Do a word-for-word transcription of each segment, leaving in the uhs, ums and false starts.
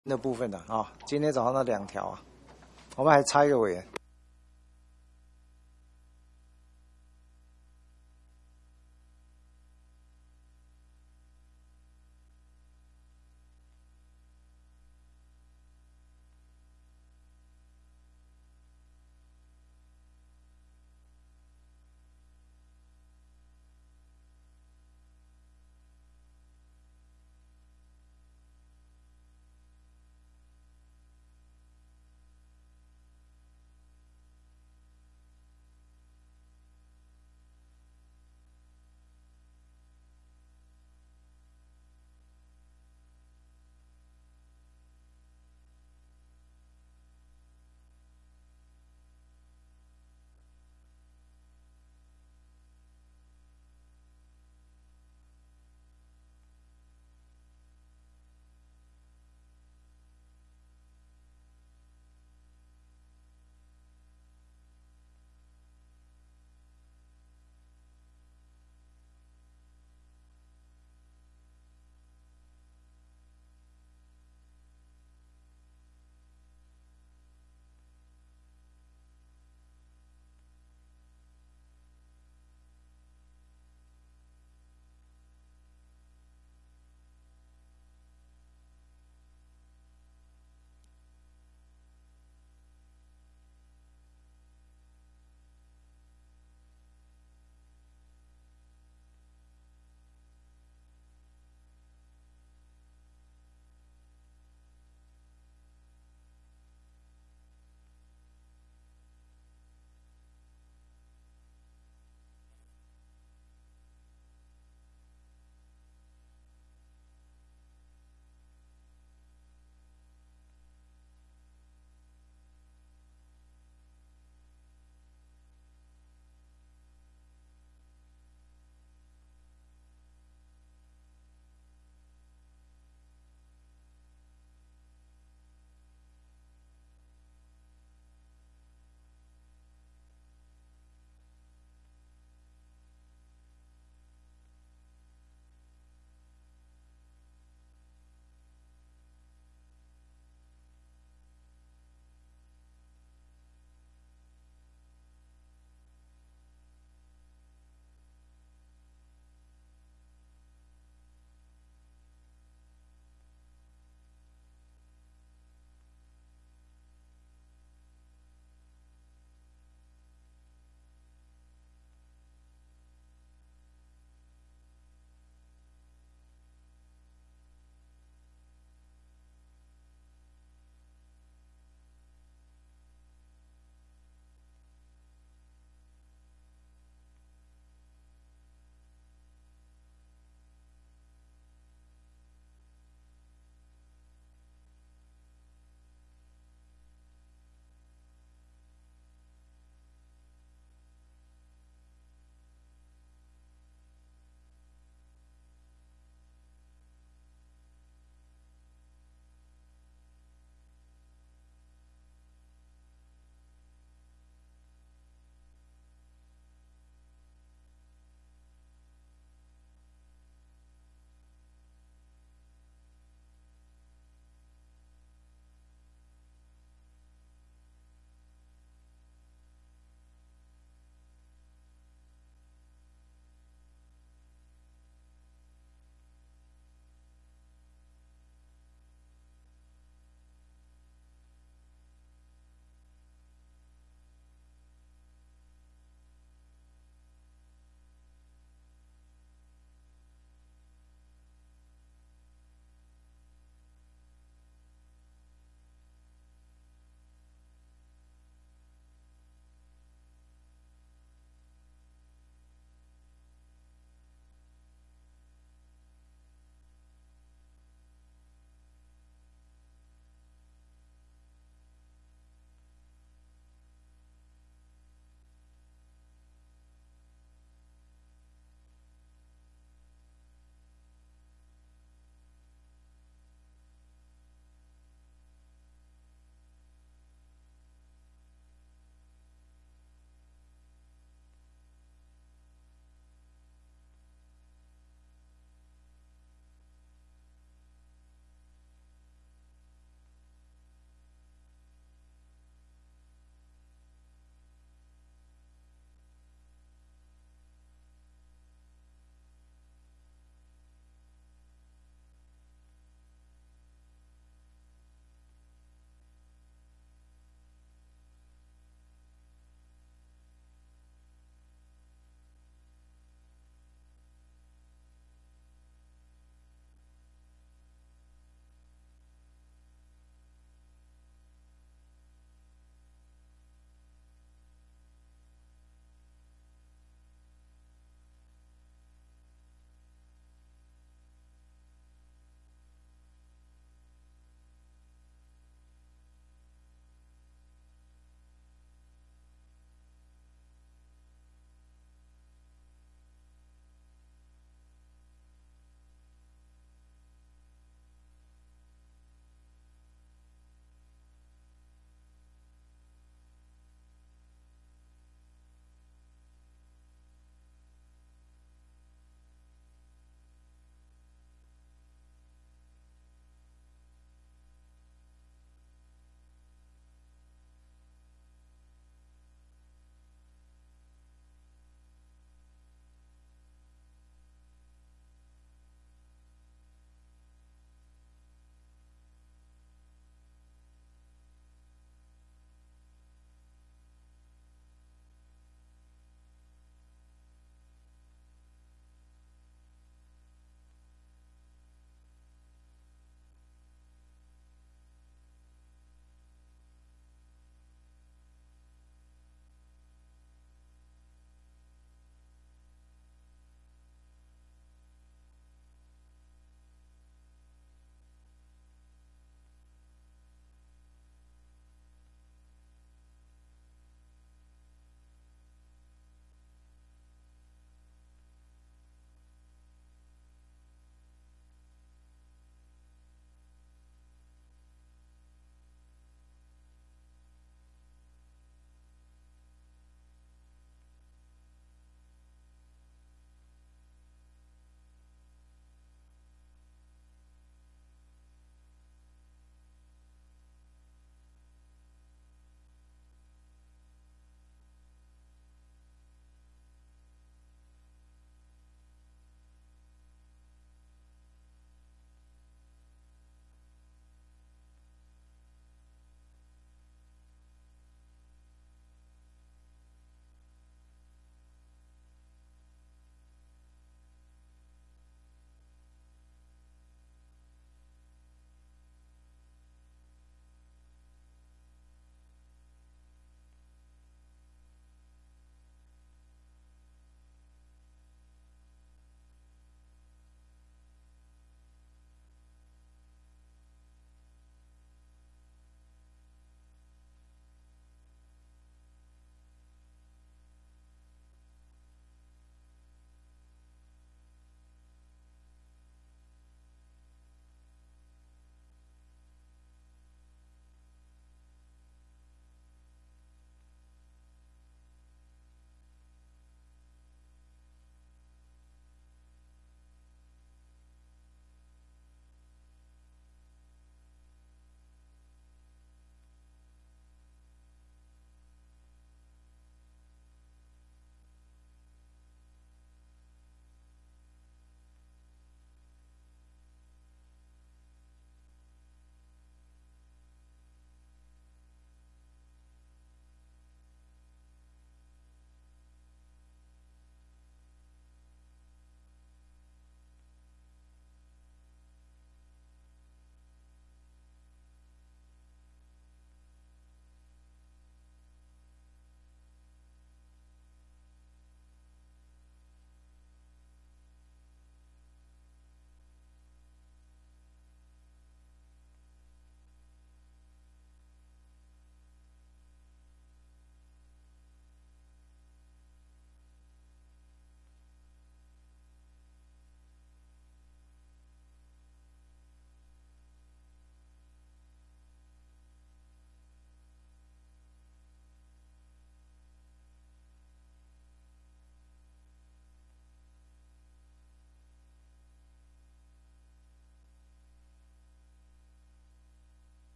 的部分的啊，今天早上那两条啊，我们还差一个委员。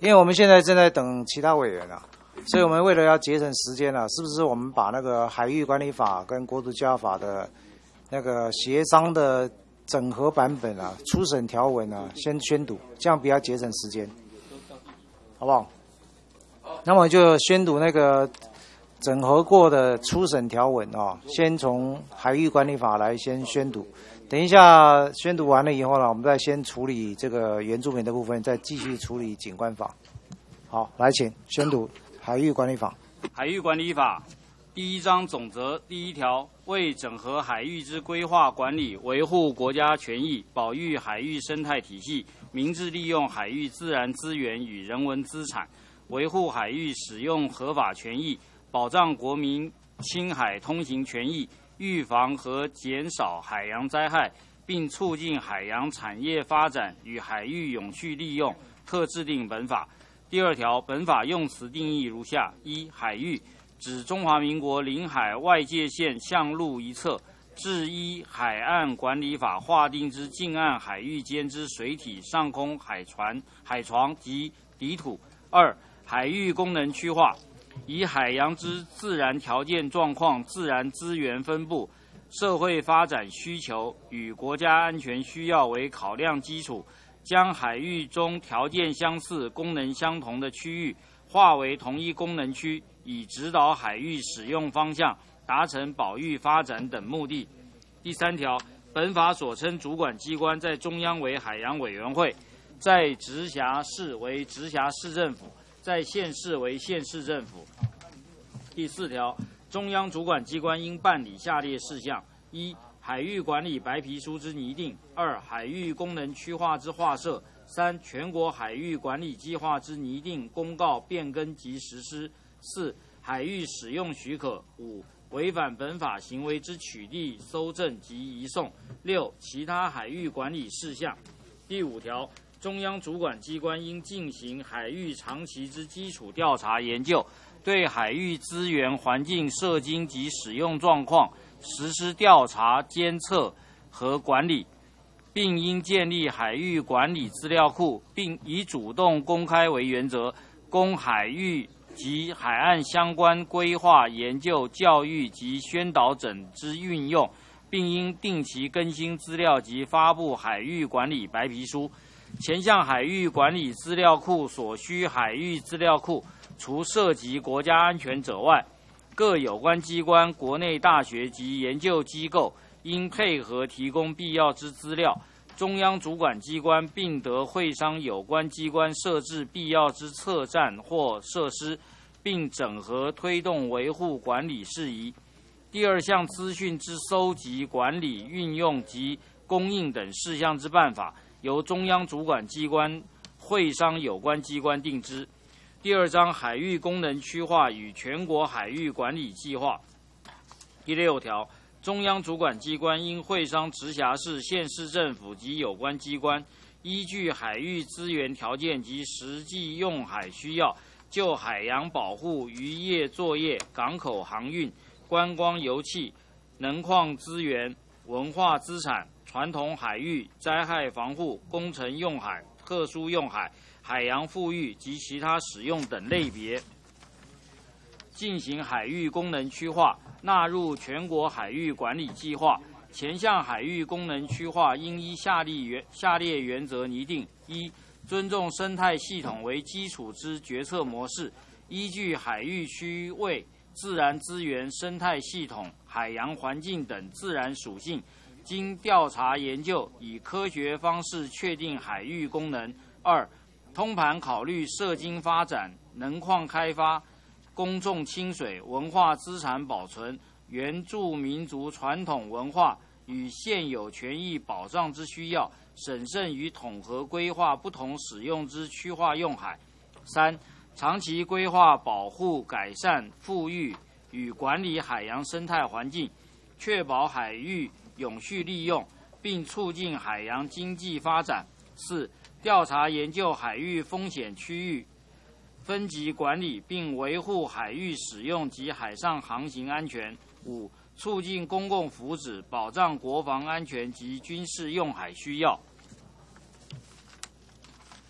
因为我们现在正在等其他委员啊，所以我们为了要节省时间啊，是不是我们把那个海域管理法跟国土交法的那个协商的整合版本啊、初审条文啊，先宣读，这样比较节省时间，好不好？那么就宣读那个整合过的初审条文啊，先从海域管理法来先宣读。等一下宣读完了以后呢，我们再先处理这个原住民的部分，再继续处理景观法。好，来请宣读海域管理法。 海域管理法第一章总则第一条，为整合海域之规划管理，维护国家权益，保育海域生态体系，明智利用海域自然资源与人文资产，维护海域使用合法权益，保障国民亲海通行权益，预防和减少海洋灾害，并促进海洋产业发展与海域永续利用，特制定本法。第二条，本法用词定义如下：一、海域指中华民国领海外界线向陆一侧至依海岸管理法划定之近岸海域间之水体、上空海船、海床及底土。二、海域功能区划以海洋之自然条件状况、自然资源分布、社会发展需求与国家安全需要为考量基础，将海域中条件相似、功能相同的区域划为同一功能区，以指导海域使用方向，达成保育发展等目的。第三条，本法所称主管机关在中央为海洋委员会，在直辖市为直辖市政府，在县市为县市政府。第四条，中央主管机关应办理下列事项：一、海域管理白皮书之拟定；二、海域功能区划之划设；三、全国海域管理计划之拟定、公告、变更及实施；四、海域使用许可；五、违反本法行为之取缔、搜证及移送；六、其他海域管理事项。第五条，中央主管机关应进行海域长期之基础调查研究，对海域资源环境社经及使用状况实施调查、监测和管理，并应建立海域管理资料库，并以主动公开为原则，供海域及海岸相关规划、研究、教育及宣导等之运用，并应定期更新资料及发布海域管理白皮书。前项海域管理资料库所需海域资料库，除涉及国家安全者外，各有关机关、国内大学及研究机构应配合提供必要之资料。中央主管机关并得会商有关机关设置必要之策站或设施，并整合推动维护管理事宜。第二项资讯之搜集、管理、运用及供应等事项之办法，由中央主管机关会商有关机关定之。第二章海域功能区划与全国海域管理计划。第六条，中央主管机关应会商直辖市、县市政府及有关机关，依据海域资源条件及实际用海需要，就海洋保护、渔业作业、港口航运、观光游憩、能矿资源、文化资产、传统海域、灾害防护、工程用海、特殊用海、海洋富裕及其他使用等类别，进行海域功能区划，纳入全国海域管理计划。前项海域功能区划应依下列原下列原则拟定：一、尊重生态系统为基础之决策模式，依据海域区位、自然资源、生态系统、海洋环境等自然属性，经调查研究，以科学方式确定海域功能。二、通盘考虑社经发展、能矿开发、公众亲水、文化资产保存、原住民族传统文化与现有权益保障之需要，审慎与统合规划不同使用之区划用海。三、长期规划保护、改善、富裕与管理海洋生态环境，确保海域永续利用，并促进海洋经济发展。四、调查研究海域风险区域，分级管理，并维护海域使用及海上航行安全。五、促进公共福祉，保障国防安全及军事用海需要。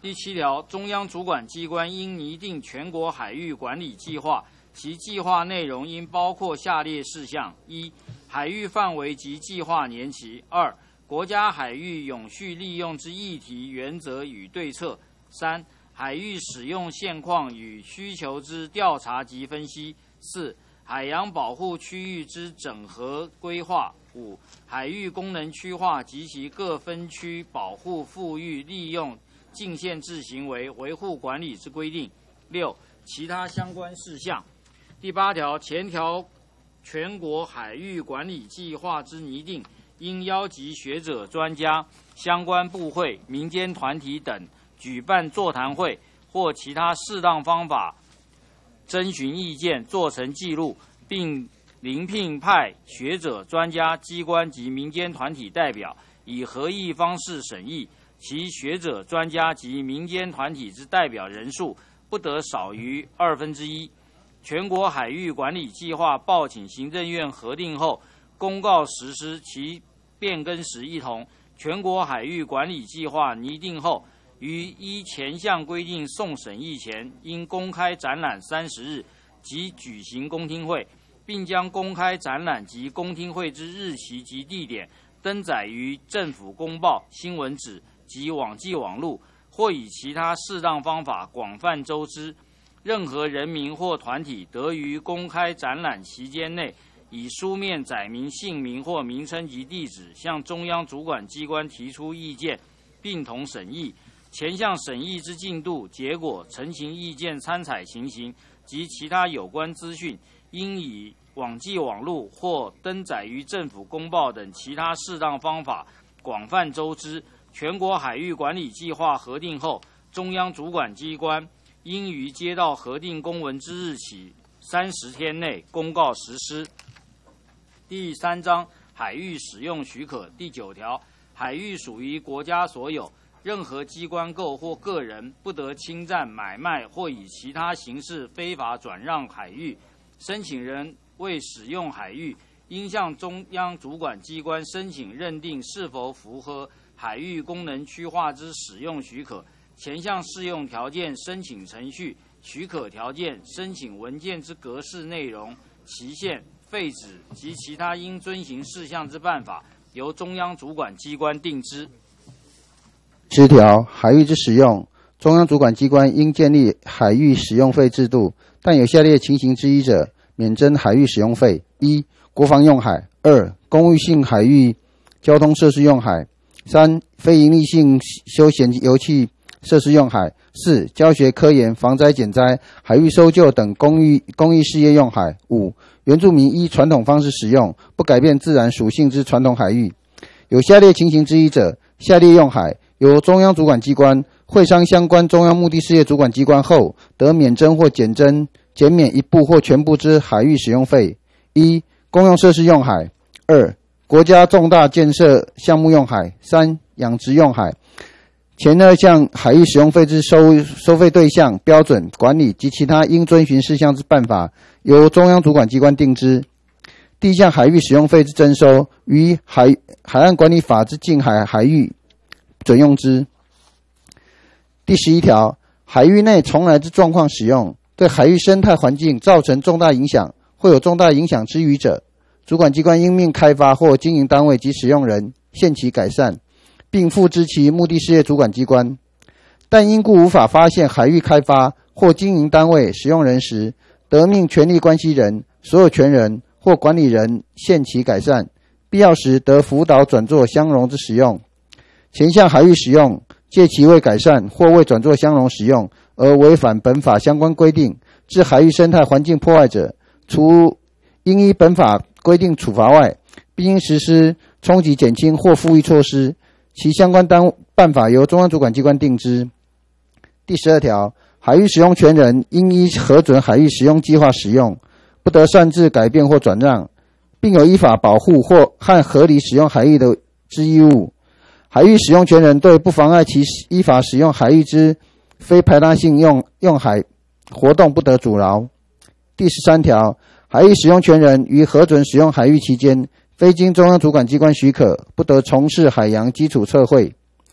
第七条，中央主管机关应拟定全国海域管理计划，其计划内容应包括下列事项：一、海域范围及计划年期；二、国家海域永续利用之议题、原则与对策；三、海域使用现况与需求之调查及分析；四、海洋保护区域之整合规划；五、海域功能区划及其各分区保护、富裕、利用、净限制行为维护管理之规定；六、其他相关事项。第八条，前条全国海域管理计划之拟定，应邀集学者、专家、相关部会、民间团体等举办座谈会或其他适当方法征询意见，做成记录，并遴聘派学者、专家、机关及民间团体代表，以合议方式审议。其学者、专家及民间团体之代表人数不得少于二分之一。全国海域管理计划报请行政院核定后，公告实施，其变更时一同。全国海域管理计划拟定后，于依前项规定送审议前，应公开展览三十日及举行公听会，并将公开展览及公听会之日期及地点登载于政府公报、新闻纸及网际网路，或以其他适当方法广泛周知。任何人民或团体得于公开展览期间内，以书面载明姓名或名称及地址，向中央主管机关提出意见，并同审议。前项审议之进度、结果、陈情意见、参采情形及其他有关资讯，应以网际网路或登载于政府公报等其他适当方法广泛周知。全国海域管理计划核定后，中央主管机关应于接到核定公文之日起三十天内公告实施。第三章海域使用许可第九条，海域属于国家所有，任何机关构或个人不得侵占、买卖或以其他形式非法转让海域。申请人为使用海域，应向中央主管机关申请认定是否符合海域功能区划之使用许可。前项适用条件、申请程序、许可条件、申请文件之格式内容、期限、废止及其他应遵行事项之办法，由中央主管机关定之。 十条，海域之使用，中央主管机关应建立海域使用费制度，但有下列情形之一者，免征海域使用费：一、国防用海；二、公益性海域交通设施用海；三、非营利性休闲游憩设施用海；四、教学、科研、防灾减灾、海域搜救等公益公益事业用海；五、原住民依传统方式使用，不改变自然属性之传统海域。有下列情形之一者，下列用海由中央主管机关会商相关中央目的事业主管机关后，得免征或减征减免一部或全部之海域使用费：一、公用设施用海；二、国家重大建设项目用海；三、养殖用海。前二项海域使用费之收收费对象、标准、管理及其他应遵循事项之办法，由中央主管机关定之。第一项海域使用费之征收，于海海岸管理法之近海海域准用之。第十一条，海域内从来之状况使用，对海域生态环境造成重大影响，或有重大影响之余者，主管机关应命开发或经营单位及使用人限期改善，并付之其目的事业主管机关。但因故无法发现海域开发或经营单位使用人时，得命权利关系人、所有权人或管理人限期改善，必要时得辅导转作相容之使用。前项海域使用，借其未改善或未转作相容使用而违反本法相关规定，致海域生态环境破坏者，除应依本法规定处罚外，并应实施冲击减轻或复议措施，其相关单办法由中央主管机关定之。第十二条，海域使用权人应依核准海域使用计划使用，不得擅自改变或转让，并有依法保护或和合理使用海域的之义务。海域使用权人对不妨碍其依法使用海域之非排他性用用海活动不得阻挠。第十三条，海域使用权人于核准使用海域期间，非经中央主管机关许可，不得从事海洋基础测绘。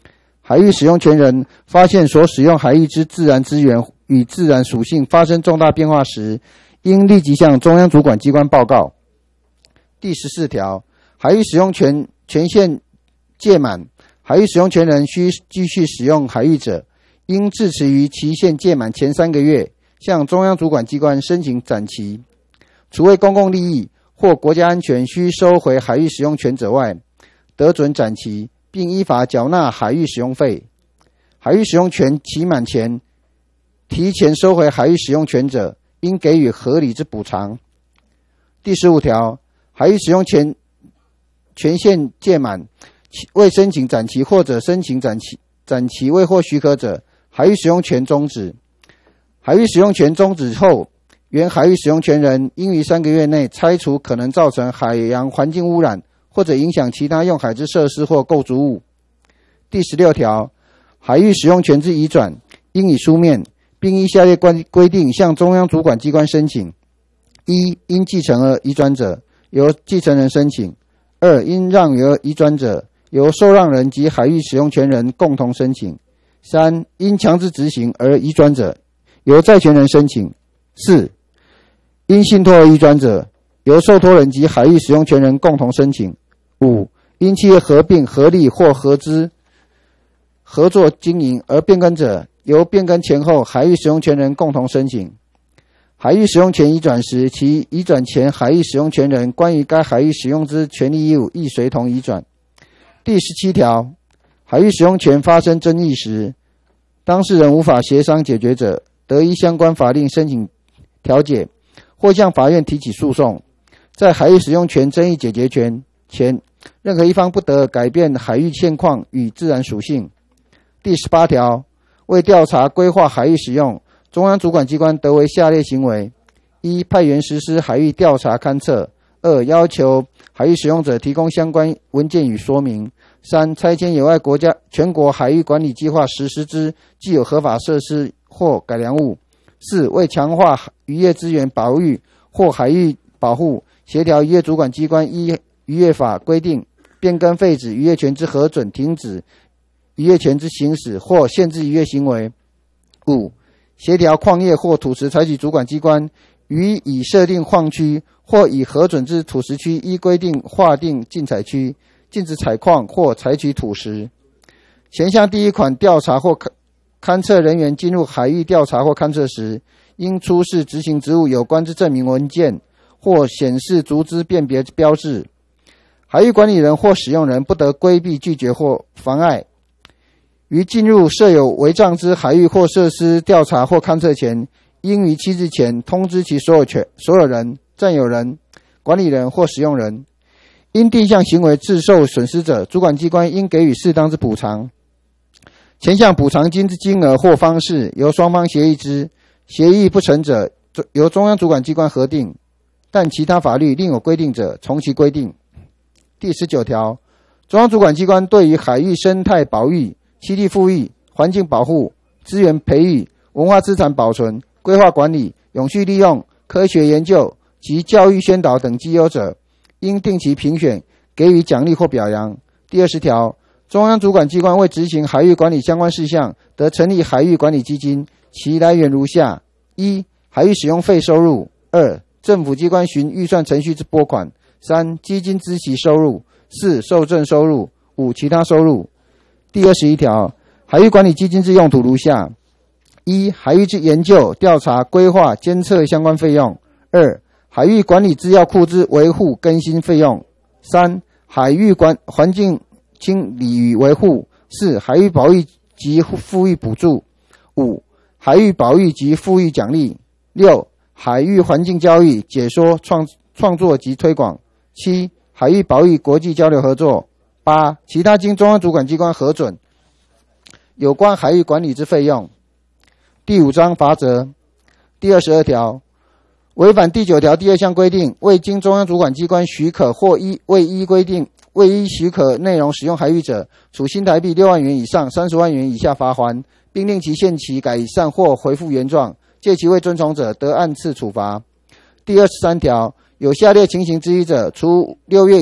海域使用权人发现所使用海域之自然资源与自然属性发生重大变化时，应立即向中央主管机关报告。第十四条，海域使用权权限届满，海域使用权人需继续使用海域者，应自持于期限届满前三个月，向中央主管机关申请展期。除为公共利益或国家安全需收回海域使用权者外，得准展期，并依法缴纳海域使用费。海域使用权期满前提前收回海域使用权者，应给予合理之补偿。第十五条，海域使用权权限届满，未申请展期或者申请展期展期未获许可者，海域使用权终止。海域使用权终止后，原海域使用权人应于三个月内拆除可能造成海洋环境污染或者影响其他用海之设施或构筑物。第十六条，海域使用权之移转，应以书面，并依下列规定向中央主管机关申请：一、因继承而移转者，由继承人申请；二、因让与而移转者，由受让人及海域使用权人共同申请；三、因强制执行而移转者，由债权人申请；四、因信托而移转者，由受托人及海域使用权人共同申请；五、因企业合并、合力或合资合作经营而变更者，由变更前后海域使用权人共同申请。海域使用权移转时，其移转前海域使用权人关于该海域使用之权利义务亦随同移转。第十七条，海域使用权发生争议时，当事人无法协商解决者，得依相关法令申请调解，或向法院提起诉讼。在海域使用权争议解决权前，任何一方不得改变海域现况与自然属性。第十八条，为调查规划海域使用，中央主管机关得为下列行为：一、派员实施海域调查勘测；二、要求海域使用者提供相关文件与说明；三、拆迁有碍国家全国海域管理计划实施之既有合法设施或改良物；四、为强化渔业资源保育或海域保护，协调渔业主管机关依渔业法规定变更废止渔业权之核准、停止渔业权之行使或限制渔业行为；五、协调矿业或土石采取主管机关于已设定矿区或已核准之土石区依规定划定禁采区，禁止采矿或采取土石。前项第一款调查或勘测人员进入海域调查或勘测时，应出示执行职务有关之证明文件或显示足资辨别标志。海域管理人或使用人不得规避、拒绝或妨碍于进入设有违章之海域或设施调查或勘测前，应于七日前通知其所有权所有人、占有人、管理人或使用人。因定项行为致受损失者，主管机关应给予适当之补偿。前项补偿金之金额或方式由双方协议之，协议不成者由中央主管机关核定，但其他法律另有规定者从其规定。第十九条，中央主管机关对于海域生态保育、栖地复育、环境保护、资源培育、文化资产保存、规划管理、永续利用、科学研究及教育宣导等绩优者，应定期评选，给予奖励或表扬。第二十条，中央主管机关为执行海域管理相关事项，得成立海域管理基金，其来源如下：一、海域使用费收入；二、政府机关循预算程序之拨款；三、基金孳息收入；四、受赠收入；五、其他收入。第二十一条，海域管理基金之用途如下：一、海域之研究、调查、规划、监测相关费用；二、海域管理资料库之维护更新费用；三、海域管环境清理与维护；四、海域保育及复育补助；五、海域保育及复育奖励；六、海域环境教育、解说、创创作及推广；七、海域保育国际交流合作；八、其他经中央主管机关核准有关海域管理之费用。第五章罚则。第二十二条，违反第九条第二项规定，未经中央主管机关许可或依未依规定未依许可内容使用海域者，处新台币六万元以上三十万元以下罚锾，并令其限期改善或回复原状，借其未遵从者，得按次处罚。第二十三条，有下列情形之一者，除六月以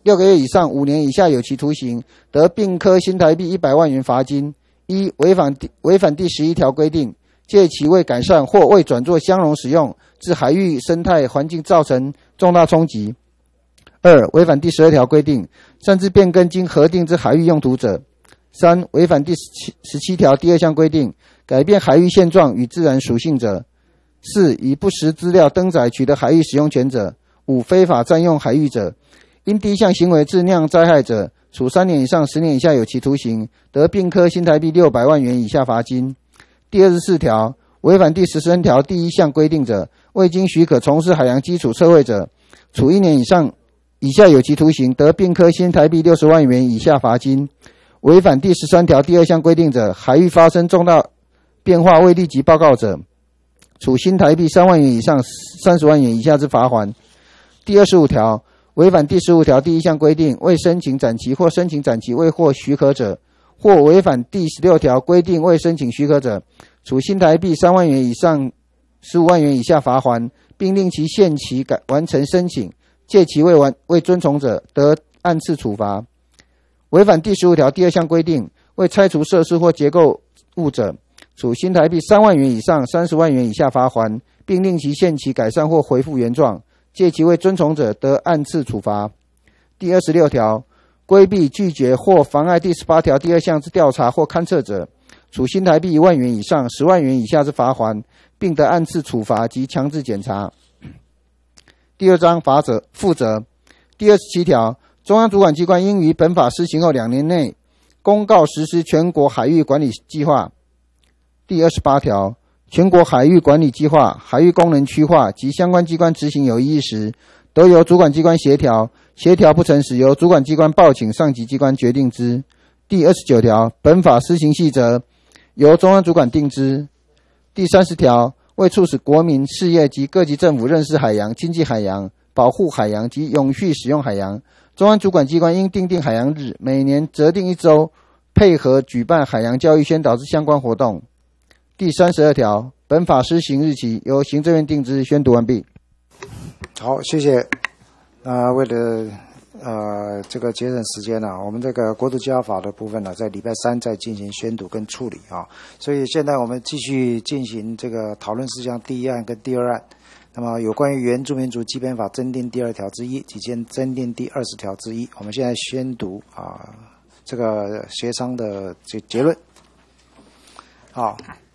六个月以上五年以下有期徒刑，得并科新台币一百万元罚金。一、违反违反第十一条规定，借其为改善或为转作相容使用，致海域生态环境造成重大冲击。二、违反第十二条规定，擅自变更经核定之海域用途者。三、违反第十七条第二项规定，改变海域现状与自然属性者。四、以不实资料登载取得海域使用权者。五、非法占用海域者。因第一项行为致酿灾害者，处三年以上十年以下有期徒刑，得并科新台币六百万元以下罚金。第二十四条，违反第十三条第一项规定者，未经许可从事海洋基础测绘者，处一年以上以下有期徒刑，得并科新台币六十万元以下罚金。违反第十三条第二项规定者，海域发生重大变化未立即报告者，处新台币三万元以上三十万元以下之罚锾。第二十五条，违反第十五条第一项规定，未申请展期或申请展期未获许可者，或违反第十六条规定未申请许可者，处新台币三万元以上十五万元以下罚锾，并令其限期改完成申请，借其未完未遵从者，得按次处罚。违反第十五条第二项规定，未拆除设施或结构物者，处新台币三万元以上三十万元以下罚锾，并令其限期改善或恢复原状，借其未遵从者，得按次处罚。第二十六条，规避、拒绝或妨碍第十八条第二项之调查或勘测者，处新台币一万元以上十万元以下之罚锾，并得按次处罚及强制检查。第二章罚则负责。第二十七条，中央主管机关应于本法施行后两年内公告实施全国海域管理计划。第二十八条，全国海域管理计划、海域功能区划及相关机关执行有异议时，都由主管机关协调，协调不成时，由主管机关报请上级机关决定之。第二十九条，本法施行细则由中央主管定之。第三十条，为促使国民、事业及各级政府认识海洋、经济海洋、保护海洋及永续使用海洋，中央主管机关应订定海洋日，每年择定一周，配合举办海洋教育宣导之相关活动。第三十二条，本法施行日期由行政院定之。宣读完毕。 好，谢谢。那、呃、为了呃这个节省时间呢、啊，我们这个国土计划法的部分呢，在礼拜三再进行宣读跟处理啊。所以现在我们继续进行这个讨论事项第一案跟第二案。那么有关于原住民族基本法增订第二条之一及兼增订第二十条之一，我们现在宣读啊这个协商的这结论。好。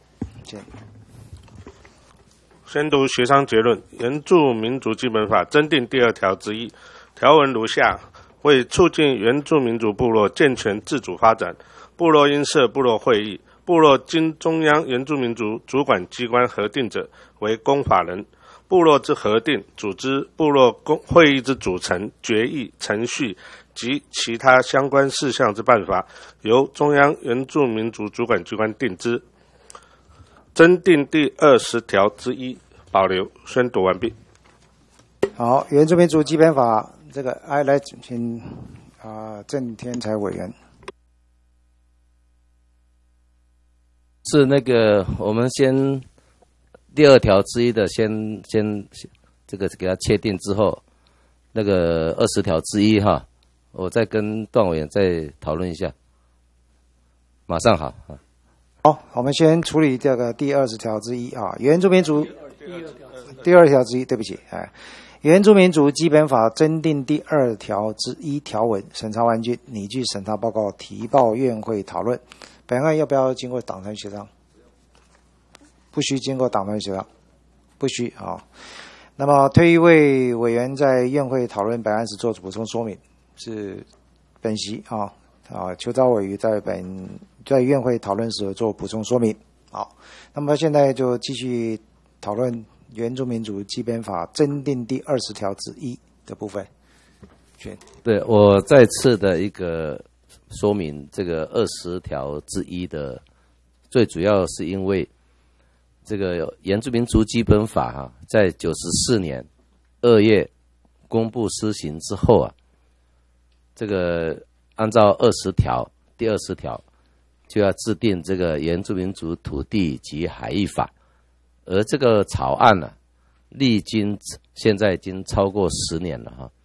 宣读协商结论。原住民族基本法增订第二条之一条文如下：为促进原住民族部落健全自主发展，部落应设部落会议，部落经中央原住民族主管机关核定者为公法人。部落之核定、组织部落会议之组成、决议、程序及其他相关事项之办法，由中央原住民族主管机关定之。增订第二十条之一，保留。宣读完毕。 好，原住民族基本法这个，哎，来请啊、呃、郑天才委员。 是那个，我们先第二条之一的先先这个给它确定之后，那个二十条之一哈，我再跟段委员再讨论一下。马上好啊。 好，我们先处理这个第二十条之一啊，原住民族第二条之一，对不起，哎，原住民族基本法增订第二条之一条文，审查完毕，拟具审查报告提报院会讨论。本案要不要经过党团协商？不需经过党团协商，不需啊。那么推一位委员在院会讨论本案时做补充说明，是本席啊啊邱昭委员在本。在院会讨论时做补充说明。好，那么现在就继续讨论原住民族基本法增订第二十条之一的部分。 对，我再次的一个说明，这个二十条之一的最主要是因为这个原住民族基本法啊，在九十四年二月公布施行之后啊，这个按照二十条第二十条。就要制定这个原住民族土地及海域法，而这个草案呢、啊，历经现在已经超过十年了哈，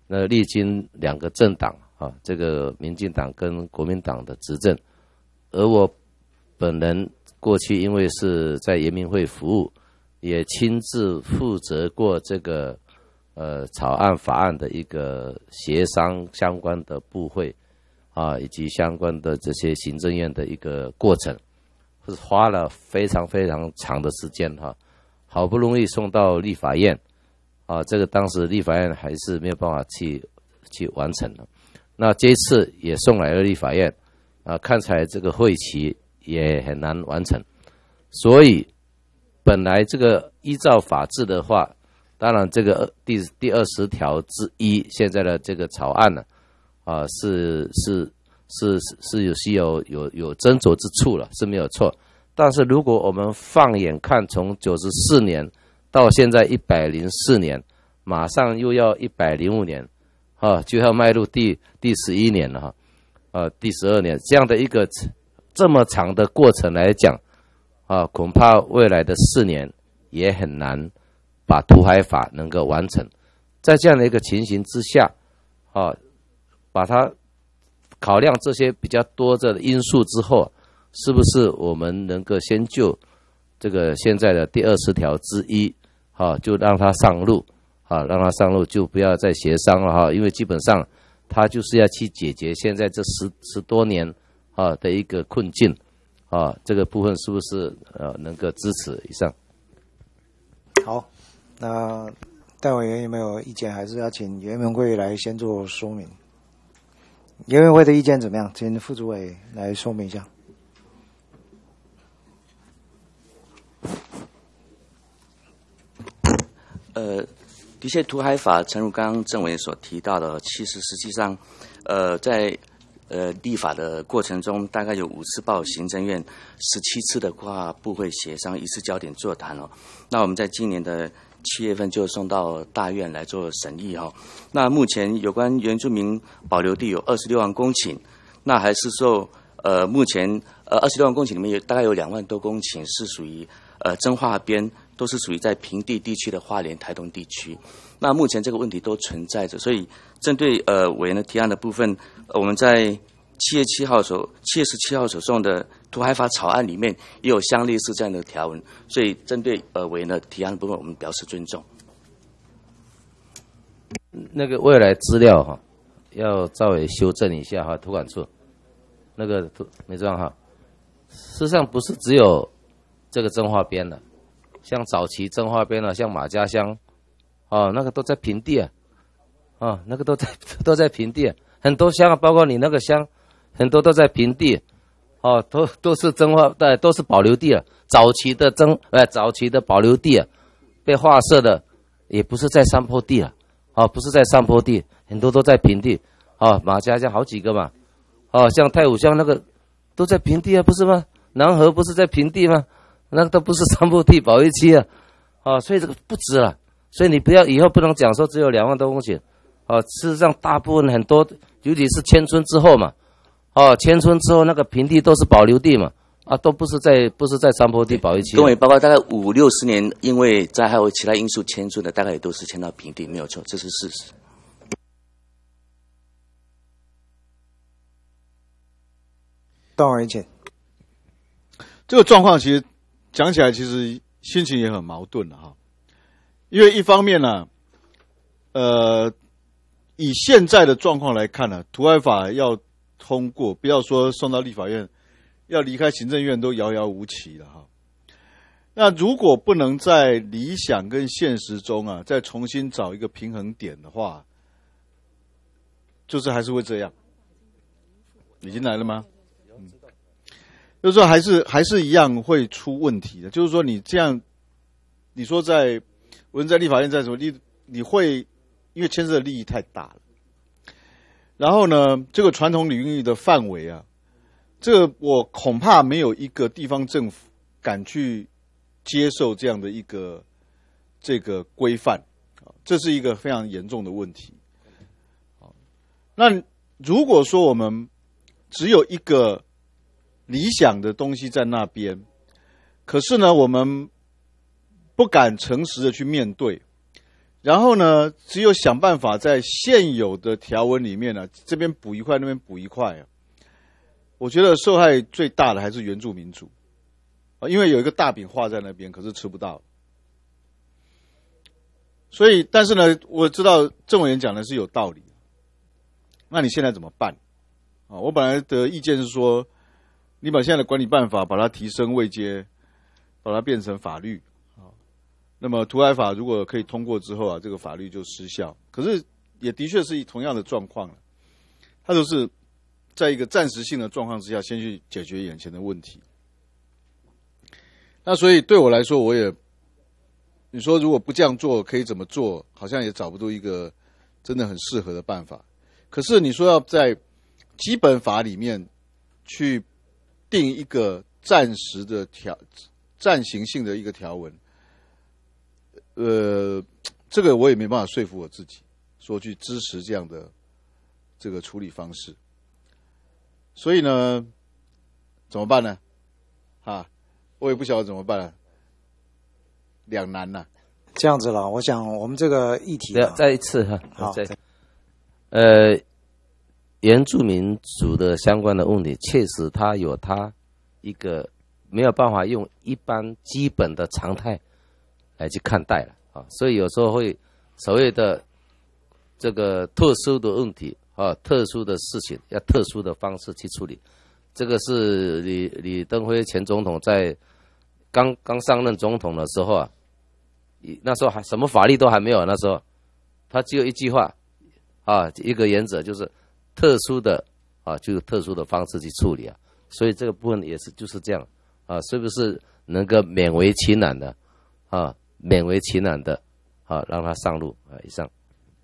那历经两个政党啊，这个民进党跟国民党的执政，而我本人过去因为是在研民会服务，也亲自负责过这个呃草案法案的一个协商相关的部会啊，以及相关的这些行政院的一个过程，是花了非常非常长的时间哈、啊，好不容易送到立法院啊，这个当时立法院还是没有办法去去完成的。那这一次也送来了立法院啊，看起来这个会期也很难完成，所以本来这个依照法治的话，当然这个第第二十条之一现在的这个草案呢，啊是是是是有是有有有斟酌之处了，是没有错。但是如果我们放眼看，从九十四年到现在一百零四年，马上又要一百零五年，啊，就要迈入第第十一年了哈，啊，第十二年这样的一个这么长的过程来讲，啊，恐怕未来的四年也很难把土海法能够完成。在这样的一个情形之下，啊，把它考量这些比较多的因素之后，是不是我们能够先就这个现在的第二十条之一，啊，就让它上路，啊，让它上路，就不要再协商了哈，因为基本上它就是要去解决现在这十十多年啊的一个困境，啊，这个部分是不是呃能够支持以上？ 好，那戴委员有没有意见？还是要请研委会来先做说明？研委会的意见怎么样？请副主委来说明一下。 呃，的确，土海法诚如刚刚政委所提到的，其实实际上，呃，在呃立法的过程中，大概有五次报行政院，十七次的跨部会协商，一次焦点座谈哦。那我们在今年的七月份就送到大院来做审议哈。那目前有关原住民保留地有二十六万公顷，那还是说呃目前呃二十六万公顷里面有大概有两万多公顷是属于呃真划边。都是属于在平地地区的花莲、台东地区，那目前这个问题都存在着，所以针对呃委员的提案的部分，呃、我们在七月七号所七月十七号所送的土海法草案里面也有相类似这样的条文，所以针对呃委员的提案的部分，我们表示尊重。 那个未来资料哈，要稍微修正一下哈，土管处那个土没这样哈，事实上不是只有这个真划边的。像早期真划边啊，像马家乡，哦，那个都在平地啊，哦，那个都在都在平地、啊，很多乡啊，包括你那个乡，很多都在平地，哦，都都是真划，对，都是保留地啊。早期的真，呃，早期的保留地啊，被划设的也不是在山坡地了，哦，不是在山坡地，很多都在平地，哦，马家乡好几个嘛，哦，像太武乡那个都在平地啊，不是吗？南河不是在平地吗？那个都不是山坡地保育区啊，啊，所以这个不止了，所以你不要以后不能讲说只有两万多公顷，啊，事实上大部分很多，尤其是迁村之后嘛，哦、啊，迁村之后那个平地都是保留地嘛，啊，都不是在不是在山坡地保育区。 各位，包括大概五六十年，因为灾害或其他因素迁村的，大概也都是迁到平地，没有错，这是事实。 段委员， 这个状况其实。讲起来，其实心情也很矛盾了哈，因为一方面呢、啊，呃，以现在的状况来看呢、啊，土海法要通过，不要说送到立法院，要离开行政院都遥遥无期了哈。那如果不能在理想跟现实中啊，再重新找一个平衡点的话，就是还是会这样。已经来了吗？就是说还是还是一样会出问题的，就是说你这样，你说在无论在立法院在什么你你会因为牵涉的利益太大了，然后呢，这个传统领域的范围啊，这个我恐怕没有一个地方政府敢去接受这样的一个这个规范，这是一个非常严重的问题。那如果说我们只有一个理想的东西在那边，可是呢，我们不敢诚实的去面对， 然后呢，只有想办法在现有的条文里面呢、啊，这边补一块，那边补一块啊。我觉得受害最大的还是原住民族啊，因为有一个大饼画在那边，可是吃不到。所以，但是呢，我知道郑委员讲的是有道理。那你现在怎么办？啊，我本来的意见是说，你把现在的管理办法把它提升位阶，把它变成法律啊。那么涂海法如果可以通过之后啊，这个法律就失效。可是也的确是同样的状况了，它就是在一个暂时性的状况之下，先去解决眼前的问题。那所以对我来说，我也，你说如果不这样做，可以怎么做？好像也找不出一个真的很适合的办法。可是你说要在基本法里面去定一个暂时的条、暂行性的一个条文，呃，这个我也没办法说服我自己，说去支持这样的这个处理方式。所以呢，怎么办呢？啊，我也不晓得怎么办了，两难呐、啊。 这样子了，我想我们这个议题、啊， 再一次哈， 好， 再呃，原住民族的相关的问题，确实它有它一个没有办法用一般基本的常态来去看待了啊，所以有时候会所谓的这个特殊的问题啊，特殊的事情要特殊的方式去处理。这个是李李登辉前总统在刚刚上任总统的时候啊，那时候还什么法律都还没有，那时候他只有一句话啊，一个原则就是特殊的啊，就是特殊的方式去处理啊。所以这个部分也是就是这样啊，是不是能够勉为其难的啊，勉为其难的啊，让他上路啊？以上。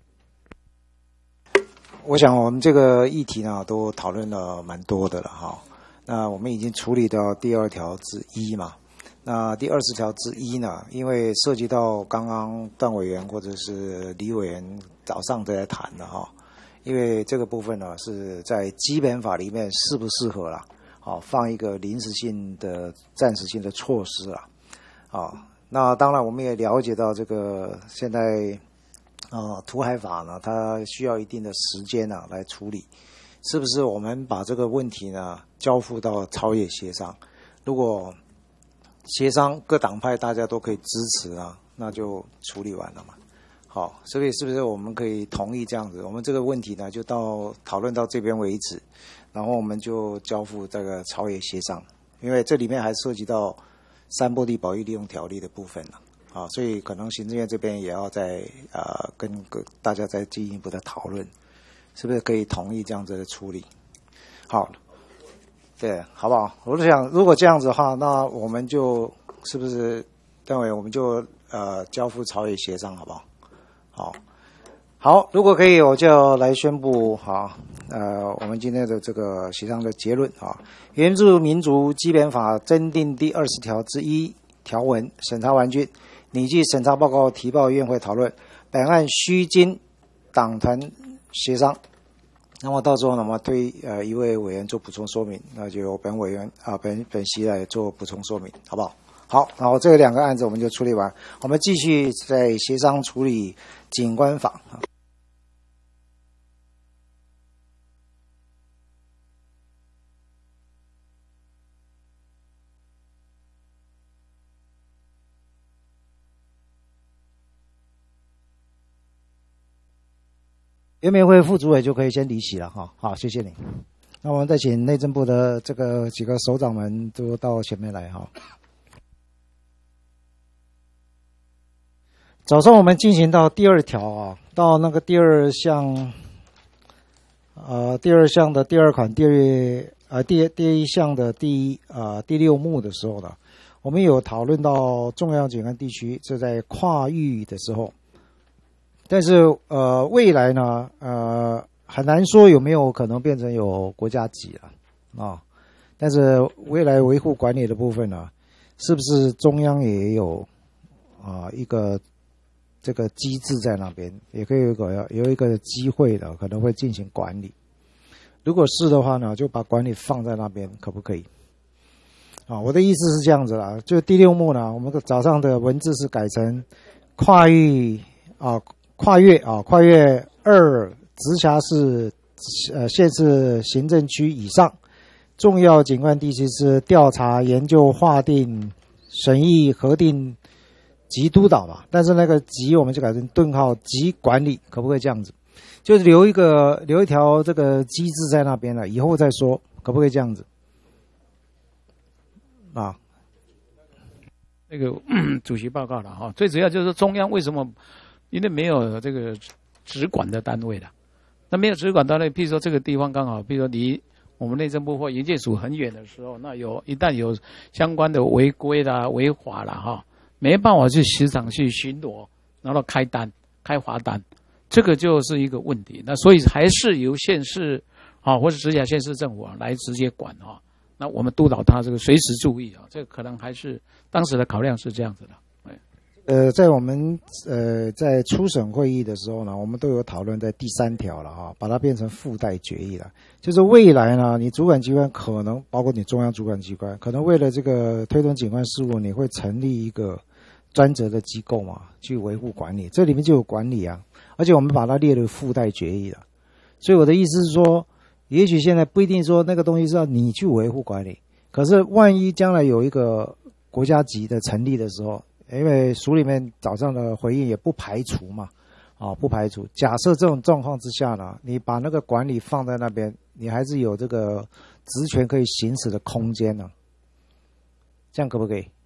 我想我们这个议题呢，都讨论了蛮多的了哈。那我们已经处理到第二条之一嘛。那第二十条之一呢，因为涉及到刚刚段委员或者是李委员早上都在谈的哈，因为这个部分呢是在基本法里面适不适合啦，好放一个临时性的、暂时性的措施啦，啊，那当然我们也了解到这个现在。呃，涂海法呢，它需要一定的时间呢、啊、来处理，是不是？我们把这个问题呢交付到朝野协商，如果协商各党派大家都可以支持啊，那就处理完了嘛。好，所以是不是我们可以同意这样子？我们这个问题呢就到讨论到这边为止，然后我们就交付这个朝野协商，因为这里面还涉及到山坡地保育利用条例的部分了。啊，所以可能行政院这边也要再呃跟大家再进一步的讨论，是不是可以同意这样子的处理？好，对，好不好？我是想，如果这样子的话，那我们就是不是认为我们就呃交付朝野协商，好不好？好，好，如果可以，我就来宣布哈，呃，我们今天的这个协商的结论啊，原住民族基本法增订第二十条之一条文审查完竣。拟具审查报告提报院会讨论，本案须经党团协商。那么到时候呢，我们推呃一位委员做补充说明，那就由本委员啊本本席来做补充说明，好不好？好，然后这两个案子我们就处理完，我们继续在协商处理景观法。原民会副主委就可以先离席了哈，好，谢谢你。那我们再请内政部的这个几个首长们都到前面来哈。早上我们进行到第二条啊，到那个第二项，呃，第二项的第二款第二呃第第一项的第呃第六目的时候呢，我们有讨论到重要景观地区，这在跨域的时候。但是呃，未来呢，呃，很难说有没有可能变成有国家级了啊。但是未来维护管理的部分呢，是不是中央也有啊一个这个机制在那边，也可以有一个有一个机会的，可能会进行管理。如果是的话呢，就把管理放在那边，可不可以？啊，我的意思是这样子啦，就第六目呢，我们早上的文字是改成跨域。 啊，跨越啊，跨越二直辖市呃县市行政区以上重要景观地区是调查、研究、划定、审议、核定及督导嘛。但是那个及我们就改成顿号及管理，可不可以这样子？就是留一个留一条这个机制在那边了，以后再说，可不可以这样子？啊。 那个主席报告了哈，最主要就是中央为什么，因为没有这个直管的单位了，那没有直管单位，譬如说这个地方刚好，譬如说离我们内政部或营建署很远的时候，那有一旦有相关的违规啦、违法啦哈，没办法去时常去巡逻，然后开单、开罚单，这个就是一个问题。那所以还是由县市啊或者直辖县市政府啊来直接管哈。那我们督导他这个随时注意啊，这个可能还是当时的考量是这样子的。 呃，在我们呃在初审会议的时候呢，我们都有讨论在第三条了哈，把它变成附带决议了。就是未来呢，你主管机关可能包括你中央主管机关，可能为了这个推动景观事务，你会成立一个专责的机构嘛，去维护管理，这里面就有管理啊，而且我们把它列入附带决议了。所以我的意思是说，也许现在不一定说那个东西是要你去维护管理，可是万一将来有一个国家级的成立的时候，因为署里面早上的回应也不排除嘛，啊，不排除。假设这种状况之下呢，你把那个管理放在那边，你还是有这个职权可以行使的空间呢，这样可不可以？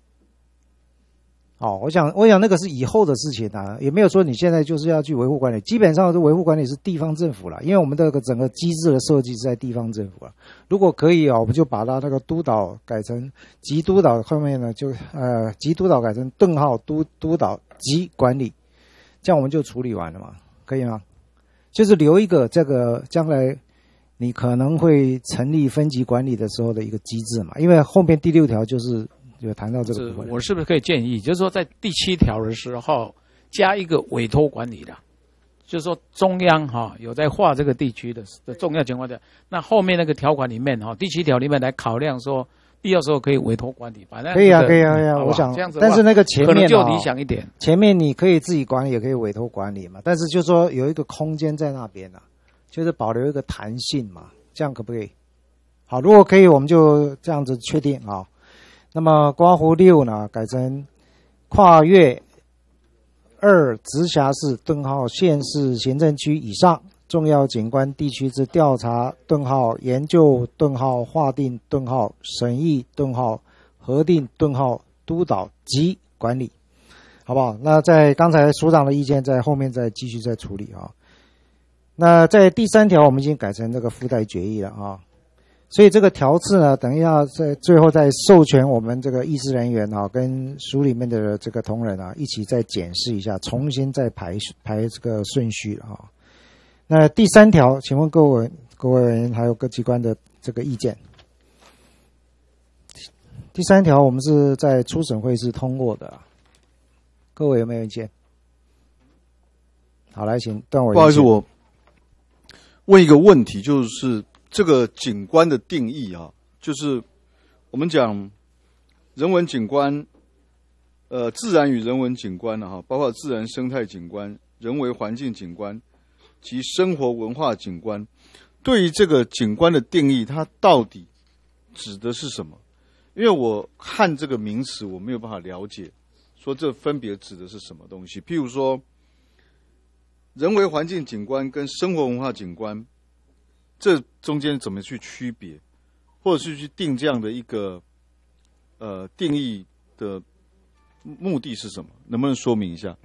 哦，我想，我想那个是以后的事情啊，也没有说你现在就是要去维护管理，基本上是维护管理是地方政府了，因为我们这个整个机制的设计是在地方政府了。如果可以啊，我们就把它那个督导改成及督导，后面呢就呃及督导改成顿号督督导及管理，这样我们就处理完了嘛，可以吗？就是留一个这个将来你可能会成立分级管理的时候的一个机制嘛，因为后面第六条就是有谈到这个部分。 我是不是可以建议，就是说在第七条的时候加一个委托管理的，就是说中央哈、哦、有在划这个地区的的重要情况下，那后面那个条款里面哈、哦、第七条里面来考量说必要时候可以委托管理，反正可以啊，可以啊，可以啊。我想这样子， 但是那个前面、哦、 可能就理想一点。 前面你可以自己管理，也可以委托管理嘛。但是就说有一个空间在那边啊，就是保留一个弹性嘛，这样可不可以？好，如果可以，我们就这样子确定啊。那么刮胡六呢，改成跨越二直辖市顿号县市行政区以上重要景观地区之调查顿号研究顿号划定顿号审议顿号核定顿号督导及管理，好不好？那在刚才署长的意见在后面再继续再处理啊。那在第三条我们已经改成这个附带决议了啊。所以这个条次呢，等一下在最后再授权我们这个议事人员啊，跟署里面的这个同仁啊，一起再检视一下，重新再排排这个顺序啊。那第三条，请问各位各位委员还有各机关的这个意见？第三条我们是在初审会是通过的，各位有没有意见？好，来，请段委员。 不好意思，我问一个问题，就是这个景观的定义啊，就是我们讲人文景观，呃，自然与人文景观啊，包括自然生态景观、人为环境景观及生活文化景观。对于这个景观的定义，它到底指的是什么？因为我看这个名词，我没有办法了解，说这分别指的是什么东西。譬如说，人为环境景观跟生活文化景观，这中间怎么去区别，或者是去定这样的一个呃定义的目的是什么？能不能说明一下？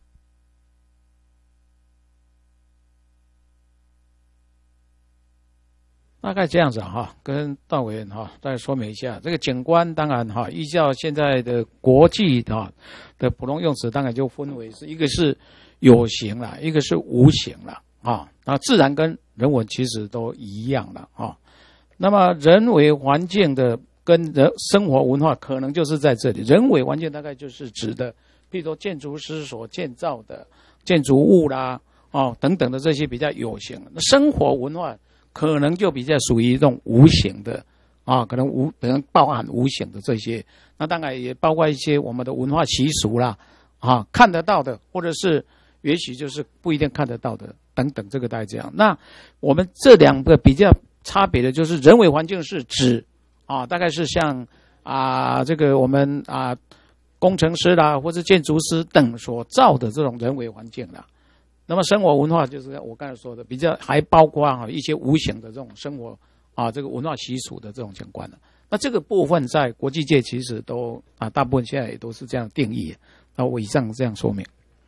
大概这样子哈，跟段委员哈再说明一下。这个景观当然哈，依照现在的国际哈的普通用词，当然就分为是一个是有形了，一个是无形了啊。那自然跟人文其实都一样了啊。那么人为环境的跟人生活文化可能就是在这里。人为环境大概就是指的，譬如说建筑师所建造的建筑物啦，哦等等的这些比较有形。那生活文化可能就比较属于一种无形的啊，可能无可能包含无形的这些。那当然也包括一些我们的文化习俗啦，啊看得到的，或者是也许就是不一定看得到的等等，这个大概这样。那我们这两个比较差别的就是人为环境是指啊，大概是像啊这个我们啊工程师啦或者建筑师等所造的这种人为环境啦。那么生活文化就是我刚才说的，比较还包括啊一些无形的这种生活啊这个文化习俗的这种景观的。那这个部分在国际界其实都啊大部分现在也都是这样定义。那我以上这样说明。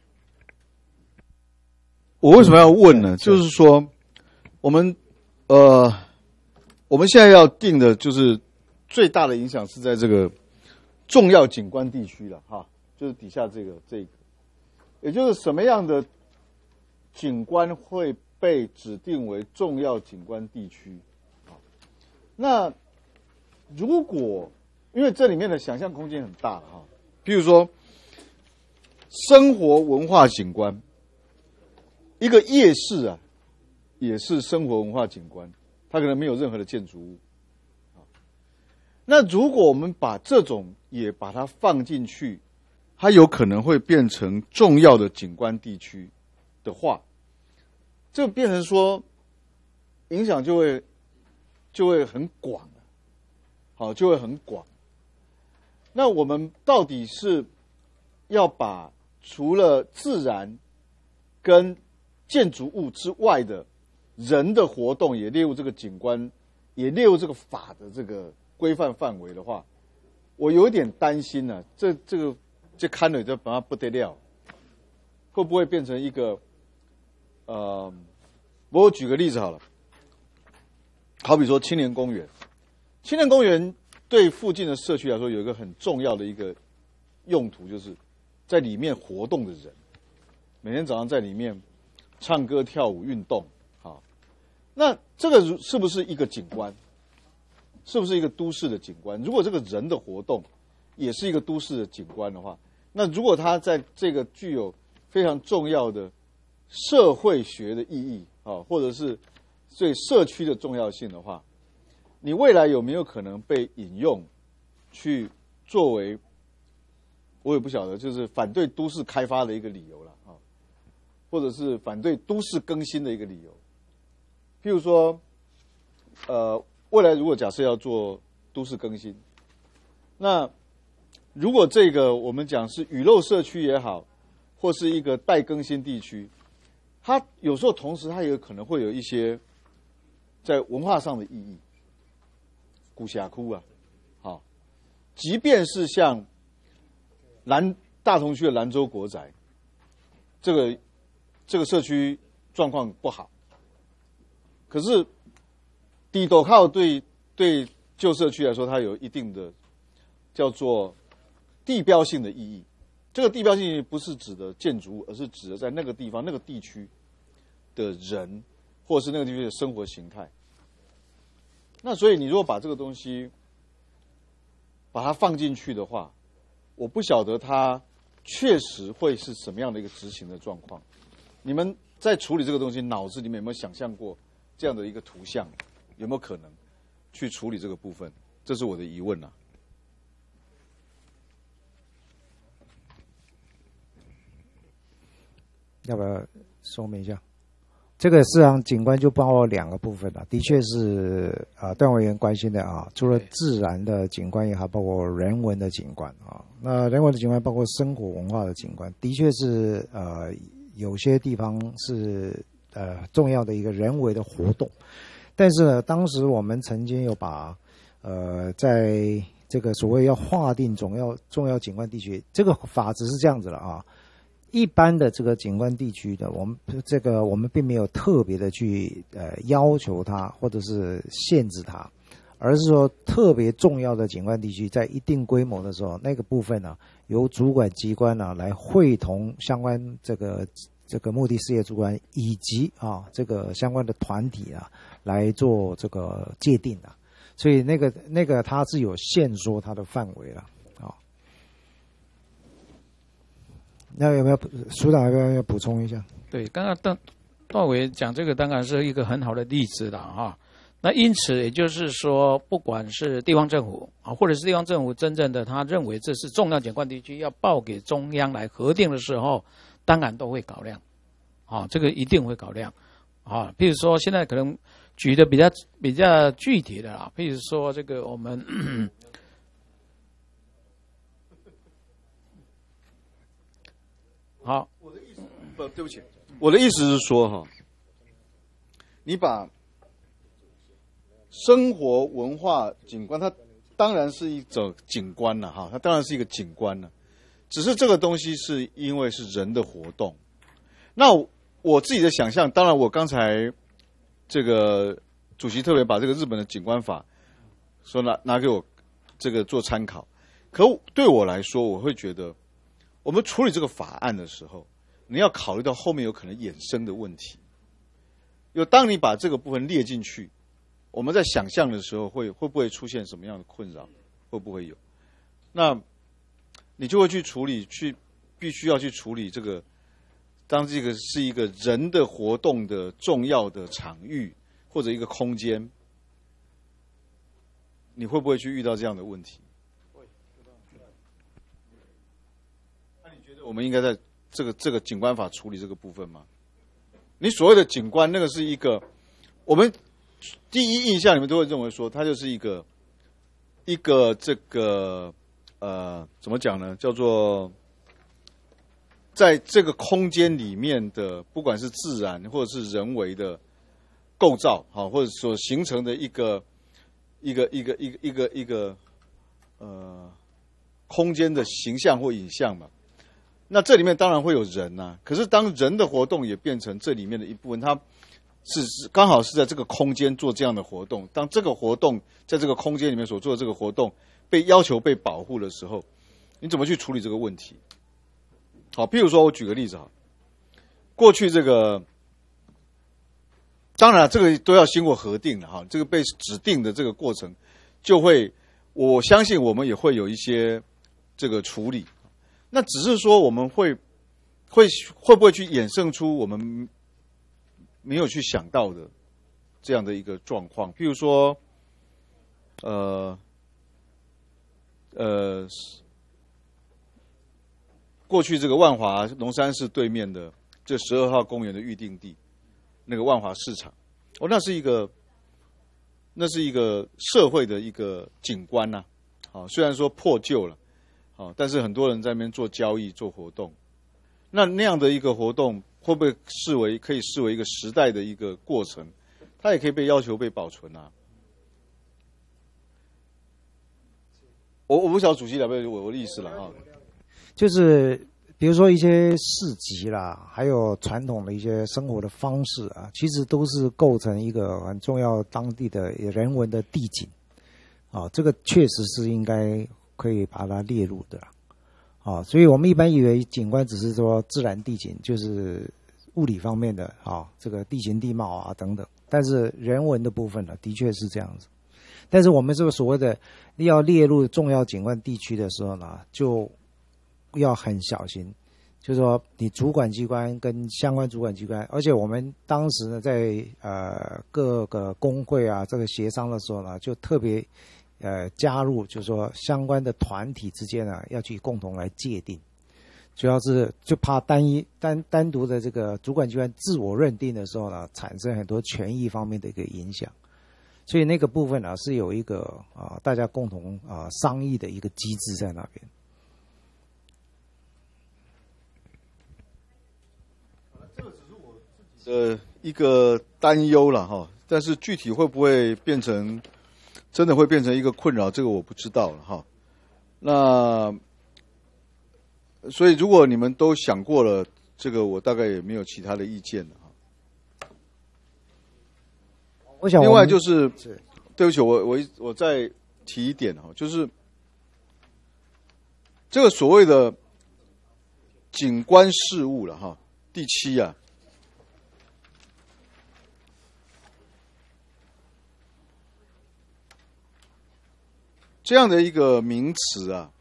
我为什么要问呢？就是说，我们呃，我们现在要定的就是最大的影响是在这个重要景观地区了哈，就是底下这个这个，也就是什么样的景观会被指定为重要景观地区啊？那如果因为这里面的想象空间很大哈，譬如说生活文化景观。一个夜市啊，也是生活文化景观，它可能没有任何的建筑物。那如果我们把这种也把它放进去，它有可能会变成重要的景观地区的话，这变成说影响就会就会很广，好，就会很广。那我们到底是要把除了自然跟建筑物之外的人的活动也列入这个景观，也列入这个法的这个规范范围的话，我有一点担心呢、啊。这这个这看了就把它不得了，会不会变成一个呃？我举个例子好了，好比说青年公园，青年公园对附近的社区来说有一个很重要的一个用途，就是在里面活动的人，每天早上在里面。唱歌、跳舞、运动，好，那这个是不是一个景观？是不是一个都市的景观？如果这个人的活动也是一个都市的景观的话，那如果它在这个具有非常重要的社会学的意义啊，或者是对社区的重要性的话，你未来有没有可能被引用去作为？我也不晓得，就是反对都市开发的一个理由了啊。或者是反对都市更新的一个理由，譬如说，呃，未来如果假设要做都市更新，那如果这个我们讲是雨漏社区也好，或是一个待更新地区，它有时候同时它也可能会有一些在文化上的意义，古峡窟啊，好，即便是像兰大同区的兰州国宅，这个。这个社区状况不好，可是地斗靠对对旧社区来说，它有一定的叫做地标性的意义。这个地标性意义不是指的建筑物，而是指的在那个地方、那个地区的人，或者是那个地区的生活形态。那所以，你如果把这个东西把它放进去的话，我不晓得它确实会是什么样的一个执行的状况。你们在处理这个东西，脑子里面有没有想象过这样的一个图像？有没有可能去处理这个部分？这是我的疑问啊。 要不要说明一下？这个市场景观就包括两个部分了，的确是啊，段委员关心的啊，除了自然的景观也好，包括人文的景观啊。那人文的景观包括生活文化的景观，的确是呃。有些地方是呃重要的一个人为的活动，但是呢，当时我们曾经有把呃在这个所谓要划定重要重要景观地区，这个法则是这样子的啊。一般的这个景观地区的，我们这个我们并没有特别的去呃要求它或者是限制它，而是说特别重要的景观地区在一定规模的时候，那个部分呢，由主管机关呢来会同相关这个这个目的事业主管以及啊这个相关的团体啊来做这个界定的，所以那个那个它是有限缩它的范围了啊。那有没有署长要不要要补充一下？ 对，刚刚段段委讲这个当然是一个很好的例子了哈。那因此也就是说，不管是地方政府啊，或者是地方政府真正的他认为这是重要景观地区，要报给中央来核定的时候， 当然都会考量，啊，这个一定会考量，啊，譬如说现在可能举的比较比较具体的啦，譬如说这个我们，好， 我的意思不，对不起，我的意思是说哈，你把生活文化景观，它当然是一种景观了哈，它当然是一个景观了。只是这个东西是因为是人的活动，那我自己的想象，当然我刚才这个主席特别把这个日本的景观法说拿拿给我这个做参考，可对我来说，我会觉得我们处理这个法案的时候，你要考虑到后面有可能衍生的问题。有当你把这个部分列进去，我们在想象的时候会会不会出现什么样的困扰？会不会有？那你就会去处理，去必须要去处理这个，当这个是一个人的活动的重要的场域或者一个空间，你会不会去遇到这样的问题？那你觉得我们应该在这个这个景观法处理这个部分吗？你所谓的景观，那个是一个我们第一印象，你们都会认为说它就是一个一个这个。呃，怎么讲呢？叫做在这个空间里面的，不管是自然或者是人为的构造，好，或者所形成的一个一个一个一个一个一个呃空间的形象或影像嘛。那这里面当然会有人呐、啊，可是当人的活动也变成这里面的一部分，它是是刚好是在这个空间做这样的活动。当这个活动在这个空间里面所做的这个活动被要求被保护的时候，你怎么去处理这个问题？好，譬如说我举个例子哈，过去这个，当然这个都要经过核定的哈，这个被指定的这个过程，就会我相信我们也会有一些这个处理。那只是说我们会会会不会去衍生出我们没有去想到的这样的一个状况？譬如说，呃。呃，过去这个万华龙山寺对面的这十二号公园的预定地，那个万华市场，哦，那是一个，那是一个社会的一个景观呐、啊。好，虽然说破旧了，好，但是很多人在那边做交易、做活动。那那样的一个活动，会不会视为可以视为一个时代的一个过程？它也可以被要求被保存啊。我我不晓得主席了解我我的意思了哈， 就是比如说一些市集啦，还有传统的一些生活的方式啊，其实都是构成一个很重要当地的人文的地景啊，这个确实是应该可以把它列入的啊。所以我们一般以为景观只是说自然地景，就是物理方面的啊，这个地形地貌啊等等，但是人文的部分呢，的确是这样子。但是我们这个所谓的要列入重要景观地区的时候呢，就要很小心，就是说你主管机关跟相关主管机关，而且我们当时呢在呃各个工会啊这个协商的时候呢，就特别呃加入，就是说相关的团体之间呢要去共同来界定，主要是就怕单一单单独的这个主管机关自我认定的时候呢，产生很多权益方面的一个影响。所以那个部分呢、啊，是有一个啊、呃，大家共同啊、呃、商议的一个机制在那边。 这个只是我自己的一个担忧了哈，但是具体会不会变成真的会变成一个困扰，这个我不知道了哈。那所以如果你们都想过了，这个我大概也没有其他的意见了。 我想我另外就是，对不起，我我我再提一点哈，就是这个所谓的景观事务了哈，第七啊，这样的一个名词啊，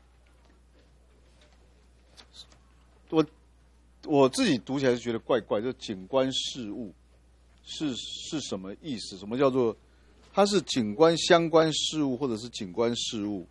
我我自己读起来是觉得怪怪，就景观事务。是是什么意思？什么叫做它是景观相关事务，或者是景观事务？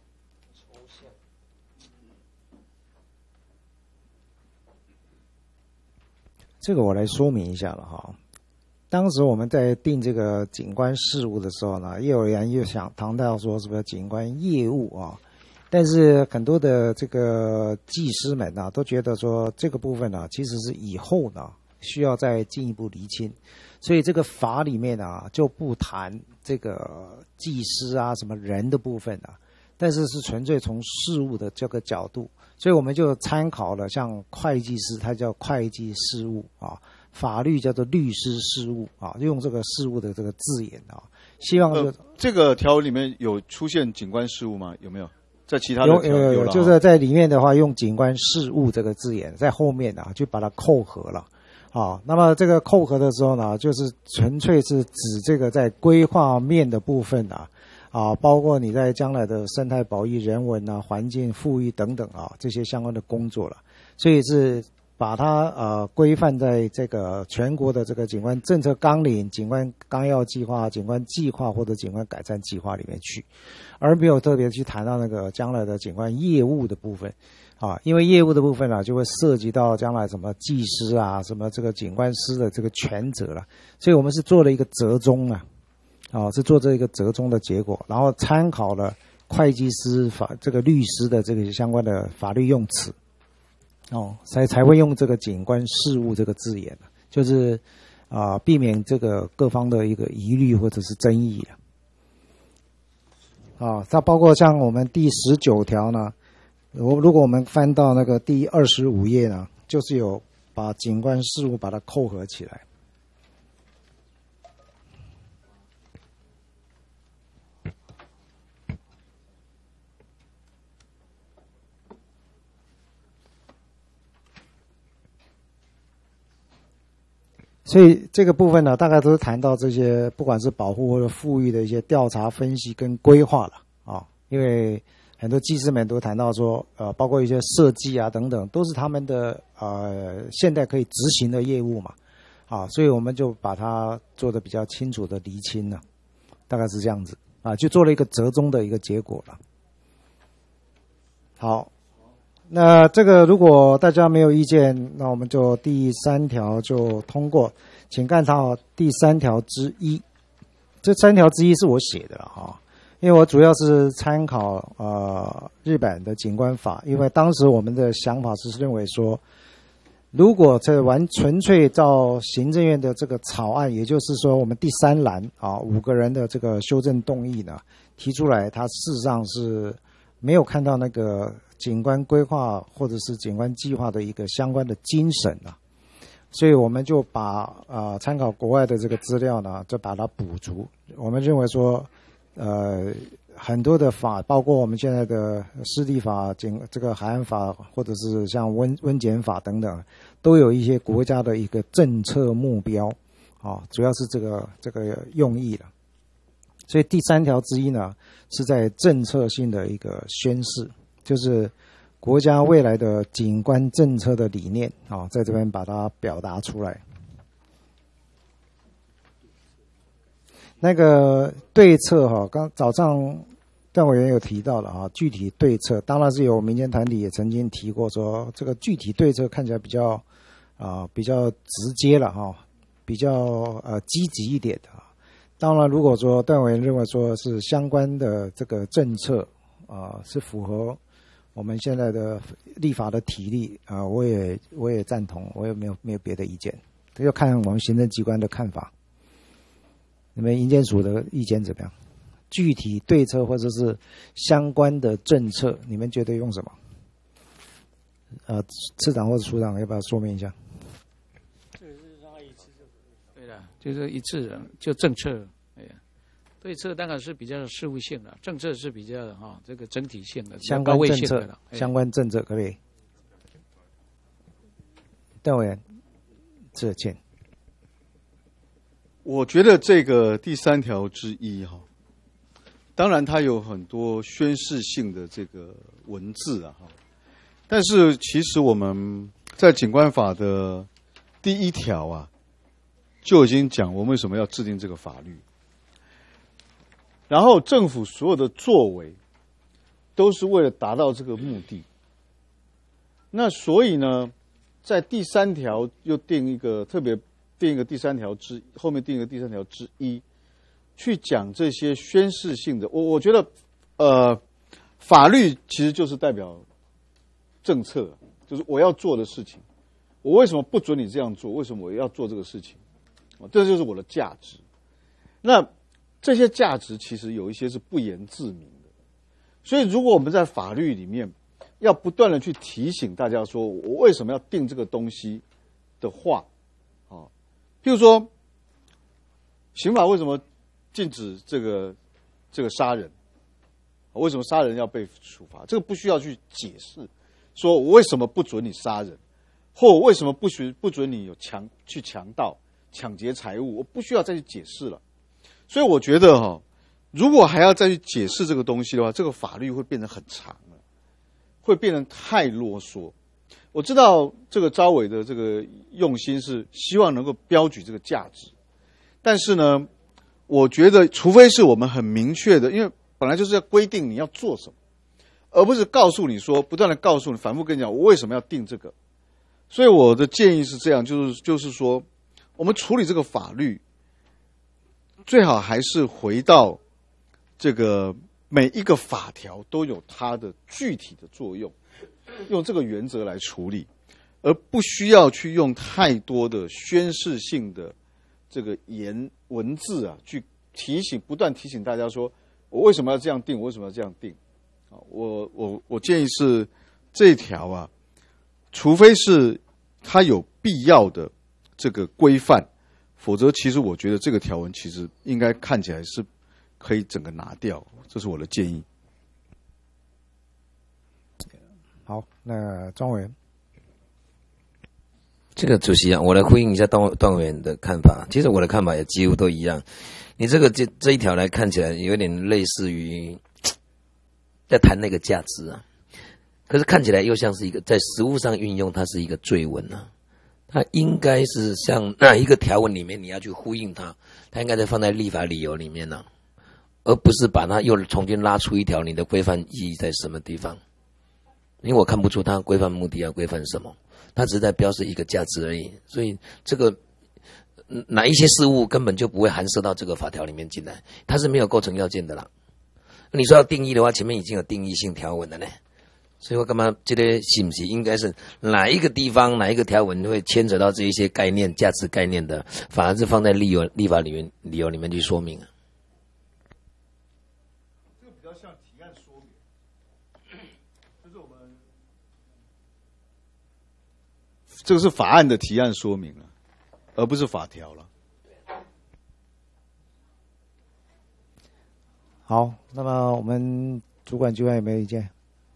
这个我来说明一下了哈。当时我们在定这个景观事务的时候呢，也有人又想谈到说什么景观业务啊，但是很多的这个技师们呢、啊，都觉得说这个部分呢、啊，其实是以后呢需要再进一步厘清，所以这个法里面啊就不谈这个技师啊什么人的部分啊，但是是纯粹从事务的这个角度，所以我们就参考了像会计师，他叫会计事务啊。法律叫做律师事务啊，用这个事务的这个字眼啊，希望这个、 呃、这个条文里面有出现景观事务吗？有没有？在其他的有有有有，就是在里面的话，用景观事务这个字眼在后面啊，就把它扣合了啊。那么这个扣合的时候呢，就是纯粹是指这个在规划面的部分啊，啊，包括你在将来的生态保育、人文啊、环境富裕等等啊这些相关的工作了，所以是。把它呃规范在这个全国的这个景观政策纲领、景观纲要计划、景观计划或者景观改善计划里面去，而没有特别去谈到那个将来的景观业务的部分啊，因为业务的部分啊就会涉及到将来什么技师啊、什么这个景观师的这个权责了，所以我们是做了一个折中啊，啊是做这一个折中的结果，然后参考了会计师法这个律师的这个相关的法律用词。哦，才才会用这个景观事务这个字眼，就是啊、呃，避免这个各方的一个疑虑或者是争议啊。它包括像我们第十九条呢，如如果我们翻到那个第二十五页呢，就是有把景观事务把它扣合起来。所以这个部分呢，大概都是谈到这些，不管是保护或者富裕的一些调查、分析跟规划了啊。因为很多技师们都谈到说，呃，包括一些设计啊等等，都是他们的呃现在可以执行的业务嘛，啊，所以我们就把它做得比较清楚的厘清了，大概是这样子啊，就做了一个折中的一个结果了。好。那这个如果大家没有意见，那我们就第三条就通过，请看到第三条之一。这三条之一是我写的啊，因为我主要是参考呃日本的景观法，因为当时我们的想法是认为说，如果这完纯粹照行政院的这个草案，也就是说我们第三栏啊五个人的这个修正动议呢提出来，它事实上是没有看到那个。景观规划或者是景观计划的一个相关的精神啊，所以我们就把呃参考国外的这个资料呢，就把它补足。我们认为说，呃很多的法，包括我们现在的湿地法、景这个海岸法，或者是像温温检法等等，都有一些国家的一个政策目标啊，主要是这个这个用意了。所以第三条之一呢，是在政策性的一个宣示。就是国家未来的景观政策的理念啊，在这边把它表达出来。那个对策哈，刚早上段委员有提到了啊，具体对策当然是有民间团体也曾经提过说，这个具体对策看起来比较啊、呃、比较直接了哈，比较呃积极一点的。当然，如果说段委员认为说是相关的这个政策啊、呃、是符合。我们现在的立法的体例啊、呃，我也我也赞同，我也没有没有别的意见，这要看我们行政机关的看法。你们营建署的意见怎么样？具体对策或者是相关的政策，你们觉得用什么？呃，次长或者署长要不要说明一下？ 这个是让他一致就对了，就是一致的，就政策。对策当然是比较事务性的，政策是比较哈、哦、这个整体性的、 相关政策的相关政策可不可以？段委员，致歉。 我觉得这个第三条之一哈，当然它有很多宣示性的这个文字啊哈，但是其实我们在景观法的第一条啊，就已经讲我们为什么要制定这个法律。然后政府所有的作为都是为了达到这个目的。那所以呢， 在第三条又定一个特别定一个第三条之后面定一个第三条之一，去讲这些宣示性的。我我觉得，呃，法律其实就是代表政策，就是我要做的事情。我为什么不准你这样做？为什么我要做这个事情？这就是我的价值。那这些价值其实有一些是不言自明的，所以如果我们在法律里面要不断的去提醒大家说，我为什么要定这个东西的话，啊，譬如说，刑法为什么禁止这个这个杀人？为什么杀人要被处罚？这个不需要去解释，说我为什么不准你杀人，或我为什么不许不准你有强去强盗、抢劫财物，我不需要再去解释了。所以我觉得哈、哦，如果还要再去解释这个东西的话，这个法律会变得很长了，会变得太啰嗦。我知道这个招委的这个用心是希望能够标举这个价值，但是呢，我觉得除非是我们很明确的，因为本来就是要规定你要做什么，而不是告诉你说，不断的告诉你，反复跟你讲，我为什么要定这个。所以我的建议是这样，就是就是说，我们处理这个法律，最好还是回到这个每一个法条都有它的具体的作用，用这个原则来处理，而不需要去用太多的宣示性的这个言文字啊，去提醒，不断提醒大家说，我为什么要这样定，我为什么要这样定？啊，我我我建议是这一条啊，除非是它有必要的这个规范。否则，其实我觉得这个条文其实应该看起来是可以整个拿掉，这是我的建议。 好，那庄委员， 这个主席啊，我来回应一下段段委员的看法。其实我的看法也几乎都一样。你这个这这一条来看起来有点类似于在谈那个价值啊，可是看起来又像是一个在实务上运用，它是一个追文啊。它应该是像那一个条文里面你要去呼应它，它应该在放在立法理由里面呢、啊，而不是把它又重新拉出一条你的规范意义在什么地方。因为我看不出它规范目的要规范什么，它只是在标示一个价值而已。所以这个哪一些事物根本就不会含涉到这个法条里面进来，它是没有构成要件的啦。你说要定义的话，前面已经有定义性条文了呢。所以我干嘛这个是不是应该是哪一个地方哪一个条文会牵扯到这一些概念价值概念的，反而是放在立由立法里面理由里面去说明啊。 这个比较像提案说明，就是我们这个是法案的提案说明了，而不是法条了。 好，那么我们主管机关有没有意见？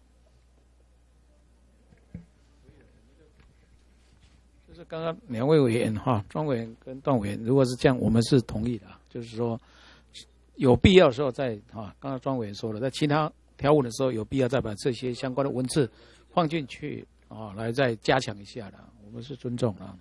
就是刚刚两位委员哈，庄委员跟段委员，如果是这样，我们是同意的，就是说有必要的时候再哈，刚刚庄委员说了，在其他条文的时候有必要再把这些相关的文字放进去啊，来再加强一下的，我们是尊重的。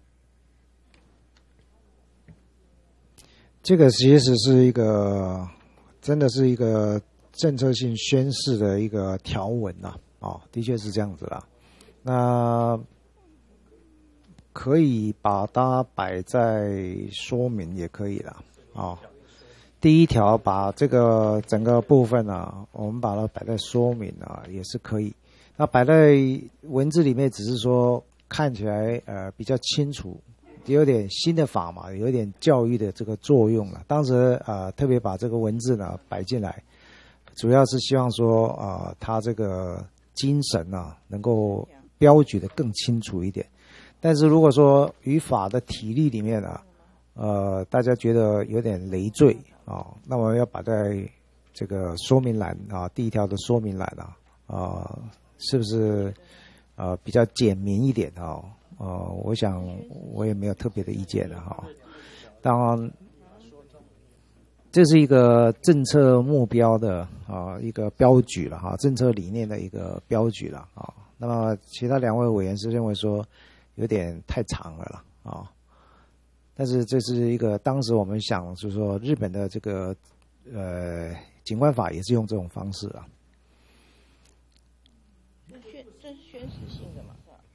这个其实是一个，真的是一个政策性宣示的一个条文呐，哦，的确是这样子啦。那可以把它摆在说明也可以啦，哦。第一条把这个整个部分啊，我们把它摆在说明啊，也是可以。那摆在文字里面，只是说看起来呃比较清楚。有点新的法嘛，有点教育的这个作用了。当时呃特别把这个文字呢摆进来，主要是希望说啊、呃，他这个精神啊能够标举的更清楚一点。但是如果说语法的体例里面啊，呃大家觉得有点累赘啊，那我们要把在这个说明栏啊，第一条的说明栏啊，啊、呃、是不是呃比较简明一点啊？呃，我想我也没有特别的意见了哈。当然，这是一个政策目标的啊一个标举了哈，政策理念的一个标举了啊。那么其他两位委员是认为说有点太长了啦啊。但是这是一个当时我们想就是说日本的这个呃警官法也是用这种方式啊。 这宣这是宣示性的嘛？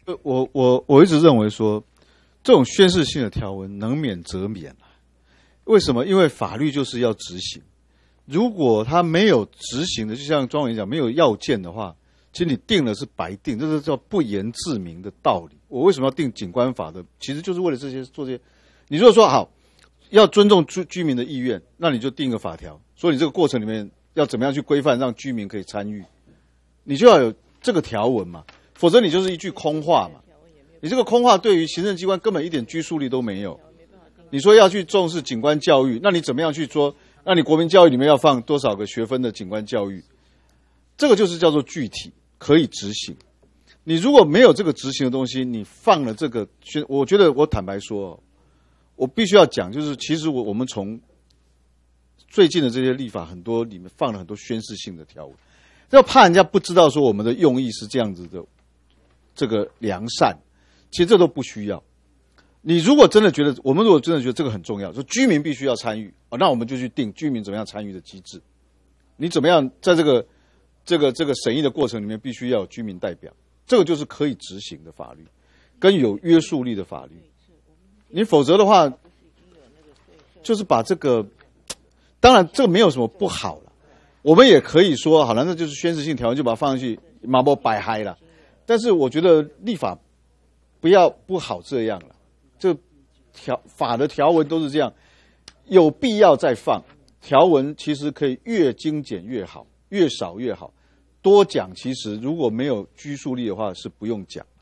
我我我一直认为说，这种宣示性的条文能免则免啊。为什么？因为法律就是要执行。如果他没有执行的，就像庄委员讲，没有要件的话，其实你定了是白定，这是叫不言自明的道理。我为什么要定景观法的？其实就是为了这些做这些。你如果说好要尊重居居民的意愿，那你就定个法条，所以你这个过程里面要怎么样去规范，让居民可以参与，你就要有这个条文嘛，否则你就是一句空话嘛。你这个空话对于行政机关根本一点拘束力都没有。你说要去重视景观教育，那你怎么样去说？那你国民教育里面要放多少个学分的景观教育？这个就是叫做具体可以执行。你如果没有这个执行的东西，你放了这个，我觉得我坦白说，我必须要讲，就是其实我我们从最近的这些立法很多里面放了很多宣示性的条文，要怕人家不知道说我们的用意是这样子的，这个良善，其实这都不需要。你如果真的觉得，我们如果真的觉得这个很重要，说居民必须要参与，哦，那我们就去定居民怎么样参与的机制。你怎么样在这个这个这个审议的过程里面，必须要有居民代表，这个就是可以执行的法律，跟有约束力的法律。你否则的话，就是把这个，当然这个没有什么不好了，我们也可以说，好了，那就是宣示性条文，就把它放上去，马波摆嗨了。但是我觉得立法不要不好这样了。这条法的条文都是这样，有必要再放条文，其实可以越精简越好，越少越好。多讲其实如果没有拘束力的话，是不用讲。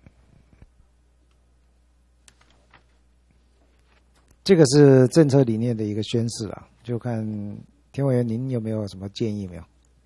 这个是政策理念的一个宣示啊，就看田委员您有没有什么建议没有？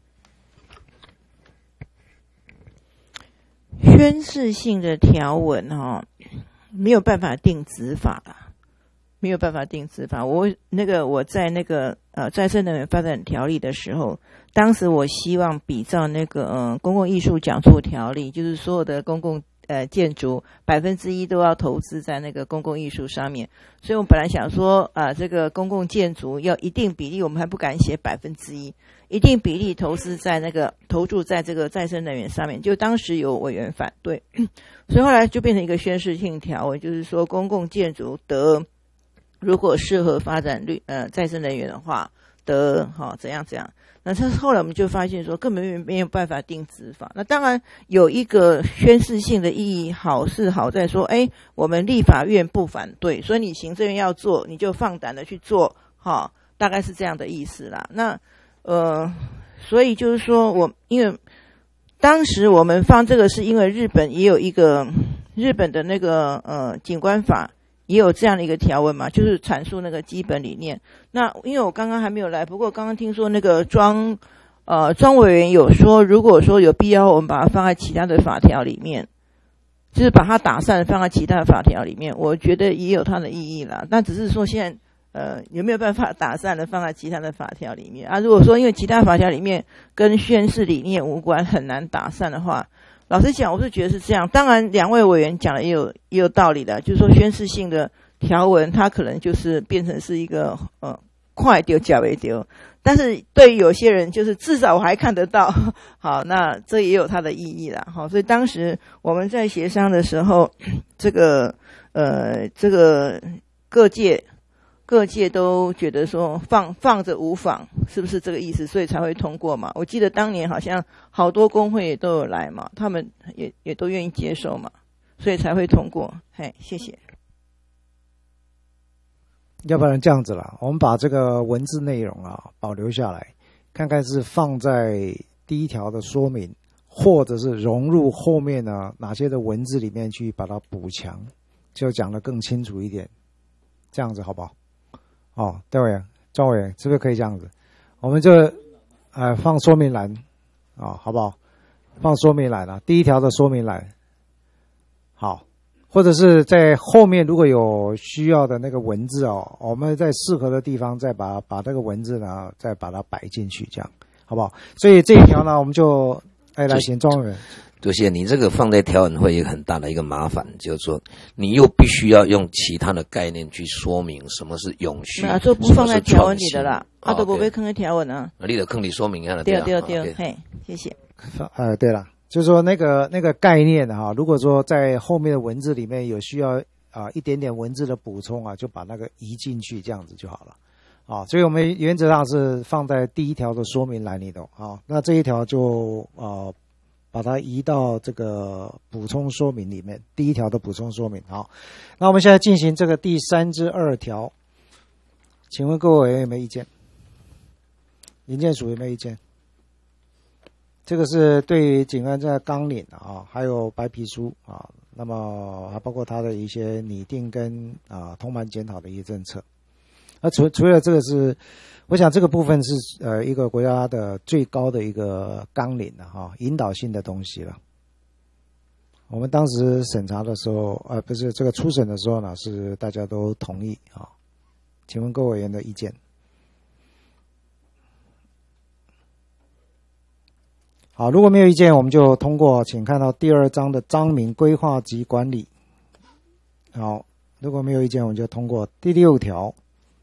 宣示性的条文哈、哦。没有办法定执法啦，没有办法定执法。我那个我在那个呃再生能源发展条例的时候，当时我希望比照那个呃公共艺术讲座条例，就是所有的公共呃建筑百分之一都要投资在那个公共艺术上面。所以我本来想说啊、呃，这个公共建筑要一定比例，我们还不敢写百分之一，一定比例投资在那个投注在这个再生能源上面。就当时有委员反对。所以后来就变成一个宣示性条文，就是说公共建筑得如果适合发展绿呃再生能源的话，得好、哦、怎样怎样。那他后来我们就发现说根本没有办法定执法。那当然有一个宣示性的意义，好是好在说，哎，我们立法院不反对，所以你行政院要做，你就放胆的去做，哈、哦，大概是这样的意思啦。那呃，所以就是说我因为。当时我们放这个是因为日本也有一个日本的那个呃景观法也有这样的一个条文嘛，就是阐述那个基本理念。那因为我刚刚还没有来，不过刚刚听说那个庄呃庄委员有说，如果说有必要，我们把它放在其他的法条里面，就是把它打散放在其他的法条里面，我觉得也有它的意义啦。那只是说现在。呃，有没有办法打散的放在其他的法条里面啊？如果说因为其他法条里面跟宣示理念无关，很难打散的话，老实讲，我是觉得是这样。当然，两位委员讲的也有也有道理的，就是说宣示性的条文，它可能就是变成是一个呃快丢假为丢，但是对于有些人，就是至少我还看得到，好，那这也有它的意义啦。好，所以当时我们在协商的时候，这个呃这个各界。各界都觉得说放放着无妨，是不是这个意思？所以才会通过嘛。我记得当年好像好多工会也都有来嘛，他们也也都愿意接受嘛，所以才会通过。嘿，谢谢。 要不然这样子啦，我们把这个文字内容啊保留下来，看看是放在第一条的说明，或者是融入后面呢哪些的文字里面去把它补强，就讲得更清楚一点。这样子好不好？哦，对委员、庄委员，是不是可以这样子？我们就呃放说明栏啊、哦，好不好？放说明栏啊，第一条的说明栏，好，或者是在后面如果有需要的那个文字哦，我们在适合的地方再把把这个文字呢再把它摆进去，这样好不好？所以这一条呢，我们就哎来请庄委员。 多谢你这个放在条文会有很大的一个麻烦，就是说你又必须要用其他的概念去说明什么是永续， 啊，这不放在条文里的啦，啊，都不会放在条文啊。 你得坑里说明一下了， 对对对，嘿，谢谢。 呃，对了， 就是说那个那个概念哈，如果说在后面的文字里面有需要啊、呃、一点点文字的补充啊，就把那个移进去，这样子就好了。啊，所以我们原则上是放在第一条的说明栏里头啊，那这一条就呃把它移到这个补充说明里面，第一条的补充说明。好，那我们现在进行这个第三之二条，请问各位委员有没有意见？营建署有没有意见？这个是对于景安在纲领啊，还有白皮书啊，那么还包括它的一些拟定跟啊通盘检讨的一些政策。那除除了这个是，我想这个部分是呃一个国家的最高的一个纲领了哈，引导性的东西了。我们当时审查的时候，呃，不是这个初审的时候呢，是大家都同意啊。请问各位委员的意见？好，如果没有意见，我们就通过。请看到第二章的章名规划及管理。好，如果没有意见，我们就通过第六条。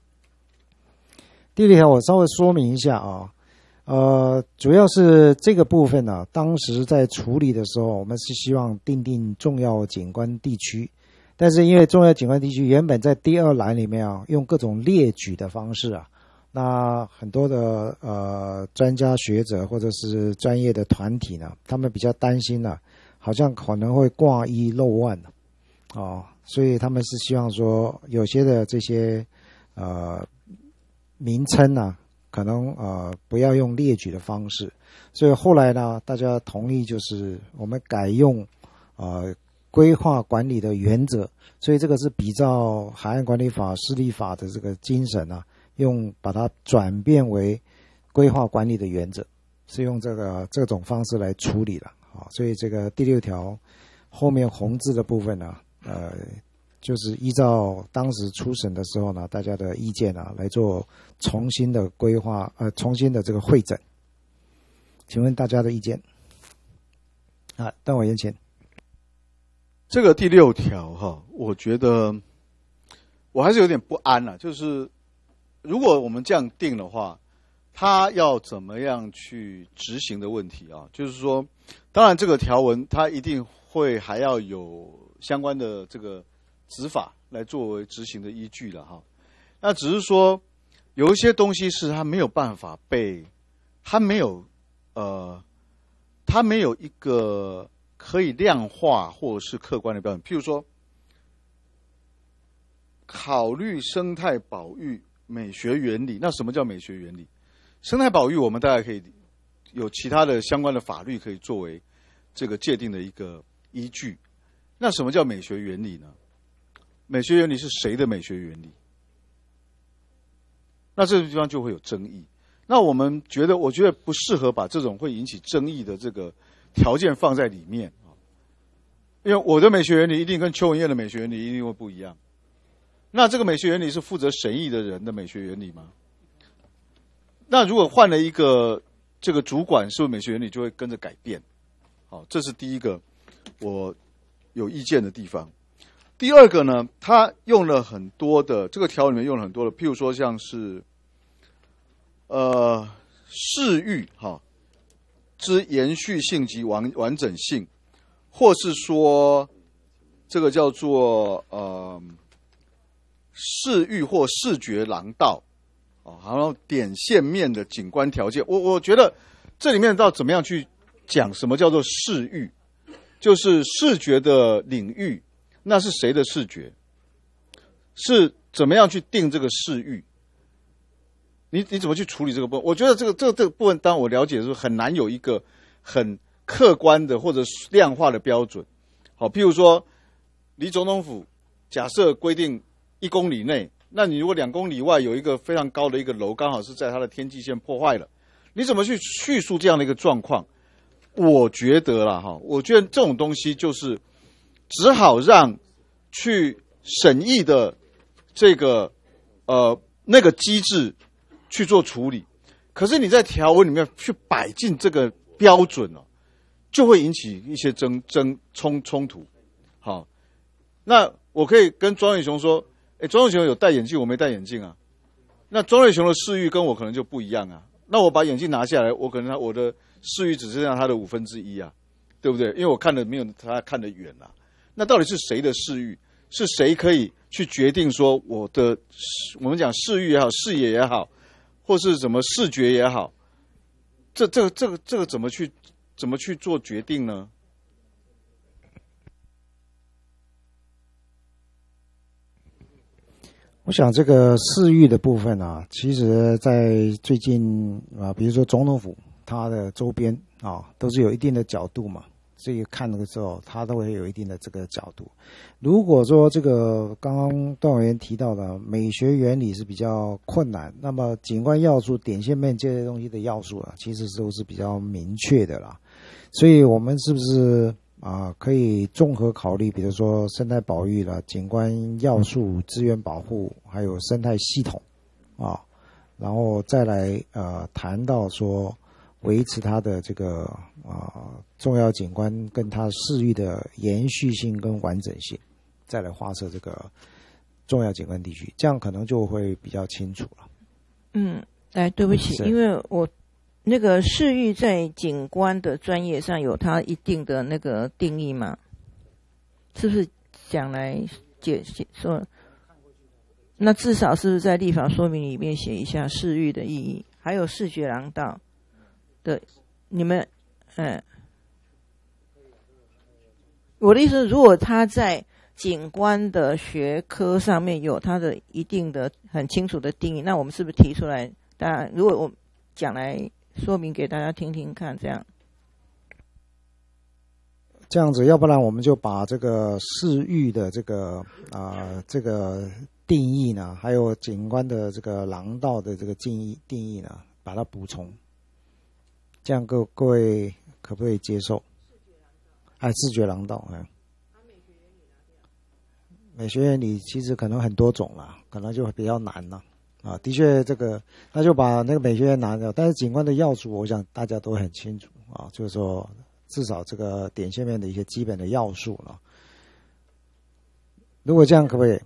第六条我稍微说明一下啊，呃，主要是这个部分呢、啊，当时在处理的时候，我们是希望订定重要景观地区，但是因为重要景观地区原本在第二栏里面啊，用各种列举的方式啊，那很多的呃专家学者或者是专业的团体呢，他们比较担心呢、啊，好像可能会挂一漏万哦，所以他们是希望说有些的这些呃。名称呢、啊，可能呃不要用列举的方式，所以后来呢，大家同意就是我们改用呃规划管理的原则，所以这个是比照海岸管理法、湿地法的这个精神啊，用把它转变为规划管理的原则，是用这个这种方式来处理了啊。所以这个第六条后面红字的部分呢、啊，呃。就是依照当时初审的时候呢，大家的意见啊，来做重新的规划，呃，重新的这个会诊。请问大家的意见？啊，段委员请。 这个第六条哈，我觉得我还是有点不安了、啊。就是如果我们这样定的话，它要怎么样去执行的问题啊？就是说，当然这个条文它一定会还要有相关的这个。执法来作为执行的依据了哈，那只是说有一些东西是它没有办法被，它没有呃，它没有一个可以量化或者是客观的标准。譬如说，考虑生态保育美学原理，那什么叫美学原理？生态保育我们大概可以有其他的相关的法律可以作为这个界定的一个依据。那什么叫美学原理呢？美学原理是谁的美学原理？那这个地方就会有争议。那我们觉得，我觉得不适合把这种会引起争议的这个条件放在里面啊，因为我的美学原理一定跟邱文彦的美学原理一定会不一样。那这个美学原理是负责审议的人的美学原理吗？那如果换了一个这个主管，是不是美学原理就会跟着改变？好，这是第一个我有意见的地方。第二个呢，他用了很多的这个条文里面用了很多的，譬如说像是呃视域哈之延续性及完完整性，或是说这个叫做呃视域或视觉廊道啊，然后点线面的景观条件。我我觉得这里面到怎么样去讲什么叫做视域，就是视觉的领域。那是谁的视觉？是怎么样去定这个视域？你你怎么去处理这个部分？我觉得这个这个这个部分，当我了解的时候，很难有一个很客观的或者量化的标准。好，譬如说，离总统府假设规定一公里内，那你如果两公里外有一个非常高的一个楼，刚好是在它的天际线破坏了，你怎么去叙述这样的一个状况？我觉得啦，哈，我觉得这种东西就是。只好让去审议的这个呃那个机制去做处理，可是你在条文里面去摆进这个标准哦，就会引起一些争争冲冲突。好，那我可以跟庄瑞雄说，哎，庄瑞雄有戴眼镜，我没戴眼镜啊。那庄瑞雄的视域跟我可能就不一样啊。那我把眼镜拿下来，我可能我的视域只剩下他的五分之一啊。 对不对？因为我看的没有他看得远啦。那到底是谁的视域？是谁可以去决定说我的我们讲视域也好，视野也好，或是什么视觉也好，这这个这个这个怎么去怎么去做决定呢？ 我想这个视域的部分啊，其实在最近啊，比如说总统府它的周边啊，都是有一定的角度嘛，所以看那个时候它都会有一定的这个角度。如果说这个刚刚段委员提到的美学原理是比较困难，那么景观要素、点线面这些东西的要素啊，其实都是比较明确的啦。所以我们是不是啊，可以综合考虑，比如说生态保育了、景观要素、资源保护，还有生态系统啊，然后再来呃谈到说维持它的这个啊重要景观跟它视域的延续性跟完整性，再来划设这个重要景观地区，这样可能就会比较清楚了。 嗯，哎，对不起，因为我。那个视域在景观的专业上有它一定的那个定义吗？是不是讲来解解说？那至少是不是在立法说明里面写一下视域的意义，还有视觉廊道的？你们，嗯，我的意思是，如果他在景观的学科上面有它的一定的很清楚的定义，那我们是不是提出来？当然，如果我讲来。说明给大家听听看，这样， 这样子，要不然我们就把这个视域的这个啊、呃、这个定义呢，还有景观的这个廊道的这个定义定义呢，把它补充，这样各各位可不可以接受？哎，视觉廊道，哎，美学原理其实可能很多种啦，可能就比较难了。啊，的确，这个那就把那个美学院拿掉，但是景观的要素，我想大家都很清楚啊，就是说至少这个点线面的一些基本的要素了。如果这样可不可以？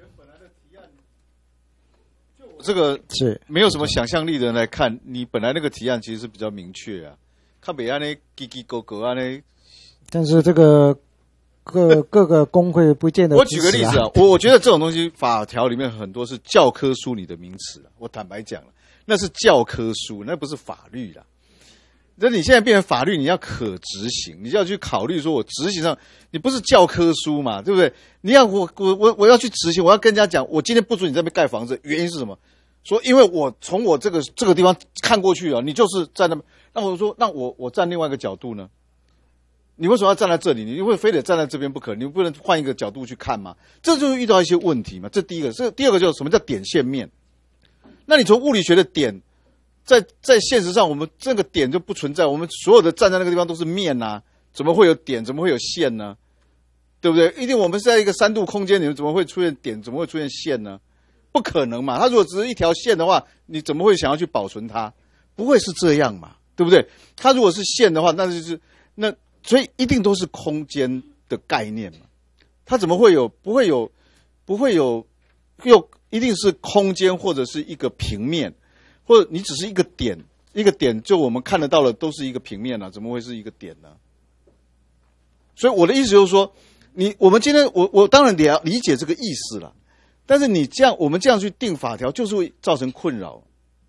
这个是没有什么想象力的人来看，你本来那个提案其实是比较明确啊，看北岸呢，叽叽勾勾啊呢。 但是这个。各各个工会不见得、啊。 我举个例子啊，我我觉得这种东西法条里面很多是教科书里的名词了。我坦白讲了，那是教科书，那不是法律啦。那你现在变成法律，你要可执行，你要去考虑说，我执行上你不是教科书嘛，对不对？你要我我我我要去执行，我要跟人家讲，我今天不准你这边盖房子，原因是什么？说因为我从我这个这个地方看过去啊，你就是在那，那我说，那我我站另外一个角度呢？你为什么要站在这里？你会非得站在这边不可？你不能换一个角度去看吗？这就是遇到一些问题嘛。这第一个，这第二个就是什么叫点线面？那你从物理学的点，在在现实上，我们这个点就不存在。我们所有的站在那个地方都是面啊，怎么会有点？怎么会有线呢？对不对？一定我们是在一个三度空间里面，怎么会出现点？怎么会出现线呢？不可能嘛！它如果只是一条线的话，你怎么会想要去保存它？不会是这样嘛？对不对？它如果是线的话，那就是那。所以一定都是空间的概念嘛，它怎么会有不会有不会有又一定是空间或者是一个平面，或者你只是一个点一个点就我们看得到的都是一个平面啊，怎么会是一个点呢？所以我的意思就是说，你我们今天我我当然理理解这个意思了，但是你这样我们这样去定法条，就是会造成困扰。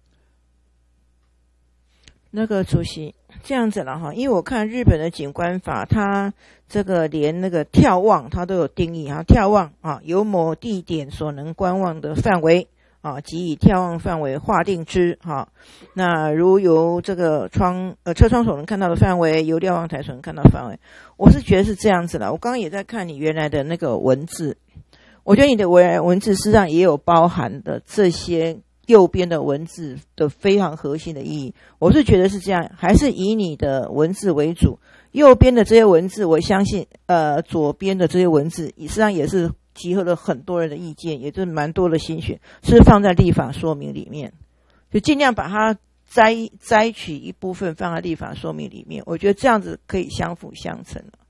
那个主席这样子了哈，因为我看日本的景观法，它这个连那个眺望它都有定义哈，眺望啊，由某地点所能观望的范围啊，即以眺望范围划定之哈。那如由这个窗呃车窗所能看到的范围，由瞭望台所能看到的范围，我是觉得是这样子了。我刚刚也在看你原来的那个文字，我觉得你的文文字事实上也有包含的这些。右边的文字的非常核心的意义，我是觉得是这样，还是以你的文字为主。右边的这些文字，我相信，呃，左边的这些文字，实际上也是集合了很多人的意见，也就是蛮多的心血，是放在立法说明里面，就尽量把它摘摘取一部分放在立法说明里面。我觉得这样子可以相辅相成了。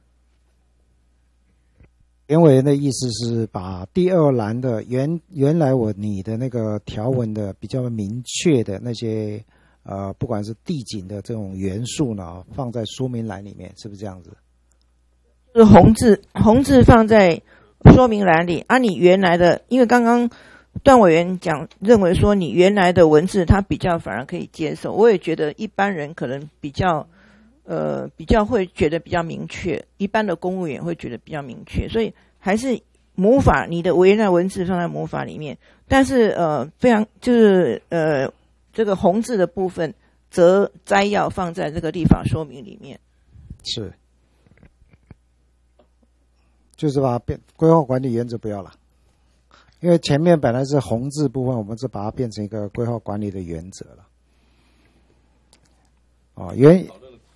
原委员的意思是把第二栏的原原来我你的那个条文的比较明确的那些呃，不管是地景的这种元素呢，放在说明栏里面，是不是这样子？ 就是红字，红字放在说明栏里啊，你原来的，因为刚刚段委员讲认为说你原来的文字他比较反而可以接受，我也觉得一般人可能比较呃比较会觉得比较明确，一般的公务员会觉得比较明确，所以还是母法你的原来文字放在母法里面，但是呃非常就是呃这个红字的部分则摘要放在这个立法说明里面。 是，就是把变规划管理原则不要了。因为前面本来是红字部分，我们是把它变成一个规划管理的原则了。哦，原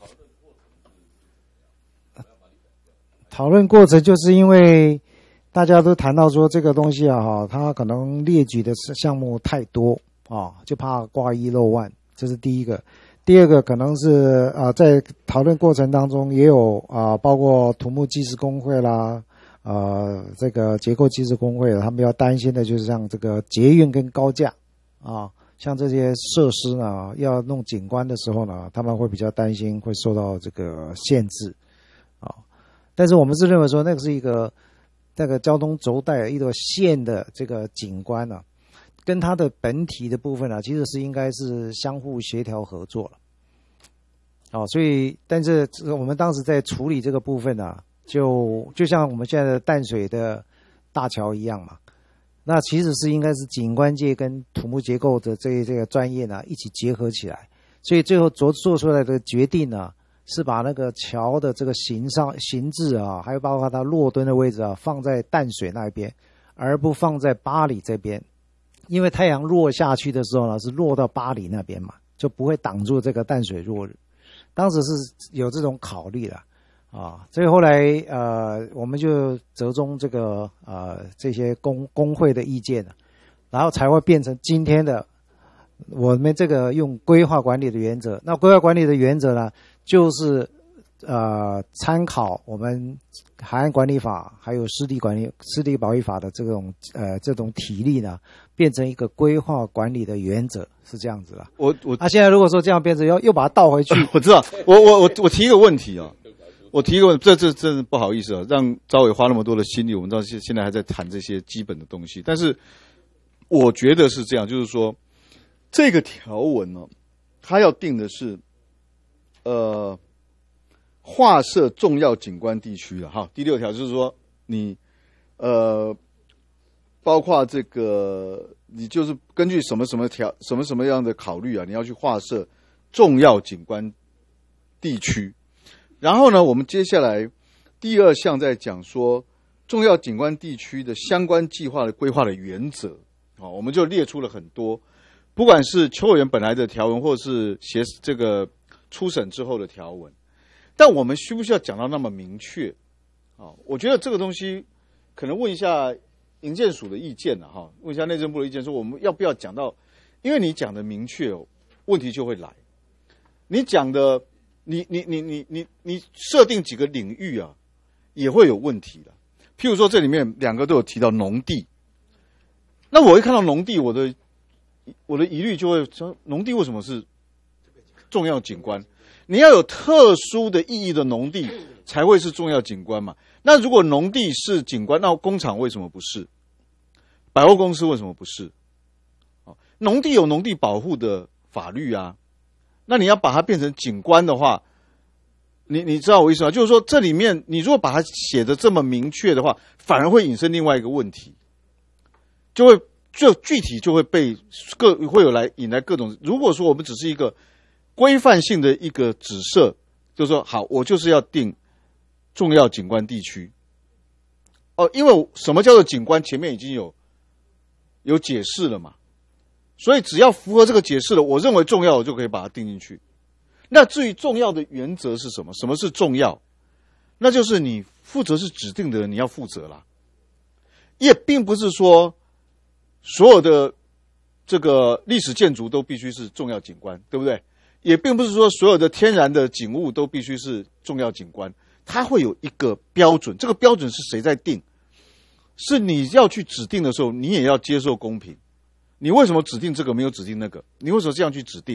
讨论过程就是因为大家都谈到说这个东西啊，哈，它可能列举的项目太多啊，就怕挂一漏万，这是第一个。第二个可能是啊，在讨论过程当中也有啊，包括土木技师工会啦。呃，这个结构技师工会，他们要担心的就是像这个捷运跟高架啊，像这些设施呢，要弄景观的时候呢，他们会比较担心会受到这个限制啊。但是我们是认为说，那个是一个那个交通轴带一个线的这个景观呢、啊，跟它的本体的部分呢、啊，其实是应该是相互协调合作了。哦，所以，但是我们当时在处理这个部分呢、啊。就就像我们现在的淡水的大桥一样嘛，那其实是应该是景观界跟土木结构的这这个专业呢一起结合起来，所以最后做做出来的决定呢，是把那个桥的这个形上形制啊，还有包括它落墩的位置啊，放在淡水那边，而不放在八里这边，因为太阳落下去的时候呢，是落到八里那边嘛，就不会挡住这个淡水落日，当时是有这种考虑的。啊，所以后来呃，我们就折中这个呃这些工工会的意见了，然后才会变成今天的我们这个用规划管理的原则。那规划管理的原则呢，就是呃参考我们海岸管理法还有湿地管理湿地保育法的这种呃这种体例呢，变成一个规划管理的原则，是这样子了。 我我那、啊、现在如果说这样变成要又把它倒回去， 我知道，我我我我提一个问题啊。我提一个问题，这这真不好意思啊，让召委花那么多的心力，我们知道现现在还在谈这些基本的东西，但是我觉得是这样，就是说这个条文呢、哦，它要定的是呃划设重要景观地区的哈，第六条就是说你呃包括这个你就是根据什么什么条什么什么样的考虑啊，你要去划设重要景观地区。然后呢，我们接下来第二项在讲说重要景观地区的相关计划的规划的原则，好，我们就列出了很多，不管是邱委员本来的条文，或者是协这个初审之后的条文，但我们需不需要讲到那么明确？啊，我觉得这个东西可能问一下营建署的意见了哈，问一下内政部的意见，说我们要不要讲到，因为你讲的明确，问题就会来，你讲的。你你你你你你设定几个领域啊，也会有问题的。譬如说，这里面两个都有提到农地，那我一看到农地，我的我的疑虑就会说，农地为什么是重要景观？你要有特殊的意义的农地才会是重要景观嘛？那如果农地是景观，那工厂为什么不是？百货公司为什么不是？农地有农地保护的法律啊。那你要把它变成景观的话，你你知道我意思吗？就是说，这里面你如果把它写的这么明确的话，反而会引申另外一个问题，就会就具体就会被各会有来引来各种。如果说我们只是一个规范性的一个指涉，就是说好，我就是要定重要景观地区。哦，因为什么叫做景观，前面已经有有解释了嘛。所以只要符合这个解释的，我认为重要，我就可以把它定进去。那至于重要的原则是什么？什么是重要？那就是你负责是指定的人，你要负责啦。也并不是说所有的这个历史建筑都必须是重要景观，对不对？也并不是说所有的天然的景物都必须是重要景观，它会有一个标准。这个标准是谁在定？是你要去指定的时候，你也要接受公平。你为什么指定这个没有指定那个？你为什么这样去指定？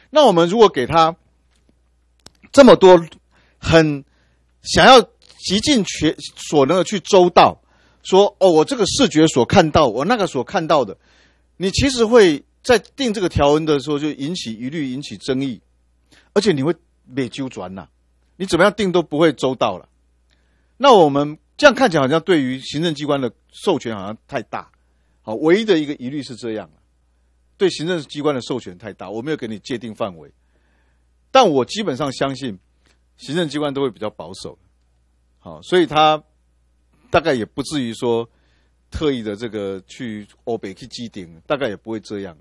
那我们如果给他这么多很想要极尽全所能的去周到，说哦，我这个视觉所看到，我那个所看到的，你其实会在定这个条文的时候就引起疑虑，引起争议，而且你会没纠转呐，你怎么样定都不会周到了。那我们这样看起来好像对于行政机关的授权好像太大，好，唯一的一个疑虑是这样，对行政机关的授权太大，我没有给你界定范围，但我基本上相信行政机关都会比较保守，好，所以他大概也不至于说特意的这个去欧北去基顶，大概也不会这样。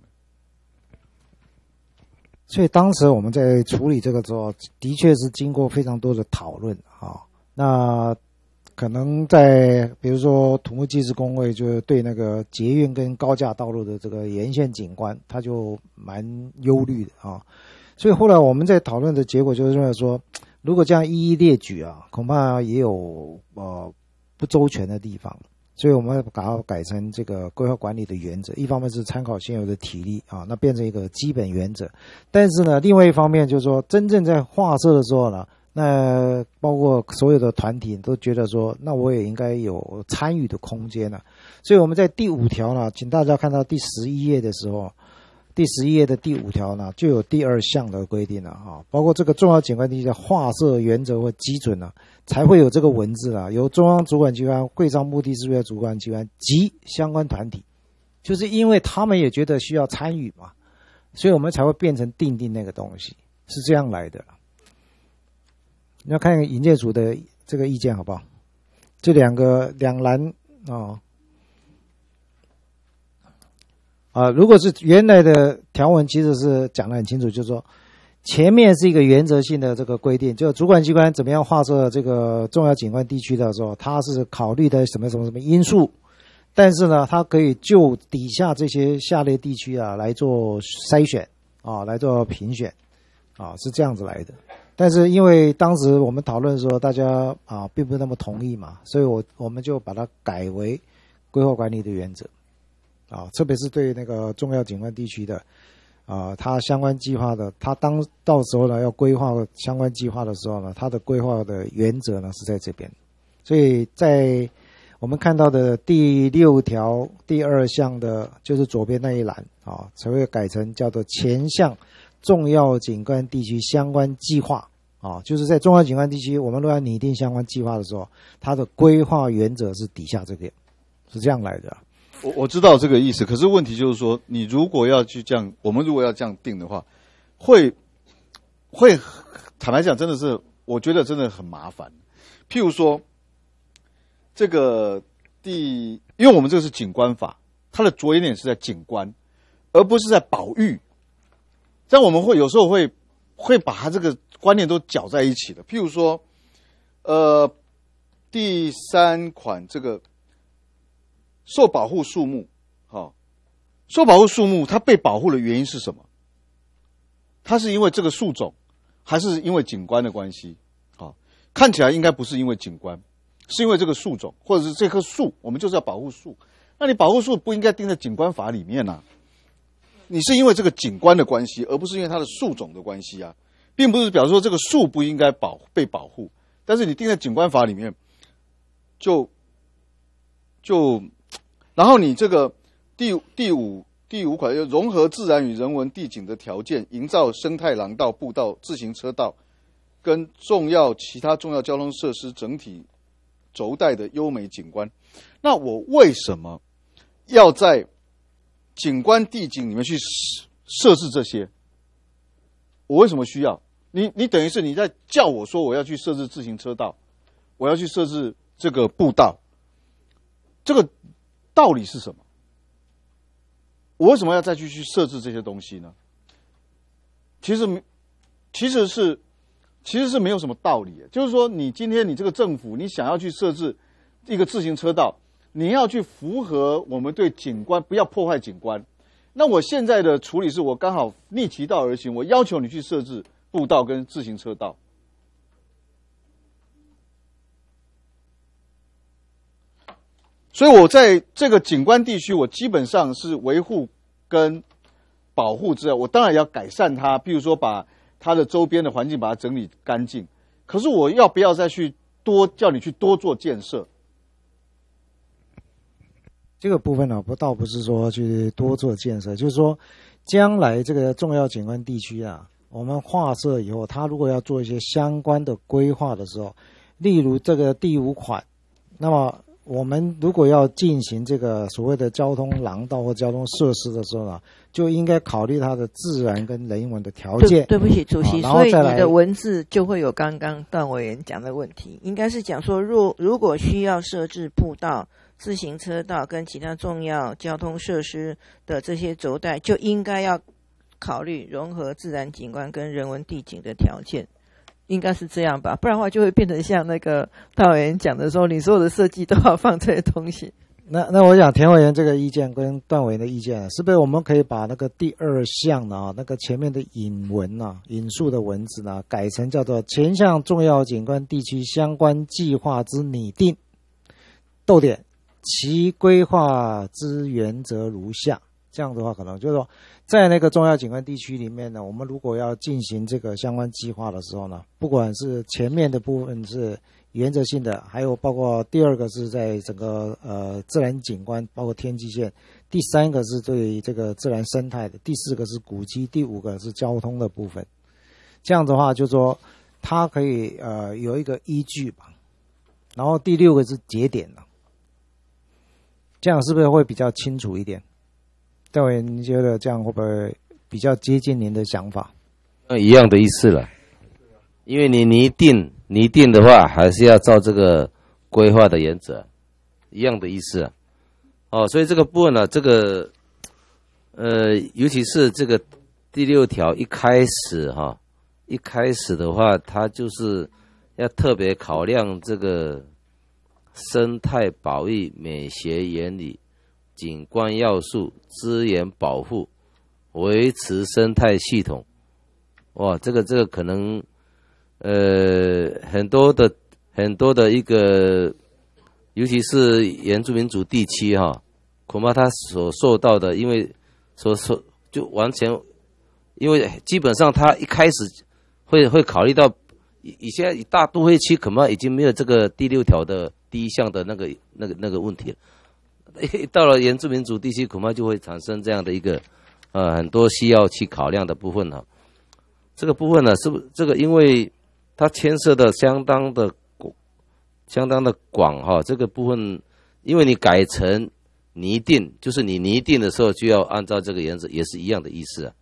所以当时我们在处理这个时候，的确是经过非常多的讨论啊。那可能在比如说土木技师工会就对那个捷运跟高架道路的这个沿线景观，他就蛮忧虑的啊。所以后来我们在讨论的结果就是认为说，如果这样一一列举啊，恐怕也有呃不周全的地方。所以我们要把它改成这个规划管理的原则，一方面是参考现有的体例啊，那变成一个基本原则。但是呢，另外一方面就是说，真正在划设的时候呢，那包括所有的团体都觉得说，那我也应该有参与的空间了。所以我们在第五条呢，请大家看到第十一页的时候，第十一页的第五条呢，就有第二项的规定了哈，包括这个重要景观地区的划设原则或基准呢，才会有这个文字啊，由中央主管机关、会商目的事业主管机关及相关团体，就是因为他们也觉得需要参与嘛，所以我们才会变成定定那个东西，是这样来的。你要看营建署的这个意见好不好？这两个两栏啊。啊，如果是原来的条文，其实是讲得很清楚，就是说，前面是一个原则性的这个规定，就主管机关怎么样划设这个重要景观地区的时候，它是考虑的什么什么什么因素，但是呢，它可以就底下这些下列地区啊来做筛选啊，来做评选啊，是这样子来的。但是因为当时我们讨论的时候，大家啊并不那么同意嘛，所以我我们就把它改为规划管理的原则。啊，特别是对那个重要景观地区的，啊，它相关计划的，它当到时候呢要规划相关计划的时候呢，它的规划的原则呢是在这边，所以在我们看到的第六条第二项的，就是左边那一栏啊，才会改成叫做前项重要景观地区相关计划啊，就是在重要景观地区，我们如果要拟定相关计划的时候，它的规划原则是底下这边，是这样来的。 我我知道这个意思，可是问题就是说，你如果要去这样，我们如果要这样定的话，会会坦白讲，真的是我觉得真的很麻烦。譬如说，这个第，因为我们这个是景观法，它的着眼点是在景观，而不是在保育。这样我们会有时候会会把它这个观念都搅在一起的。譬如说，呃，第三款这个。受保护树木，好、哦，受保护树木，它被保护的原因是什么？它是因为这个树种，还是因为景观的关系？好、哦，看起来应该不是因为景观，是因为这个树种，或者是这棵树，我们就是要保护树。那你保护树不应该定在景观法里面啊？你是因为这个景观的关系，而不是因为它的树种的关系啊，并不是表示说这个树不应该保被保护，但是你定在景观法里面，就就。然后你这个第第五第五款就融合自然与人文地景的条件，营造生态廊道、步道、自行车道跟重要其他重要交通设施整体轴带的优美景观。那我为什么要在景观地景里面去设置这些？我为什么需要？你你等于是你在叫我说我要去设置自行车道，我要去设置这个步道，这个。道理是什么？我为什么要再去去设置这些东西呢？其实，其实是，其实是没有什么道理。就是说，你今天你这个政府，你想要去设置一个自行车道，你要去符合我们对景观，不要破坏景观。那我现在的处理是我刚好逆其道而行，我要求你去设置步道跟自行车道。所以我在这个景观地区，我基本上是维护跟保护之外，我当然要改善它，比如说把它的周边的环境把它整理干净。可是我要不要再去多叫你去多做建设？ 这个部分呢，不倒不是说去多做建设，就是说将来这个重要景观地区啊，我们划设以后，它如果要做一些相关的规划的时候，例如这个第五款，那么我们如果要进行这个所谓的交通廊道或交通设施的时候呢，就应该考虑它的自然跟人文的条件。 对, 对不起，主席， 然后再来所以你的文字就会有刚刚段委员讲的问题，应该是讲说，若如果需要设置步道、自行车道跟其他重要交通设施的这些轴带，就应该要考虑融合自然景观跟人文地景的条件。应该是这样吧，不然的话就会变成像那个大委员讲的说，你所有的设计都要放这些东西。 那那我想田委员这个意见跟段委员的意见，是不是我们可以把那个第二项呢，那个前面的引文啊，引述的文字呢，改成叫做前项重要景观地区相关计划之拟定，逗点，其规划之原则如下。这样的话，可能就是说，在那个重要景观地区里面呢，我们如果要进行这个相关计划的时候呢，不管是前面的部分是原则性的，还有包括第二个是在整个呃自然景观，包括天际线，第三个是对于这个自然生态的，第四个是古迹，第五个是交通的部分。这样的话，就说它可以呃有一个依据吧。然后第六个是节点了，这样是不是会比较清楚一点？戴委员，你觉得这样会不会比较接近您的想法？ 那一样的意思了，因为你拟定拟定的话，还是要照这个规划的原则，一样的意思啊。哦，所以这个部分呢，这个呃，尤其是这个第六条一开始哈、哦，一开始的话，它就是要特别考量这个生态保育美学原理。景观要素、资源保护、维持生态系统，哇，这个这个可能，呃，很多的很多的一个，尤其是原住民族地区哈，恐怕他所受到的，因为所受就完全，因为基本上他一开始会会考虑到，以以现在大都会区恐怕已经没有这个第六条的第一项的那个那个那个问题了。到了原住民族地区，恐怕就会产生这样的一个，呃，很多需要去考量的部分哈。这个部分呢，是不是这个？因为它牵涉的相当的相当的广哈。这个部分，因为你改成拟定，就是你拟定的时候就要按照这个原则，也是一样的意思啊。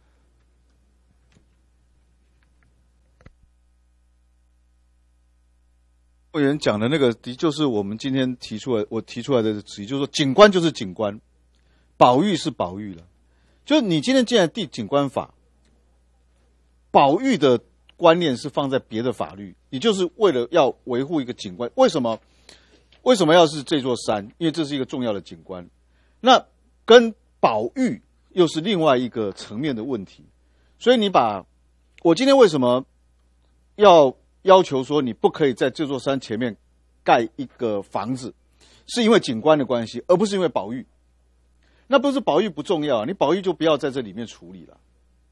委员讲的那个，的就是我们今天提出来，我提出来的质疑，就是说景观就是景观，保育是保育了。就是你今天既然定景观法，保育的观念是放在别的法律，你就是为了要维护一个景观。为什么？为什么要是这座山？因为这是一个重要的景观，那跟保育又是另外一个层面的问题。所以你把我今天为什么要要求说你不可以在这座山前面盖一个房子，是因为景观的关系，而不是因为保育。那不是保育不重要啊，你保育就不要在这里面处理了。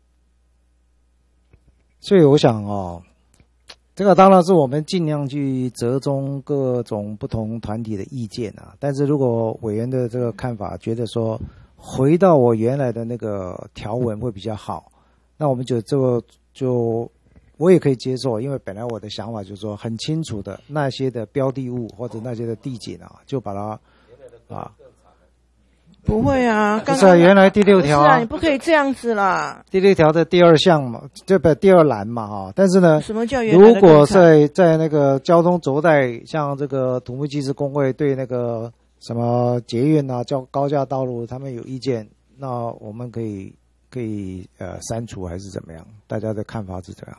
所以我想哦，这个当然是我们尽量去折中各种不同团体的意见啊。但是如果委员的这个看法觉得说回到我原来的那个条文会比较好，那我们就这个就。我也可以接受，因为本来我的想法就是说，很清楚的那些的标的物或者那些的地景啊，就把它啊， 不会啊， 不是、啊、原来第六条啊，你不可以这样子啦。 第六条的第二项嘛，这不第二栏嘛哈，但是呢， 什么叫原来的如果在在那个交通轴带，像这个土木技师工会对那个什么捷运啊、叫高架道路，他们有意见，那我们可以可以呃删除还是怎么样？大家的看法是怎样？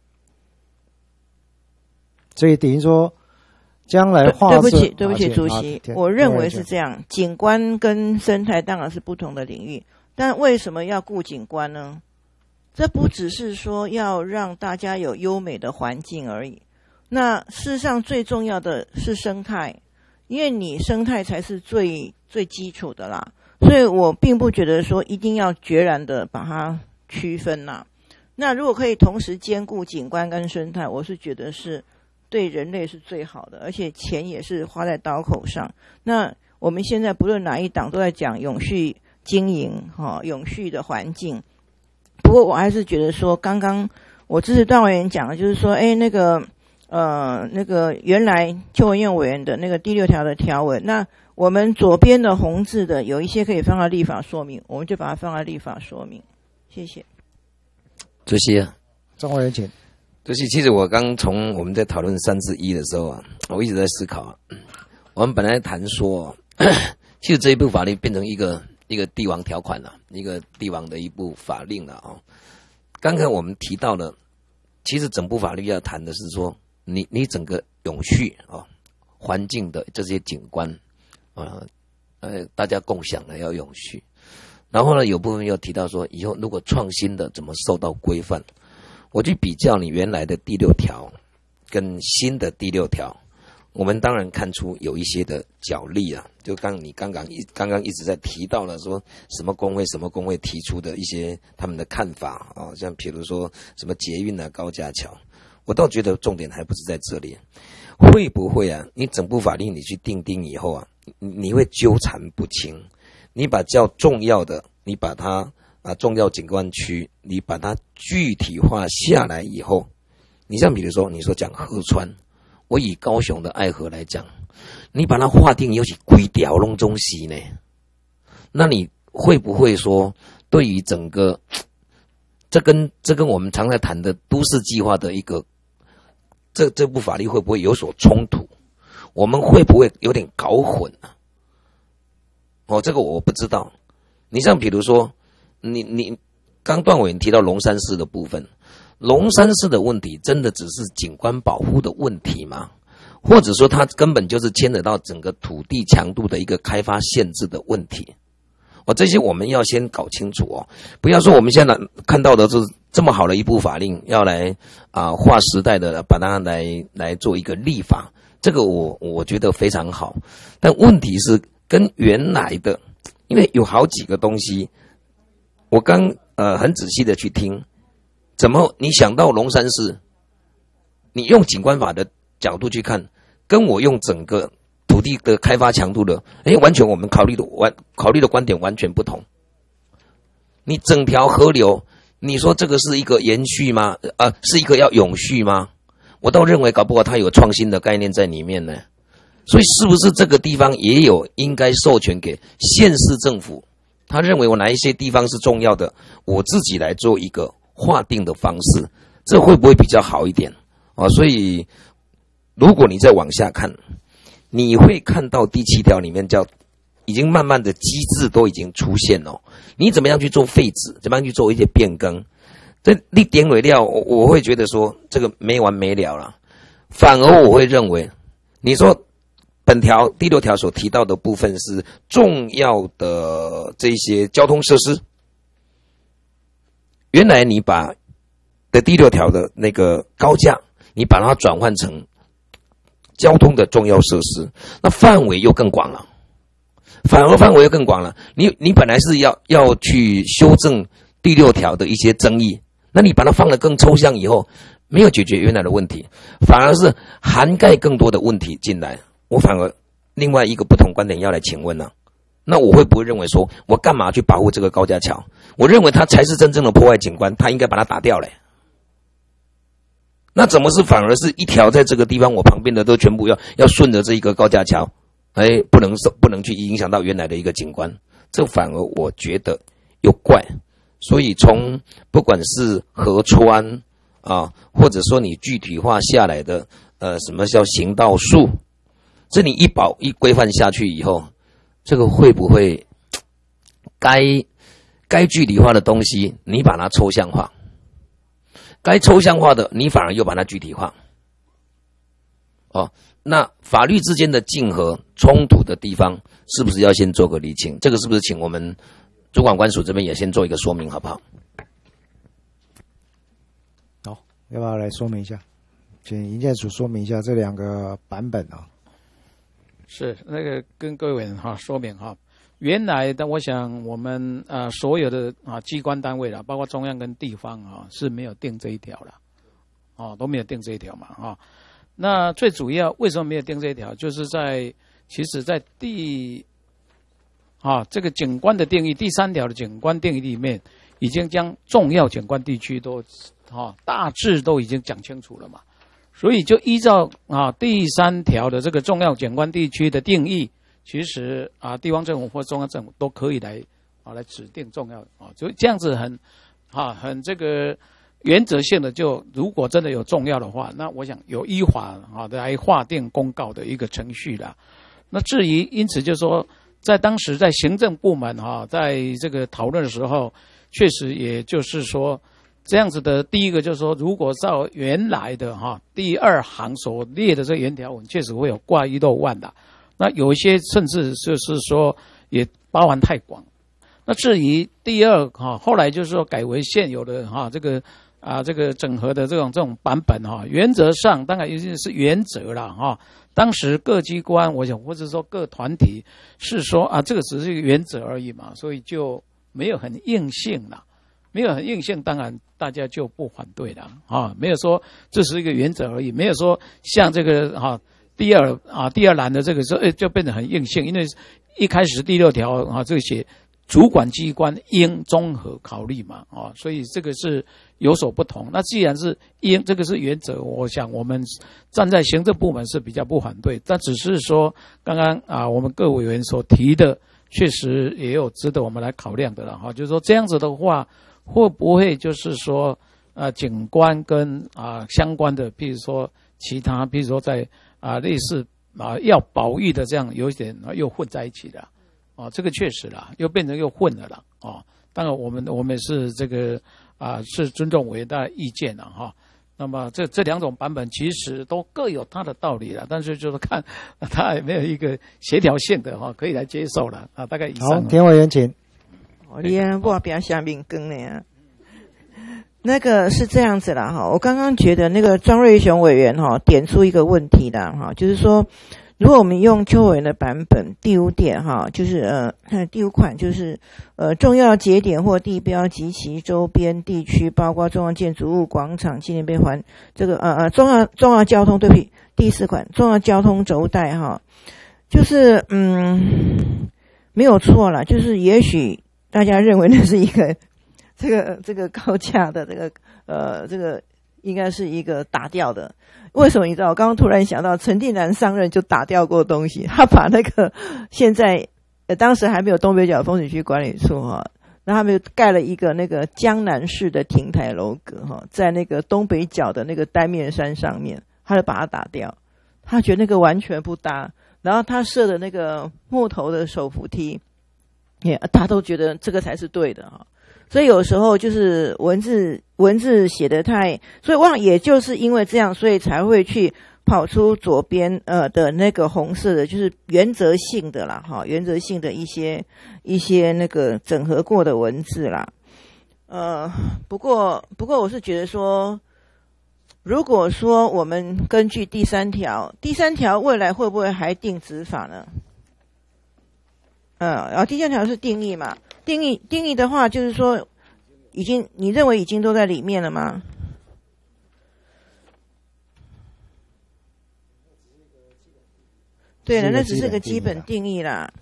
所以等于说，将来划设， 对不起，对不起，主席，我认为是这样。景观跟生态当然是不同的领域，但为什么要顾景观呢？这不只是说要让大家有优美的环境而已。那事实上最重要的是生态，因为你生态才是最最基础的啦。所所以我并不觉得说一定要决然的把它区分呐、啊。那如果可以同时兼顾景观跟生态，我是觉得是对人类是最好的，而且钱也是花在刀口上。那我们现在不论哪一党都在讲永续经营、哦、永续的环境。不过我还是觉得说，刚刚我支持段委员讲的，就是说，哎，那个呃，那个原来邱文彦委员的那个第六条的条文，那我们左边的红字的有一些可以放到立法说明，我们就把它放到立法说明。谢谢。 主席啊， 张委员请。 主席，其实我刚从我们在讨论三之一的时候啊，我一直在思考啊，我们本来谈说，其实这一部法律变成一个一个帝王条款了、啊，一个帝王的一部法令了啊。刚才我们提到了，其实整部法律要谈的是说，你你整个永续啊，环境的这些景观啊，呃，大家共享的要永续。然后呢，有部分又提到说，以后如果创新的怎么受到规范。我去比较你原来的第六条跟新的第六条，我们当然看出有一些的角力啊，就刚你刚刚一刚刚一直在提到了说什么工会什么工会提出的一些他们的看法啊，像比如说什么捷运啊、高架桥，我倒觉得重点还不是在这里，会不会啊？你整部法令你去定定以后啊，你会纠缠不清，你把较重要的，你把它。啊，重要景观区，你把它具体化下来以后，你像比如说，你说讲河川，我以高雄的爱河来讲，你把它划定尤其规条拢中西呢，那你会不会说，对于整个，这跟这跟我们常在谈的都市计划的一个，这这部法律会不会有所冲突？我们会不会有点搞混啊？哦，这个我不知道。你像比如说。你你刚段委员提到龙山寺的部分，龙山寺的问题真的只是景观保护的问题吗？或者说它根本就是牵扯到整个土地强度的一个开发限制的问题？哦，这些我们要先搞清楚哦，不要说我们现在看到的是这么好的一部法令，要来啊、呃、划时代的把它来来做一个立法，这个我我觉得非常好，但问题是跟原来的，因为有好几个东西。我刚呃很仔细的去听，怎么你想到龙山寺，你用景观法的角度去看，跟我用整个土地的开发强度的，哎，完全我们考虑的完考虑的观点完全不同。你整条河流，你说这个是一个延续吗？呃，是一个要永续吗？我倒认为搞不好它有创新的概念在里面呢。所以是不是这个地方也有应该授权给县市政府？他认为我哪一些地方是重要的，我自己来做一个划定的方式，这会不会比较好一点啊？所以，如果你再往下看，你会看到第七条里面叫，已经慢慢的机制都已经出现了。你怎么样去做废止，怎么样去做一些变更？这你点尾料，我我会觉得说这个没完没了了。反而我会认为，你说。本条第六条所提到的部分是重要的这些交通设施。原来你把的第六条的那个高架，你把它转换成交通的重要设施，那范围又更广了，反而范围又更广了。你你本来是要要去修正第六条的一些争议，那你把它放得更抽象以后，没有解决原来的问题，反而是涵盖更多的问题进来。我反而另外一个不同观点要来请问呢、啊，那我会不会认为说，我干嘛去保护这个高架桥？我认为它才是真正的破坏景观，它应该把它打掉嘞。那怎么是反而是一条在这个地方，我旁边的都全部要要顺着这一个高架桥，哎，不能不能去影响到原来的一个景观，这反而我觉得又怪。所以从不管是河川啊，或者说你具体化下来的，呃，什么叫行道树？这你一保一规范下去以后，这个会不会该该具体化的东西，你把它抽象化；该抽象化的，你反而又把它具体化。哦，那法律之间的竞合冲突的地方，是不是要先做个厘清？这个是不是请我们主管官署这边也先做一个说明，好不好？ 好，要不要来说明一下？请营建署说明一下这两个版本啊。 是那个跟各位委员哈说明哈， 原来的我想我们呃所有的啊机关单位啦，包括中央跟地方啊是没有定这一条啦，哦都没有定这一条嘛哈、哦。那最主要为什么没有定这一条？就是在其实，在第啊这个景观的定义第三条的景观定义里面，已经将重要景观地区都啊大致都已经讲清楚了嘛。所以就依照啊第三条的这个重要景观地区的定义。其实啊，地方政府或中央政府都可以来啊来指定重要啊，就这样子很啊很这个原则性的就，如果真的有重要的话，那我想有依法啊来划定公告的一个程序啦。那至于因此就说，在当时在行政部门哈、啊，在这个讨论的时候，确实也就是说这样子的。第一个就是说，如果照原来的哈、啊、第二行所列的这原条文，确实会有挂一漏万的。那有一些甚至就是说也包含太广。那至于第二哈，后来就是说改为现有的哈这个啊这个整合的这种这种版本哈，原则上当然一定是原则啦哈。当时各机关我想或者说各团体是说啊这个只是一个原则而已嘛，所以就没有很硬性啦，没有很硬性，当然大家就不反对了啊，没有说这是一个原则而已，没有说像这个哈。第二啊，第二栏的这个时候，就变得很硬性，因为一开始第六条啊，这个写主管机关应综合考虑嘛，啊，所以这个是有所不同。那既然是应，这个是原则，我想我们站在行政部门是比较不反对，但只是说刚刚啊，我们各委员所提的，确实也有值得我们来考量的了哈。就是说这样子的话，会不会就是说啊，景观跟啊相关的，譬如说其他，譬如说在啊，类似啊要保育的这样，有一点啊又混在一起了，啊，这个确实啦，又变成又混了啦，啊，当然我们我们是这个啊是尊重委员的意见了哈。那么这这两种版本其实都各有它的道理了，但是就是看它有没有一个协调性的哈，可以来接受了啊。大概以上。 好，田委员请。 我连我不要下面跟了呀。那个是这样子啦哈，我刚刚觉得那个庄瑞雄委员哈点出一个问题啦哈，就是说，如果我们用邱委员的版本第五点哈，就是呃第五款就是呃重要节点或地标及其周边地区，包括重要建筑物、广场、纪念碑环这个呃呃重要重要交通，对不起，第四款重要交通轴带哈，就是嗯没有错啦，就是也许大家认为那是一个。这个这个高架的这个呃这个应该是一个打掉的，为什么你知道？我刚刚突然想到，陈定南上任就打掉过东西，他把那个现在呃当时还没有东北角风水区管理处哈，然后他们就盖了一个那个江南式的亭台楼阁哈，在那个东北角的那个单面山上面，他就把它打掉，他觉得那个完全不搭，然后他设的那个木头的手扶梯，也他都觉得这个才是对的哈。所以有时候就是文字文字写得太，所以我想也就是因为这样，所以才会去跑出左边呃的那个红色的，就是原则性的啦哈，原则性的一些一些那个整合过的文字啦。呃，不过不过我是觉得说，如果说我们根据第三条，第三条未来会不会还定执法呢？嗯，然后第三条是定义嘛。定义定义的话，就是说，已经你认为已经都在里面了吗？对了，那只是个基本定义啦。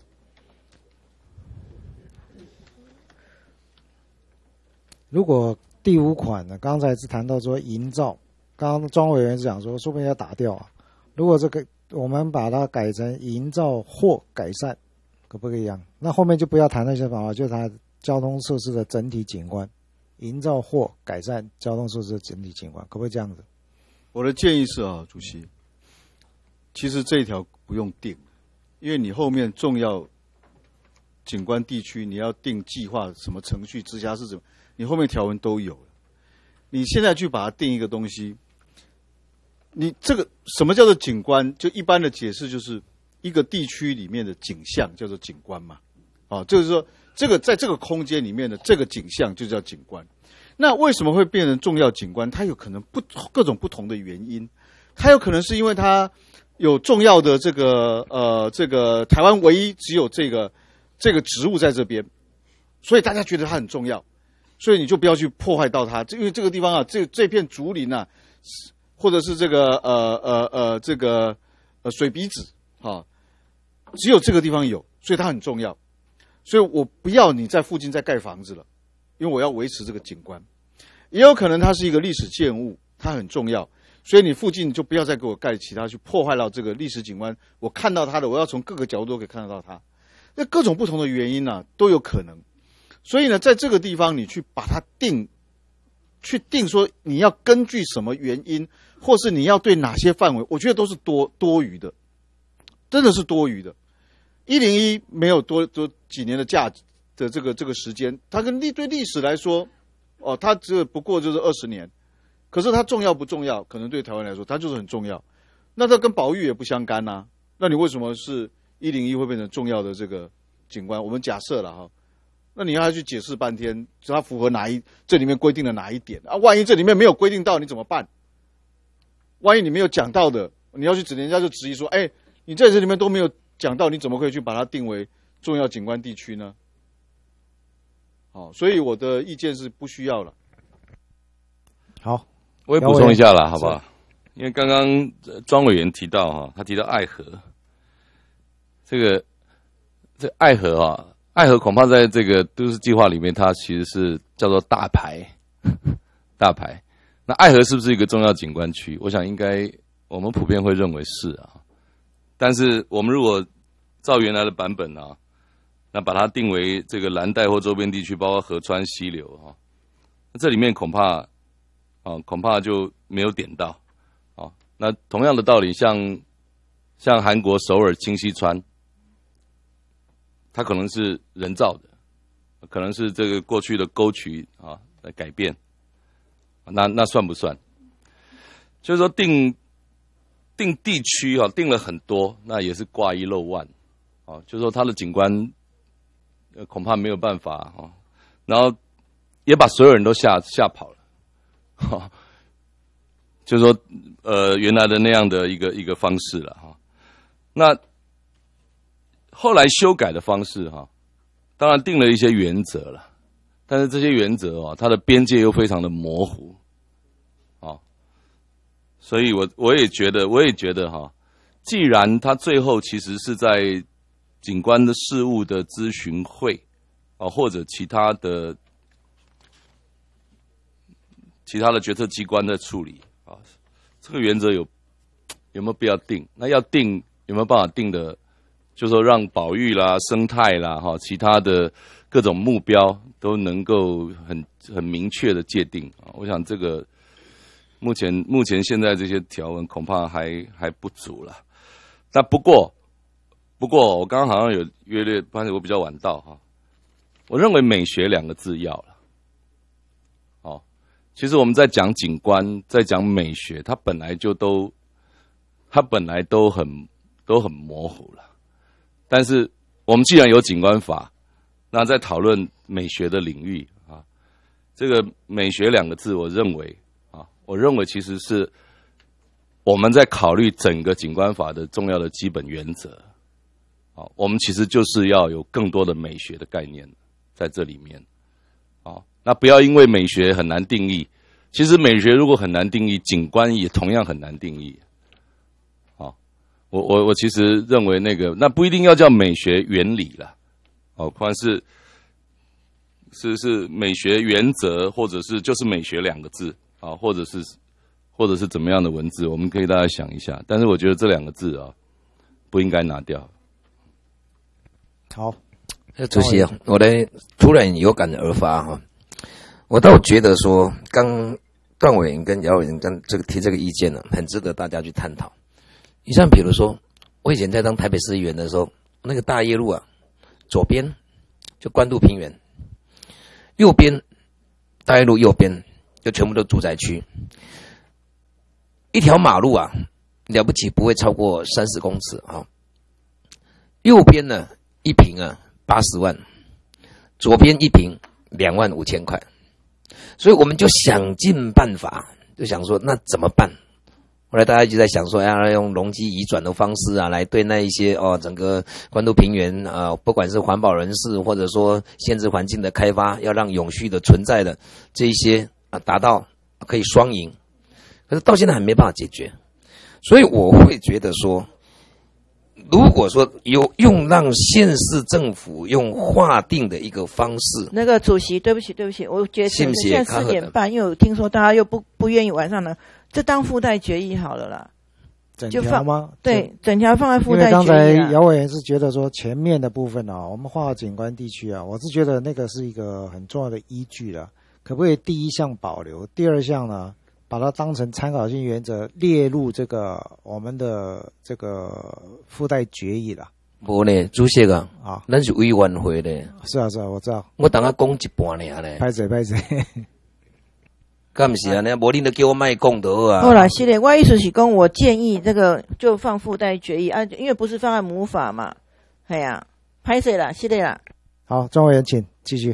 如果第五款呢，刚才是谈到说营造，刚刚庄委员是讲说，说不定要打掉啊。如果这个我们把它改成营造或改善。可不可以一样？那后面就不要谈那些方法，就谈交通设施的整体景观，营造或改善交通设施的整体景观，可不可以这样子？ 我的建议是啊，主席，其实这一条不用定，因为你后面重要景观地区你要定计划什么程序，直辖市怎么，你后面条文都有了。你现在去把它定一个东西，你这个什么叫做景观？就一般的解释就是。一个地区里面的景象叫做景观嘛，啊，就是说这个在这个空间里面的这个景象就叫景观。那为什么会变成重要景观？它有可能不各种不同的原因，它有可能是因为它有重要的这个呃这个台湾唯一只有这个这个植物在这边，所以大家觉得它很重要，所以你就不要去破坏到它，因为这个地方啊，这这片竹林啊，或者是这个呃呃呃这个呃水笔子啊，只有这个地方有，所以它很重要，所以我不要你在附近再盖房子了，因为我要维持这个景观。也有可能它是一个历史建物，它很重要，所以你附近就不要再给我盖其他去破坏到这个历史景观。我看到它的，我要从各个角度都可以看得到它。那各种不同的原因呢、啊，都有可能。所以呢，在这个地方你去把它定，去定说你要根据什么原因，或是你要对哪些范围，我觉得都是多多余的，真的是多余的。一零一没有多多几年的价值的这个这个时间，它跟历对历史来说。哦，它这不过就是二十年，可是它重要不重要？可能对台湾来说，它就是很重要。那它跟保育也不相干呐、啊。那你为什么是一零一会变成重要的这个景观？我们假设了哈，那你要去解释半天，它符合哪一这里面规定的哪一点啊？万一这里面没有规定到，你怎么办？万一你没有讲到的，你要去指人家就质疑说，哎，你在这里面都没有讲到，你怎么可以去把它定为重要景观地区呢？好，所以我的意见是不需要了。 好， 我也补充一下啦，好不好？因为刚刚庄委员提到哈，他提到爱河，这个这爱河啊，爱河恐怕在这个都市计划里面，它其实是叫做大排大排。那爱河是不是一个重要景观区？我想应该我们普遍会认为是啊。但是我们如果照原来的版本啊。那把它定为这个蓝带或周边地区，包括河川溪流哈，那这里面恐怕啊恐怕就没有点到啊。那同样的道理，像像韩国首尔清溪川，它可能是人造的，可能是这个过去的沟渠啊来改变，那那算不算？就是说定定地区啊，定了很多，那也是挂一漏万啊，就是说它的景观。呃，恐怕没有办法哦，然后也把所有人都吓吓跑了，哈，就是说，呃，原来的那样的一个一个方式了哈。那后来修改的方式哈，当然定了一些原则了，但是这些原则哦，它的边界又非常的模糊，哦，所以我我也觉得，我也觉得哈，既然它最后其实是在。景观的事务的咨询会啊，或者其他的其他的决策机关的处理啊，这个原则有有没有必要定？那要定有没有办法定的？就是说让保育啦、生态啦、哈其他的各种目标都能够很很明确的界定啊。我想这个目前目前现在这些条文恐怕还还不足了。那不过。不过我刚刚好像有约略，发现我比较晚到哈。我认为美学两个字要了。哦，其实我们在讲景观，在讲美学，它本来就都，它本来都很都很模糊了。但是我们既然有景观法，那在讨论美学的领域啊，这个美学两个字，我认为啊，我认为其实是我们在考虑整个景观法的重要的基本原则。我们其实就是要有更多的美学的概念在这里面，哦，那不要因为美学很难定义，其实美学如果很难定义，景观也同样很难定义，哦，我我我其实认为那个那不一定要叫美学原理啦，哦，可能是是是美学原则，或者是就是美学两个字啊，或者是或者是怎么样的文字，我们可以大家想一下，但是我觉得这两个字啊不应该拿掉。 好， 主席啊，我呢突然有感而发哈，我倒觉得说，刚段委员跟姚委员跟这个提这个意见呢，很值得大家去探讨。你像比如说，我以前在当台北市议员的时候，那个大业路啊，左边就关渡平原，右边大业路右边就全部都住宅区，一条马路啊，了不起不会超过三十公尺啊，右边呢。一坪啊，八十万，左边一坪两万五千块，所以我们就想尽办法，就想说那怎么办？ 后来大家一直在想说，要用容积移转的方式啊，来对那一些哦整个关渡平原啊、呃，不管是环保人士或者说限制环境的开发，要让永续的存在的这一些啊达到可以双赢，可是到现在还没办法解决，所以我会觉得说，如果说有用让县市政府用划定的一个方式， 那个主席，对不起，对不起，我觉得现在四点半，因为我听说大家又不不愿意晚上呢。这当附带决议好了啦， 整条吗？ 对，整条放在附带决议。 因为刚才姚委员是觉得说前面的部分啊，我们划景观地区啊，我是觉得那个是一个很重要的依据了。可不可以第一项保留，第二项呢，把它当成参考性原则列入这个我们的这个附带决议了？ 无呢，主席啊， 啊， 咱是委员会的。 是啊是啊，我知道。 我等下讲一半尔咧。 拍谁拍谁。 干不是啊？那无你都叫我卖讲得啊。 后来系列，我意思是讲，我建议这个就放附带决议啊，因为不是放在母法嘛。哎呀、啊，拍谁啦？系列啦。 好，庄委员请继续。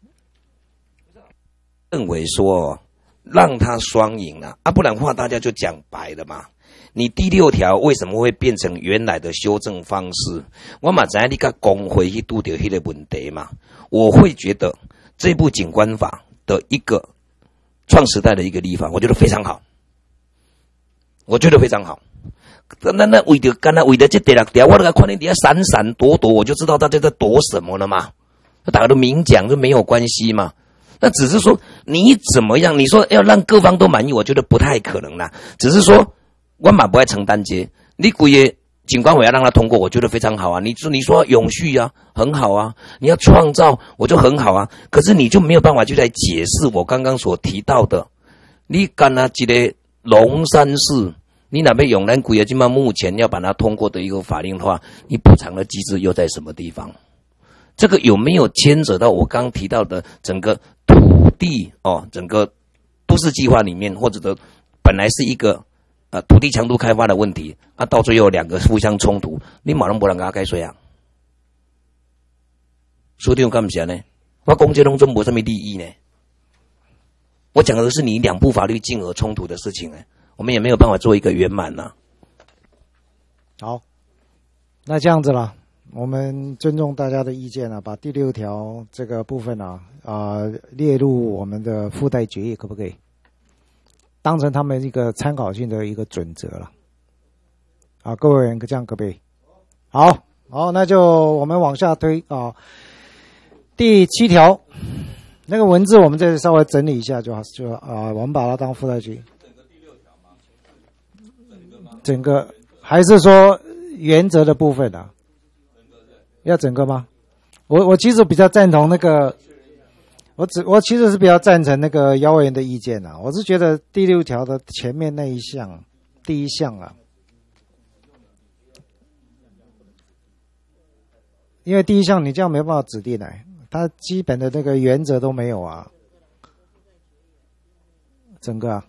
认为说让他双赢了 啊, 啊，不然的话大家就讲白了嘛。你第六条为什么会变成原来的修正方式？我嘛知道你甲工会去拄到迄个问题嘛。我会觉得这部景观法的一个。创时代的一个立法，我觉得非常好，我觉得非常好。那那为着刚才为了这第六条，我那个看你底下闪闪躲躲，我就知道大家在躲什么了嘛。大家都明讲就没有关系嘛。那只是说你怎么样？你说要让各方都满意，我觉得不太可能啦。只是说我嘛不爱承担这，你规个景观委要让他通过，我觉得非常好啊。你说你说永续啊，很好啊。你要创造，我就很好啊。可是你就没有办法去来解释我刚刚所提到的。你干那一个龙山市，你哪边永南规个今嘛目前要把它通过的一个法令的话，你补偿的机制又在什么地方？这个有没有牵扯到我刚刚提到的整个土地哦，整个都市计划里面，或者的本来是一个。呃，土地强度开发的问题啊，到最后两个互相冲突，你马上不能给他改水啊？所以我干不起来呢？我公这中中没什么利益呢？我讲的是你两部法律进而冲突的事情呢，我们也没有办法做一个圆满呐。 好，那这样子啦，我们尊重大家的意见啊，把第六条这个部分啊啊、呃、列入我们的附带决议，可不可以？当成他们一个参考性的一个准则了，啊，各位人这样可不可以？好，好，那就我们往下推啊。第七条，那个文字我们再稍微整理一下就好，就啊，我们把它当附带句。整个还是说原则的部分啊？要整个吗？我我其实比较赞同那个。我只我其实是比较赞成那个姚委员的意见啊，我是觉得第六条的前面那一项，第一项啊，因为第一项你这样没办法指定哎，它基本的那个原则都没有啊，整个啊，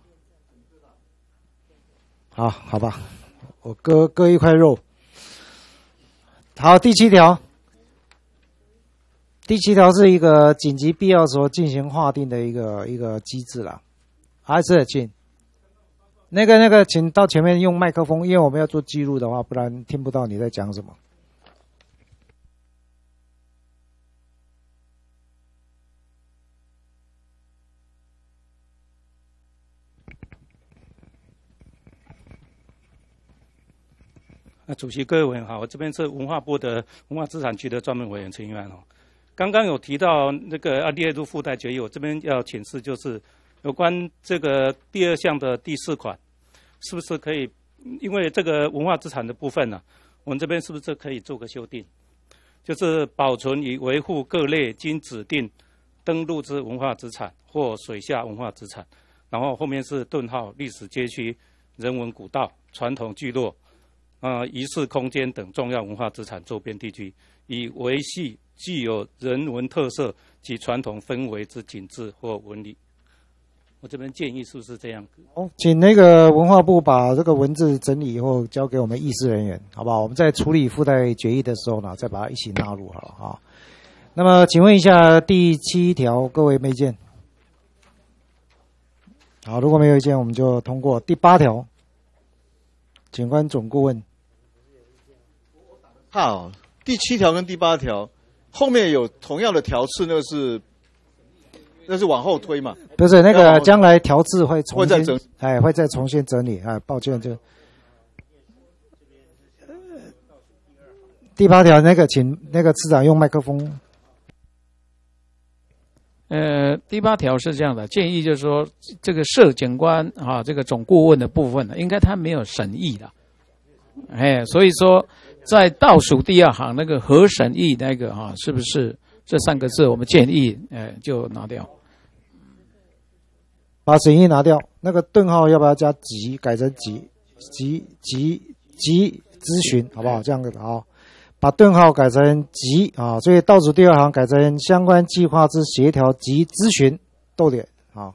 好好吧，我割割一块肉，好，第七条。第七条是一个紧急必要时候进行划定的一个一个机制啦，还是请那个那个，请到前面用麦克风，因为我们要做记录的话，不然听不到你在讲什么。 啊，主席、各位委员好，我这边是文化部的文化资产局的专门委员陈玉安哦。刚刚有提到那个啊列入附带决议，我这边要请示就是有关这个第二项的第四款，是不是可以？因为这个文化资产的部分呢、啊，我们这边是不是可以做个修订？就是保存与维护各类经指定登录之文化资产或水下文化资产，然后后面是顿号历史街区、人文古道、传统聚落、呃仪式空间等重要文化资产周边地区，以维系具有人文特色及传统氛围之景致或纹理。我这边建议是不是这样？ 哦，请那个文化部把这个文字整理以后交给我们议事人员，好不好？我们在处理附带决议的时候呢，再把它一起纳入好了啊。那么，请问一下第七条，各位没意见？好，如果没有意见，我们就通过第八条。 警官总顾问。 怕哦，第七条跟第八条后面有同样的条次，那个是那是往后推嘛？ 不是那个将来条次会重新会再整， 哎，会再重新整理。哎，抱歉，就第八条那个，请那个次长用麦克风。 呃，第八条是这样的，建议就是说，这个设警官啊，这个总顾问的部分呢，应该他没有审议的，哎，所以说在倒数第二行那个核审议那个哈、啊，是不是这三个字我们建议，哎，就拿掉， 把审议拿掉，那个顿号要不要加急，改成急急急急咨询，好不好？这样子好。把顿号改成及啊，所以倒数第二行改成相关计划之协调及咨询，逗点啊。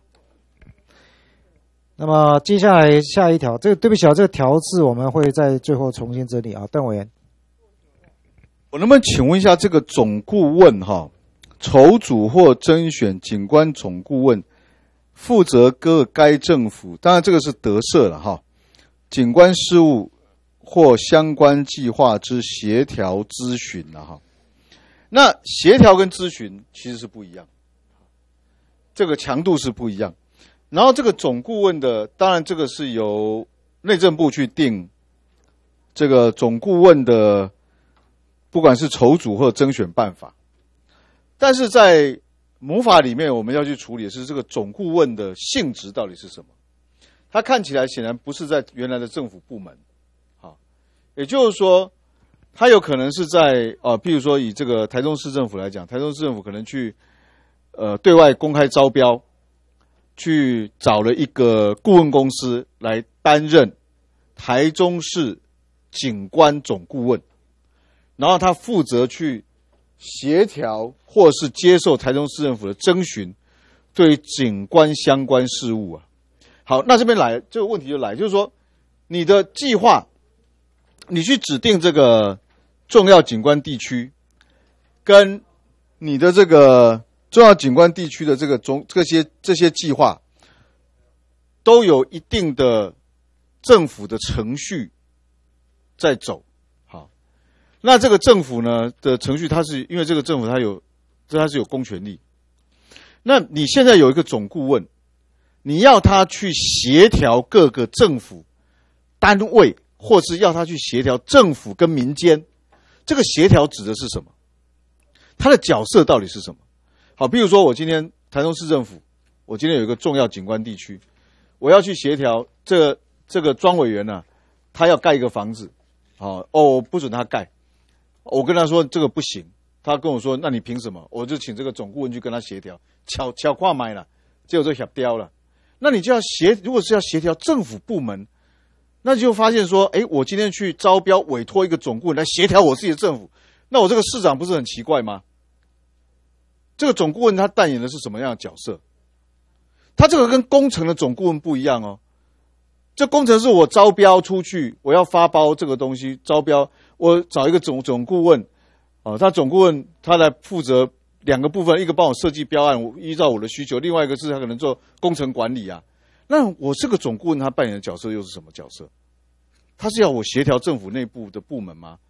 那么接下来下一条，这个对不起啊，这个条次我们会在最后重新整理啊。段委员， 我能不能请问一下，这个总顾问哈，筹组或甄选警官总顾问，负责各该政府，当然这个是得设了哈，警官事务或相关计划之协调咨询了哈。那协调跟咨询其实是不一样，这个强度是不一样。然后这个总顾问的，当然这个是由内政部去定这个总顾问的，不管是筹组或甄选办法。但是在母法里面，我们要去处理的是这个总顾问的性质到底是什么。它看起来显然不是在原来的政府部门。也就是说，他有可能是在呃，譬如说以这个台中市政府来讲，台中市政府可能去呃对外公开招标，去找了一个顾问公司来担任台中市警官总顾问，然后他负责去协调或是接受台中市政府的征询，对警官相关事务啊。好，那这边来这个问题就来，就是说你的计划。你去指定这个重要景观地区，跟你的这个重要景观地区的这个总这些这些计划，都有一定的政府的程序在走。好，那这个政府呢的程序，它是因为这个政府它有它是有公权力。那你现在有一个总顾问，你要他去协调各个政府单位。或是要他去协调政府跟民间，这个协调指的是什么？他的角色到底是什么？好，比如说我今天台中市政府，我今天有一个重要景观地区，我要去协调这个这个庄委员呢、啊，他要盖一个房子，好哦，不准他盖，我跟他说这个不行，他跟我说那你凭什么？我就请这个总顾问去跟他协调，巧巧跨买了，结果就협掉了。那你就要协，如果是要协调政府部门。那就发现说，哎，我今天去招标委托一个总顾问来协调我自己的政府，那我这个市长不是很奇怪吗？这个总顾问他扮演的是什么样的角色？他这个跟工程的总顾问不一样哦。这工程是我招标出去，我要发包这个东西，招标我找一个总总顾问，哦，他总顾问他来负责两个部分，一个帮我设计标案，我依照我的需求，另外一个是他可能做工程管理啊。那我这个总顾问他扮演的角色又是什么角色？他是要我协调政府内部的部门吗？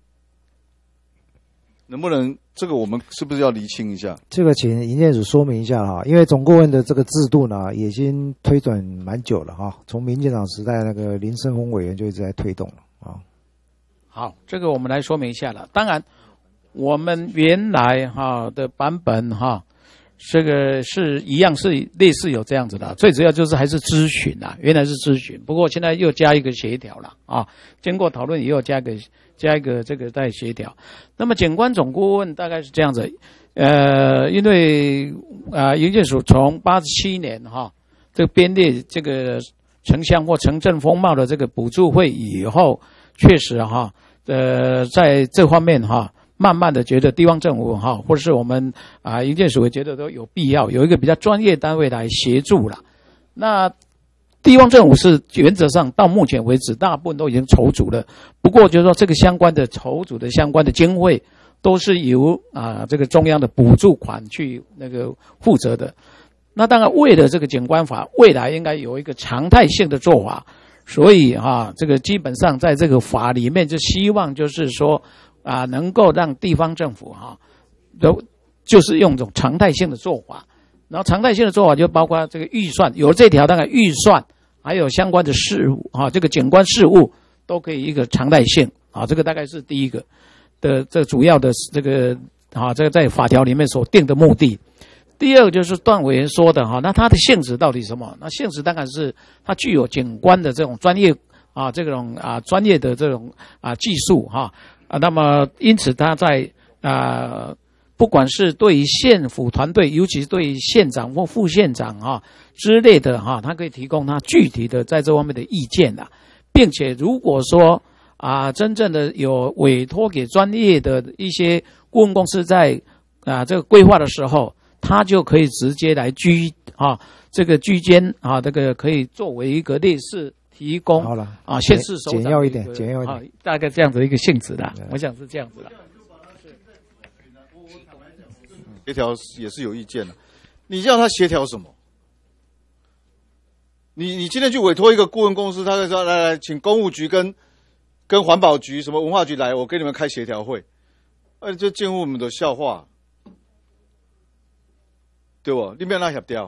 能不能这个我们是不是要厘清一下？ 这个请营建署说明一下哈，因为总顾问的这个制度呢，已经推转蛮久了哈，从民进党时代那个林胜峰委员就一直在推动了啊。 好，这个我们来说明一下了。当然，我们原来哈的版本哈。这个是一样是类似有这样子的，最主要就是还是咨询啦，原来是咨询，不过现在又加一个协调了啊，经过讨论以后加个加一个这个在协调。那么警官总顾问大概是这样子，呃，因为啊，营建署从八十七年哈，这个编列这个城乡或城镇风貌的这个补助会以后，确实哈，呃，在这方面哈。慢慢的觉得地方政府哈，或者是我们啊营建署也觉得都有必要有一个比较专业单位来协助了。那地方政府是原则上到目前为止大部分都已经筹组了，不过就是说这个相关的筹组的相关的经费都是由啊这个中央的补助款去那个负责的。那当然为了这个警官法未来应该有一个常态性的做法， 所以哈、啊，这个基本上在这个法里面就希望就是说啊，能够让地方政府哈、啊，都就是用这种常态性的做法。然后常态性的做法就包括这个预算，有了这条，当然预算还有相关的事务啊，这个景观事务都可以一个常态性啊，这个大概是第一个的这主要的这个啊，这个在法条里面所定的目的。第二个就是段委员说的哈，那它的性质到底什么？那性质当然是它具有景观的这种专业啊，这种啊专业的这种啊技术哈啊，那么因此它在啊。不管是对于县府团队，尤其是对于县长或副县长哈、啊、之类的哈、啊，他可以提供他具体的在这方面的意见的，并且如果说啊，真正的有委托给专业的一些顾问公司在啊这个规划的时候，他就可以直接来居啊这个居间啊这个可以作为一个类似提供好了啊县市首长简要一点，简要一点、 啊，大概这样的一个性质的，我想是这样子的。 协调也是有意见的，你叫他协调什么？你你今天去委托一个顾问公司，他会说来来，请公务局跟跟环保局、什么文化局来，我给你们开协调会，呃，这近乎我们的笑话，对不？你不要那协调。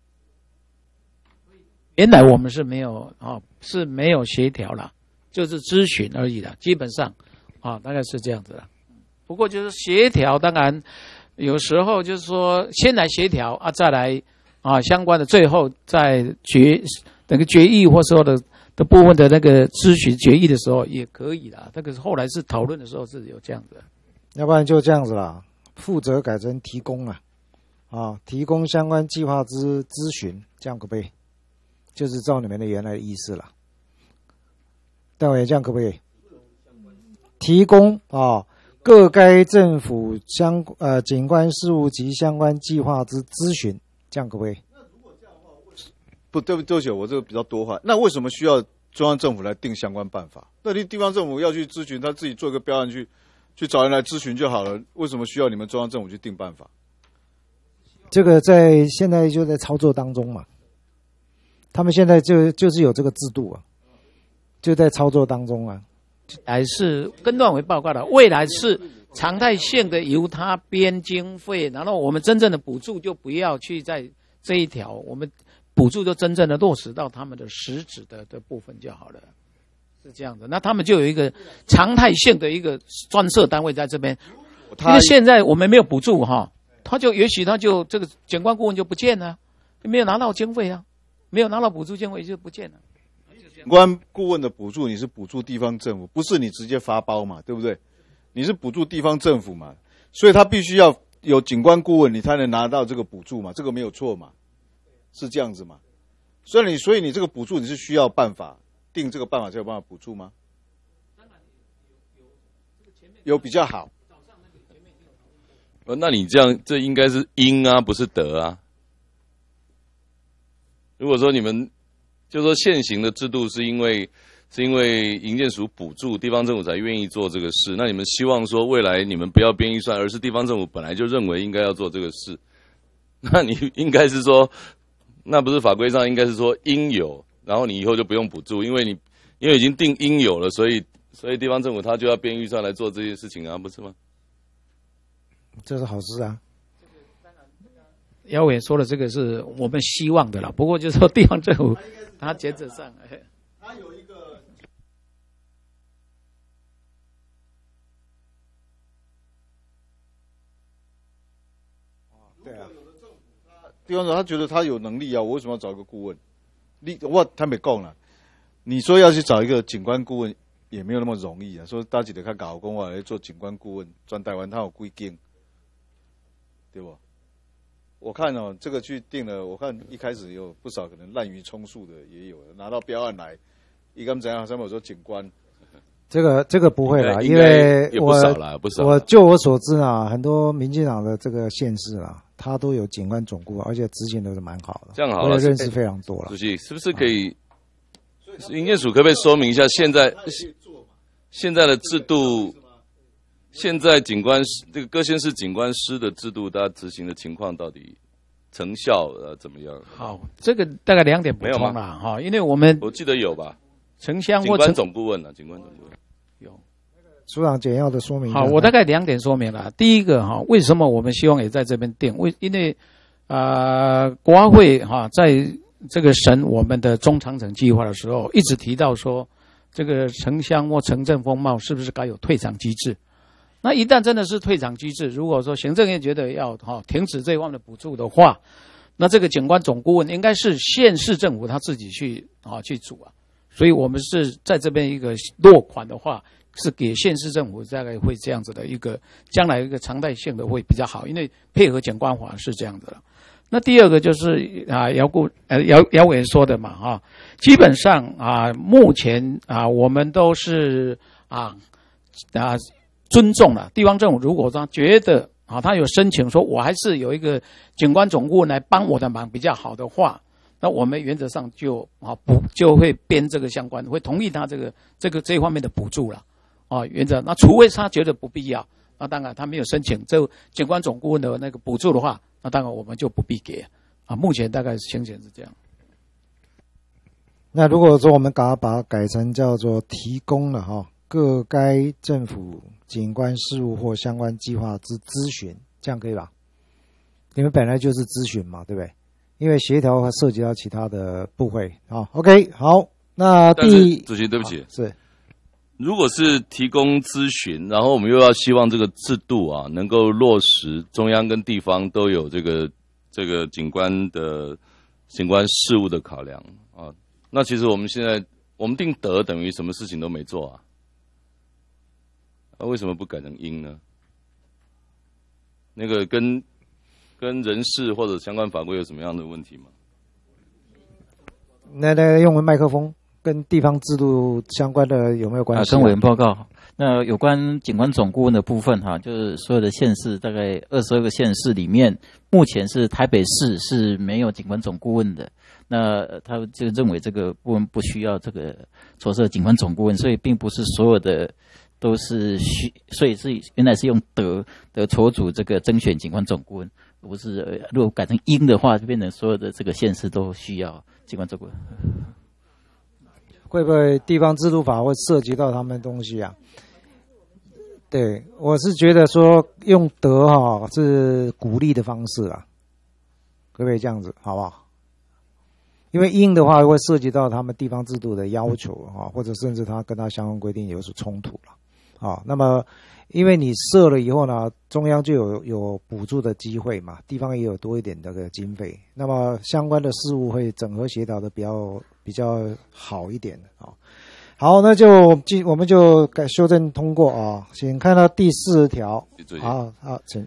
原来我们是没有啊、哦，是没有协调了，就是咨询而已了，基本上啊、哦，大概是这样子了。不过就是协调，当然。有时候就是说，先来协调啊，再来啊相关的，最后再决那个决议或说的的部分的那个咨询决议的时候也可以啦。这个后来是讨论的时候是有这样子的， 要不然就这样子啦，负责改成提供了，啊，提供相关计划之咨询，这样可不可以？就是照你们的原来的意思了。戴委员，这样可不可以？提供啊。各该政府相呃景观事务及相关计划之咨询，这样可不可以？ 不，对不对不起，我这个比较多话。那为什么需要中央政府来定相关办法？那你地方政府要去咨询，他自己做一个标案去去找人来咨询就好了。为什么需要你们中央政府去定办法？ 这个在现在就在操作当中嘛，他们现在就就是有这个制度啊，就在操作当中啊。 还是跟段委报告的，未来是常态性的由他编经费，然后我们真正的补助就不要去在这一条，我们补助就真正的落实到他们的实质的的部分就好了，是这样的。那他们就有一个常态性的一个专设单位在这边，因为现在我们没有补助哈，他就也许他就这个景观顾问就不见了，没有拿到经费啊，没有拿到补助经费就不见了。 景观顾问的补助，你是补助地方政府，不是你直接发包嘛，对不对？你是补助地方政府嘛，所以他必须要有景观顾问，你才能拿到这个补助嘛，这个没有错嘛，是这样子嘛？所以你，所以你这个补助你是需要办法定这个办法才有办法补助吗？有比较好。 呃，那你这样，这应该是因啊，不是得啊。如果说你们。就是说，现行的制度是因为是因为营建署补助地方政府才愿意做这个事。那你们希望说未来你们不要编预算，而是地方政府本来就认为应该要做这个事。那你应该是说，那不是法规上应该是说应有，然后你以后就不用补助，因为你因为已经定应有了，所以所以地方政府他就要编预算来做这些事情啊，不是吗？ 这是好事啊。 姚委员说的这个是我们希望的啦，不过就是说地方政府他原则上， 他有一个对啊， 地方政府他觉得他有能力啊，我为什么要找一个顾问？你我他没讲了，你说要去找一个景观顾问也没有那么容易啊。说大家得看搞公话来做景观顾问，专台湾他有几间，对不？我看哦，这个去定了，我看一开始有不少可能滥竽充数的也有，拿到标案来，一刚怎样？上面有说景观， 这个这个不会啦，因为我我就我所知啊，很多民进党的这个县市啊，他都有景观总顾，而且执行都是蛮好的， 这样好了， 我也认识非常多了。 主席是不是可以？营建署可不可以说明一下现在现在的制度？现在景观这个各县市景观师的制度，大家执行的情况到底成效呃怎么样？ 好，这个大概两点补充啦哈，因为我们我记得有吧， 城乡或警官总顾问呢、啊？警官总顾问有。 署长简要的说明。 好，我大概两点说明了。第一个哈，为什么我们希望也在这边定？为因为呃，国安会哈在这个审我们的中长程计划的时候，一直提到说，这个城乡或城镇风貌是不是该有退场机制？那一旦真的是退场机制，如果说行政院觉得要哈停止这一方面的补助的话，那这个警官总顾问应该是县市政府他自己去啊去组啊。所以我们是在这边一个落款的话，是给县市政府大概会这样子的一个将来一个常态性的会比较好，因为配合检官法是这样的了。那第二个就是啊，姚顾呃姚姚委员说的嘛哈，基本上啊，目前啊我们都是啊啊尊重了地方政府，如果他觉得啊他有申请说我还是有一个警官总顾问来帮我的忙比较好的话，那我们原则上就啊补就会编这个相关，会同意他这个这个这一方面的补助了啊原则。那除非他觉得不必要，那当然他没有申请这警官总顾问的那个补助的话，那当然我们就不必给啊。目前大概情形是这样。 那如果说我们把它把它改成叫做提供了哈各该政府警官事务或相关计划之咨询，这样可以吧？你们本来就是咨询嘛，对不对？因为协调会涉及到其他的部会啊。OK， 好，那第主席对不起， 是如果是提供咨询，然后我们又要希望这个制度啊能够落实，中央跟地方都有这个这个警官的警官事务的考量啊，那其实我们现在我们定德等于什么事情都没做啊，那、啊、为什么不改成应呢？那个跟跟人事或者相关法规有什么样的问题吗？ 那那用麦克风。跟地方制度相关的有没有关系、啊？ 跟委员报告。那有关警官总顾问的部分哈，就是所有的县市，大概二十二个县市里面，目前是台北市是没有警官总顾问的。那他就认为这个部分不需要这个着设警官总顾问，所以并不是所有的都是需，所以是原来是用德的筹组这个甄选警官总顾问，不是如果改成英的话，就变成所有的这个县市都需要警官总顾问。 会不会地方制度法会涉及到他们的东西啊？对，我是觉得说用德哈是鼓励的方式啊，可不可以这样子，好不好？因为英的话会涉及到他们地方制度的要求啊，或者甚至他跟他相关规定有所冲突了啊。那么因为你设了以后呢，中央就有有补助的机会嘛，地方也有多一点这个经费，那么相关的事务会整合协调的比较比较好一点啊。好，那就我们就改修正通过啊，请看到第四十条。好好，请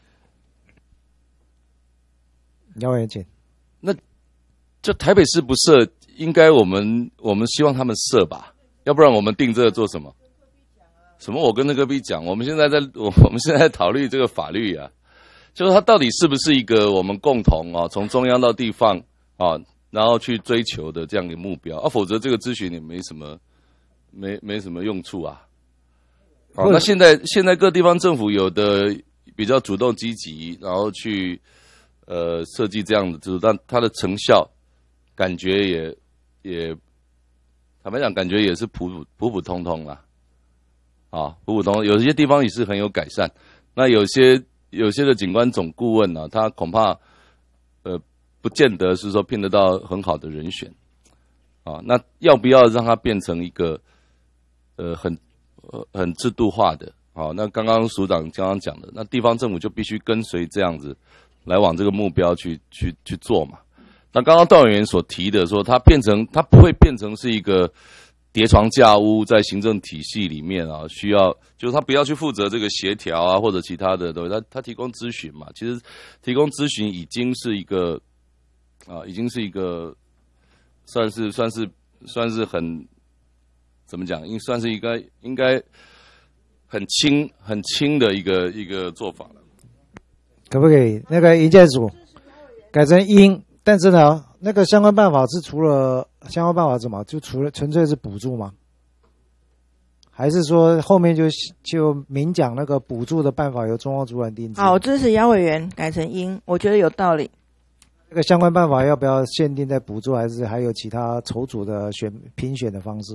姚委员请。 那就台北市不设，应该我们我们希望他们设吧，要不然我们定这个做什么？什么？我跟那个 B 讲，我们现在在我我们现在在考虑这个法律啊，就是它到底是不是一个我们共同啊，从中央到地方啊，然后去追求的这样的目标啊，否则这个咨询也没什么没没什么用处啊。好，那现在现在各地方政府有的比较主动积极，然后去呃设计这样的制度，但它的成效感觉也也坦白讲，感觉也是普普普普通通啦。啊，普普通通，有些地方也是很有改善。那有些有些的警官总顾问呢、啊，他恐怕呃不见得是说聘得到很好的人选。啊，那要不要让它变成一个呃很呃很制度化的？好，那刚刚署长刚刚讲的，那地方政府就必须跟随这样子来往这个目标去去去做嘛。那刚刚段委员所提的说，它变成它不会变成是一个叠床架屋，在行政体系里面啊，需要就是他不要去负责这个协调啊，或者其他的东西，他他提供咨询嘛。其实提供咨询已经是一个啊，已经是一个算是算是算是很怎么讲，应算是一个应该很轻很轻的一个一个做法了。 可不可以那个营建署改成应？但是呢，那个相关办法是除了相关办法什么？就除了纯粹是补助吗？还是说后面就就明讲那个补助的办法由中央主管定制？ 好，我支持姚委员改成应，我觉得有道理。 这个相关办法要不要限定在补助，还是还有其他筹组的选评选的方式？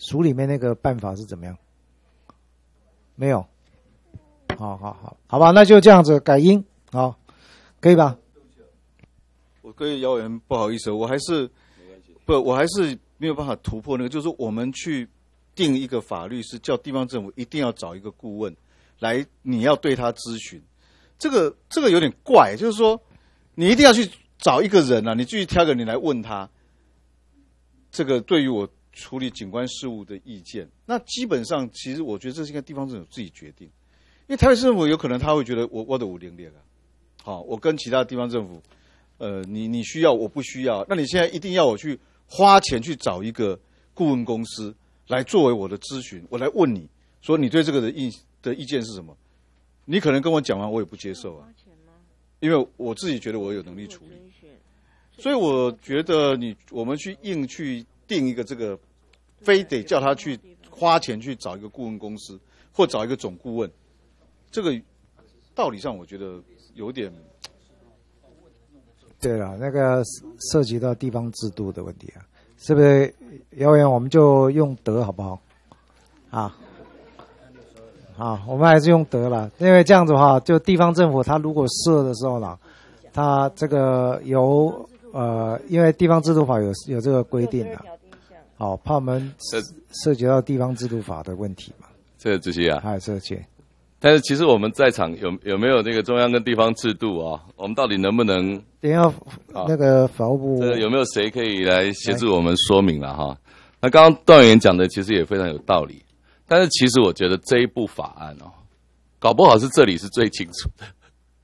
书里面那个办法是怎么样？没有。好好好，好吧，那就这样子改音，好，可以吧？ 我各位姚委员，不好意思，我还是不，我还是没有办法突破那个，就是说我们去定一个法律，是叫地方政府一定要找一个顾问来，你要对他咨询，这个这个有点怪，就是说你一定要去找一个人啊，你继续挑个人来问他，这个对于我处理景观事务的意见，那基本上其实我觉得这是应该地方政府自己决定。因为台北市政府有可能他会觉得我我的五零零啊，好，我跟其他地方政府，呃，你你需要我不需要，那你现在一定要我去花钱去找一个顾问公司来作为我的咨询，我来问你说你对这个的意的意见是什么？你可能跟我讲完，我也不接受啊，因为我自己觉得我有能力处理，所以我觉得你我们去硬去定一个这个，非得叫他去花钱去找一个顾问公司或找一个总顾问。这个道理上，我觉得有点。 对了，那个涉及到地方制度的问题啊，是不是？姚委员，我们就用德好不好？啊，好，我们还是用德了，因为这样子的话，就地方政府他如果设的时候呢，他这个由呃，因为地方制度法有有这个规定的，好，怕我们涉及到地方制度法的问题嘛。 这个主席啊， 还有这些。 但是其实我们在场有有没有那个中央跟地方制度啊？我们到底能不能？ 等一下，那个法务部， 这个有没有谁可以来协助我们说明了哈？那刚刚段委员讲的其实也非常有道理，但是其实我觉得这一部法案哦，搞不好是这里是最清楚的，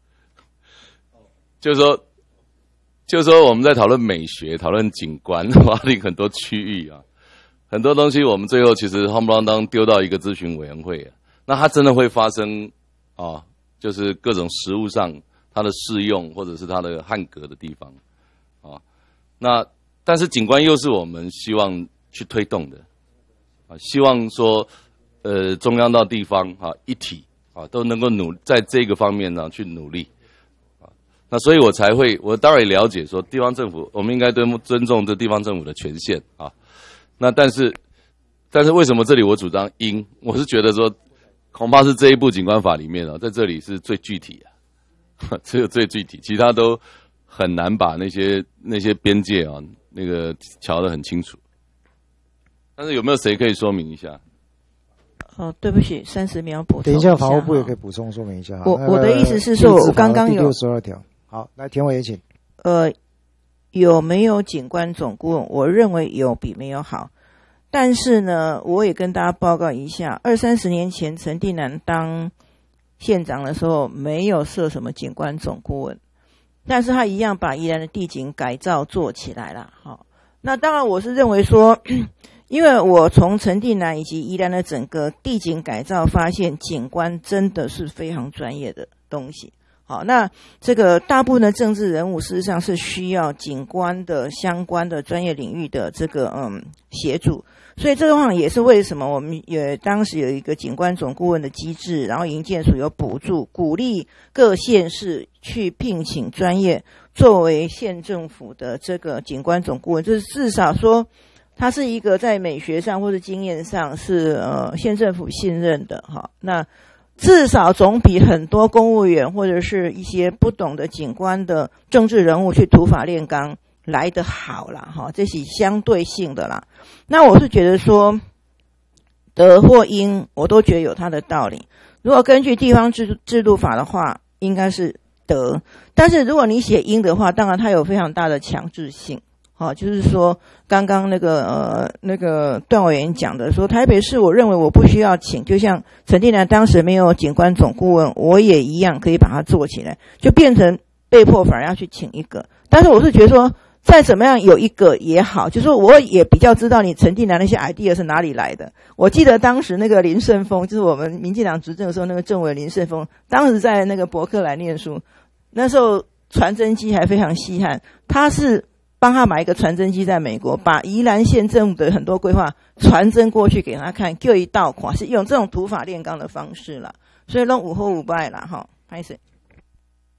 就是说，就是说我们在讨论美学、讨论景观，划定很多区域啊，很多东西我们最后其实夯不啷当丢到一个咨询委员会啊。那它真的会发生啊，就是各种实务上它的适用或者是它的汉格的地方啊。那但是景观又是我们希望去推动的啊，希望说呃中央到地方啊一体啊都能够努在这个方面呢去努力啊。那所以我才会，我当然也了解说地方政府我们应该尊尊重这地方政府的权限啊。那但是但是为什么这里我主张应？我是觉得说。恐怕是这一部景观法里面啊，在这里是最具体啊，只有最具体，其他都很难把那些那些边界啊那个瞧得很清楚。但是有没有谁可以说明一下？ 哦，对不起，三十秒补充。 等一下，法务部也可以补充说明一下。 我我的意思是说，我刚刚有六十二条。好，来田委员请。 呃，有没有景观总顾问？我认为有比没有好。但是呢，我也跟大家报告一下，二三十年前陈定南当县长的时候，没有设什么景观总顾问，但是他一样把宜兰的地景改造做起来了。好，那当然我是认为说，因为我从陈定南以及宜兰的整个地景改造发现，景观真的是非常专业的东西。好，那这个大部分的政治人物事实上是需要景观的相关的专业领域的这个嗯协助，所以这个话也是为什么我们也当时有一个景观总顾问的机制，然后营建署有补助，鼓励各县市去聘请专业作为县政府的这个景观总顾问，就是至少说他是一个在美学上或者经验上是呃县政府信任的哈，那。至少总比很多公务员或者是一些不懂得景观的政治人物去土法炼钢来得好啦，哈，这是相对性的啦。那我是觉得说，德或英，我都觉得有它的道理。如果根据地方制制度法的话，应该是德，但是如果你写英的话，当然它有非常大的强制性。好，就是说刚刚那个呃那个段委员讲的说，台北市我认为我不需要请，就像陈定南当时没有景观总顾问，我也一样可以把它做起来，就变成被迫反而要去请一个。但是我是觉得说，再怎么样有一个也好，就是说我也比较知道你陈定南那些 idea 是哪里来的。我记得当时那个林胜峰，就是我们民进党执政的时候，那个政委林胜峰，当时在那个伯克莱念书，那时候传真机还非常稀罕，他是。帮他买一个传真机，在美国把宜兰县政府的很多规划传真过去给他看，就一道款是用这种土法炼钢的方式啦，所以弄五后五败啦哈，拍谁？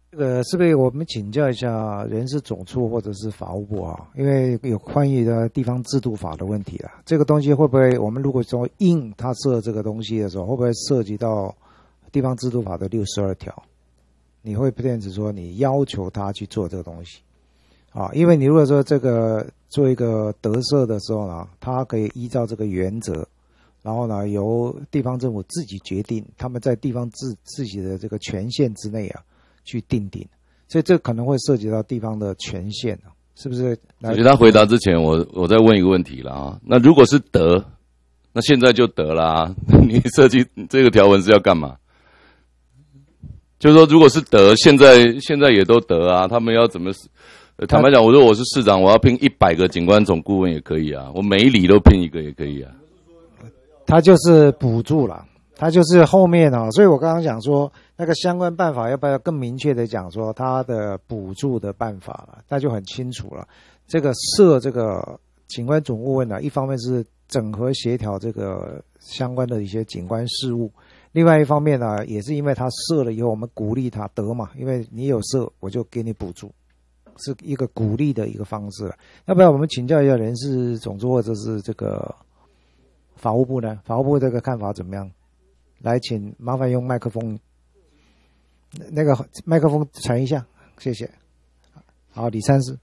这个是不是我们请教一下人事总处或者是法务部啊？因为有关于的地方制度法的问题了，这个东西会不会我们如果说硬他设这个东西的时候，会不会涉及到地方制度法的六十二条？你会不电子说你要求他去做这个东西啊？因为你如果说这个做一个得设的时候呢，他可以依照这个原则，然后呢由地方政府自己决定，他们在地方自自己的这个权限之内啊。去定定，所以这可能会涉及到地方的权限，是不是？ 我觉得他回答之前，我我再问一个问题了啊。那如果是得，那现在就得啦、啊。你设计这个条文是要干嘛？就是说，如果是得，现在现在也都得啊。他们要怎么？呃、坦白讲，我说我是市长，我要聘一百个景观总顾问也可以啊，我每一里都聘一个也可以啊。 他就是补助了。它就是后面啊，所以我刚刚讲说那个相关办法要不要更明确的讲说它的补助的办法了，那就很清楚了。这个设这个景观总顾问呢，一方面是整合协调这个相关的一些景观事务，另外一方面呢，也是因为他设了以后，我们鼓励他得嘛，因为你有设，我就给你补助，是一个鼓励的一个方式了。要不要我们请教一下人事总处或者是这个法务部呢？法务部这个看法怎么样？来，请麻烦用麦克风，那个麦克风传一下，谢谢。好，李参事。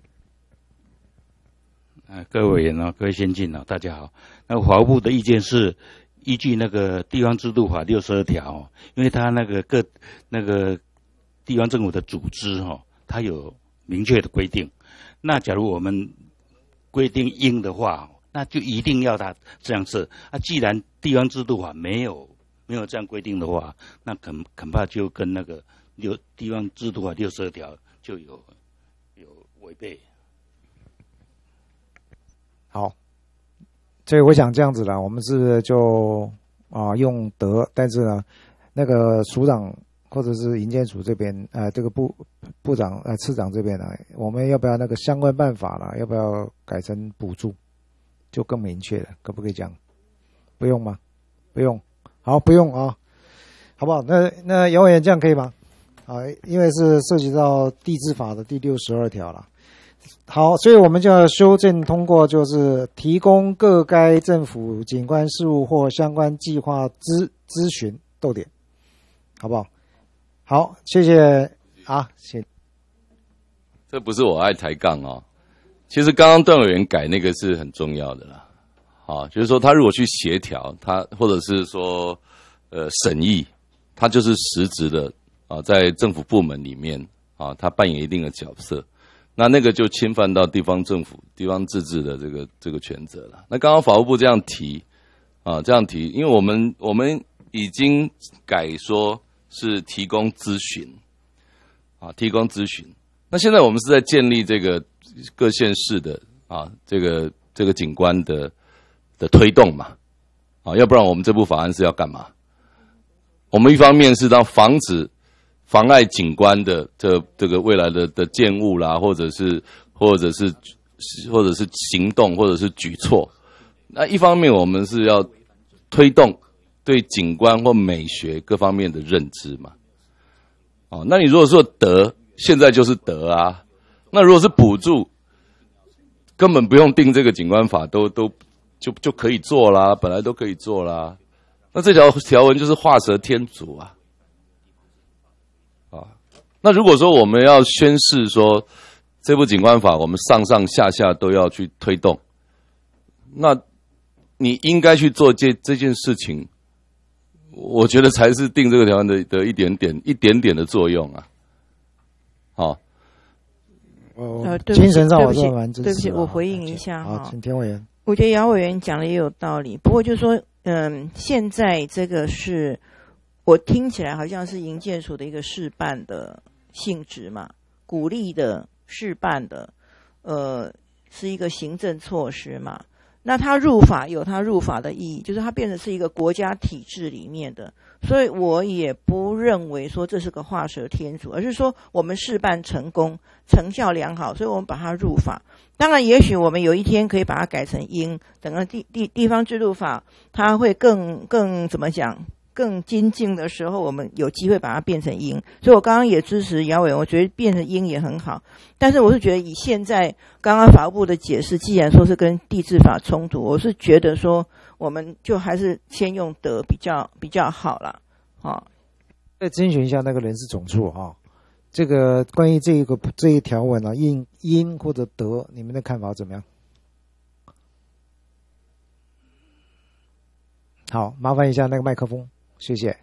呃，各位委员哦，各位先进哦，大家好。那法务部的意见是依据那个地方制度法六十二条、哦，因为它那个各那个地方政府的组织哈、哦，它有明确的规定。那假如我们规定应的话，那就一定要它这样设。啊，既然地方制度法没有。没有这样规定的话，那恐恐怕就跟那个六地方制度法六十二条就有有违背。 好，所以我想这样子了，我们是不是就啊用德，但是呢，那个署长或者是营建署这边，呃，这个部部长呃次长这边呢，我们要不要那个相关办法呢？要不要改成补助，就更明确了，可不可以讲？不用吗？不用。好，不用啊，好不好？那那姚委员这样可以吗？啊，因为是涉及到地质法的第六十二条了。好，所以我们就要修正通过，就是提供各该政府景观事务或相关计划咨咨询逗点，好不好？好，谢谢啊，谢。 这不是我爱抬杠哦，其实刚刚段委员改那个是很重要的啦。啊，就是说，他如果去协调，他或者是说，呃，审议，他就是实质的啊，在政府部门里面啊，他扮演一定的角色。那那个就侵犯到地方政府、地方自治的这个这个权责了。那刚刚法务部这样提啊，这样提，因为我们我们已经改说是提供咨询啊，提供咨询。那现在我们是在建立这个各县市的啊，这个这个景观的。的推动嘛，啊，要不然我们这部法案是要干嘛？我们一方面是要防止妨碍景观的这这个未来的的建物啦，或者是或者是或者是行动或者是举措，那一方面我们是要推动对景观或美学各方面的认知嘛。哦，那你如果说得，现在就是得啊。那如果是补助，根本不用定这个景观法，都都。就就可以做啦，本来都可以做啦。那这条条文就是画蛇添足啊，啊。那如果说我们要宣示说这部景观法我们上上下下都要去推动，那你应该去做这这件事情，我觉得才是定这个条文的的一点点一点点的作用啊。好。 呃，对不起， 精神上我是蛮支持的。 对不起，我回应一下哈。 好，请田委员。 我觉得姚委员讲的也有道理，不过就是说，嗯，现在这个是我听起来好像是营建署的一个示范的性质嘛，鼓励的示范的，呃，是一个行政措施嘛。那它入法有它入法的意义，就是它变成是一个国家体制里面的，所以我也不认为说这是个画蛇添足，而是说我们示范成功，成效良好，所以我们把它入法。当然，也许我们有一天可以把它改成应，整个地地地方制度法，它会更更怎么讲， 更精进的时候，我们有机会把它变成英。所以我刚刚也支持姚委员，我觉得变成英也很好。但是我是觉得以现在刚刚法务部的解释，既然说是跟地治法冲突，我是觉得说我们就还是先用德比较比较好啦。哦， 再征询一下那个人事总处哈、哦，这个关于这一个这一条文啊，英英或者德，你们的看法怎么样？好，麻烦一下那个麦克风，谢谢。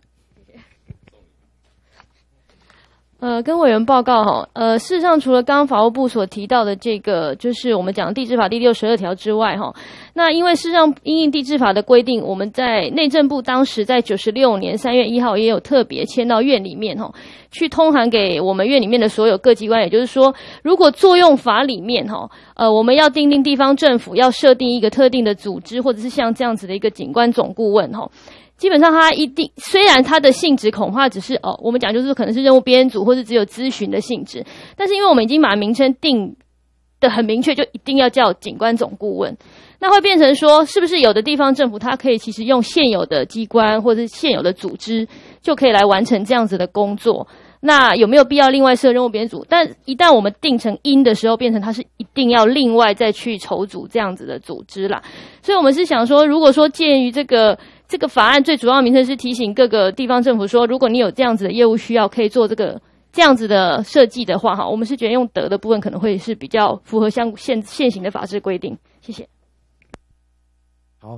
呃，跟委员报告哈，呃，事实上除了刚刚法务部所提到的这个，就是我们讲地治法第六十二条之外哈，那因为事实上因应地治法的规定，我们在内政部当时在九十六年三月一号也有特别签到院里面哈，去通函给我们院里面的所有各机关，也就是说，如果作用法里面哈，呃，我们要订定地方政府要设定一个特定的组织，或者是像这样子的一个景观总顾问哈。基本上它一定，虽然它的性质恐怕只是哦，我们讲就是可能是任务编组或是只有咨询的性质，但是因为我们已经把名称定的很明确，就一定要叫景观总顾问，那会变成说，是不是有的地方政府它可以其实用现有的机关或者是现有的组织就可以来完成这样子的工作？那有没有必要另外设任务编组？但一旦我们定成因的时候，变成它是一定要另外再去筹组这样子的组织啦。所以我们是想说，如果说鉴于这个这个法案最主要的名称是提醒各个地方政府说，如果你有这样子的业务需要，可以做这个这样子的设计的话，哈，我们是觉得用德的部分可能会是比较符合相现现行的法制规定。谢谢。 好。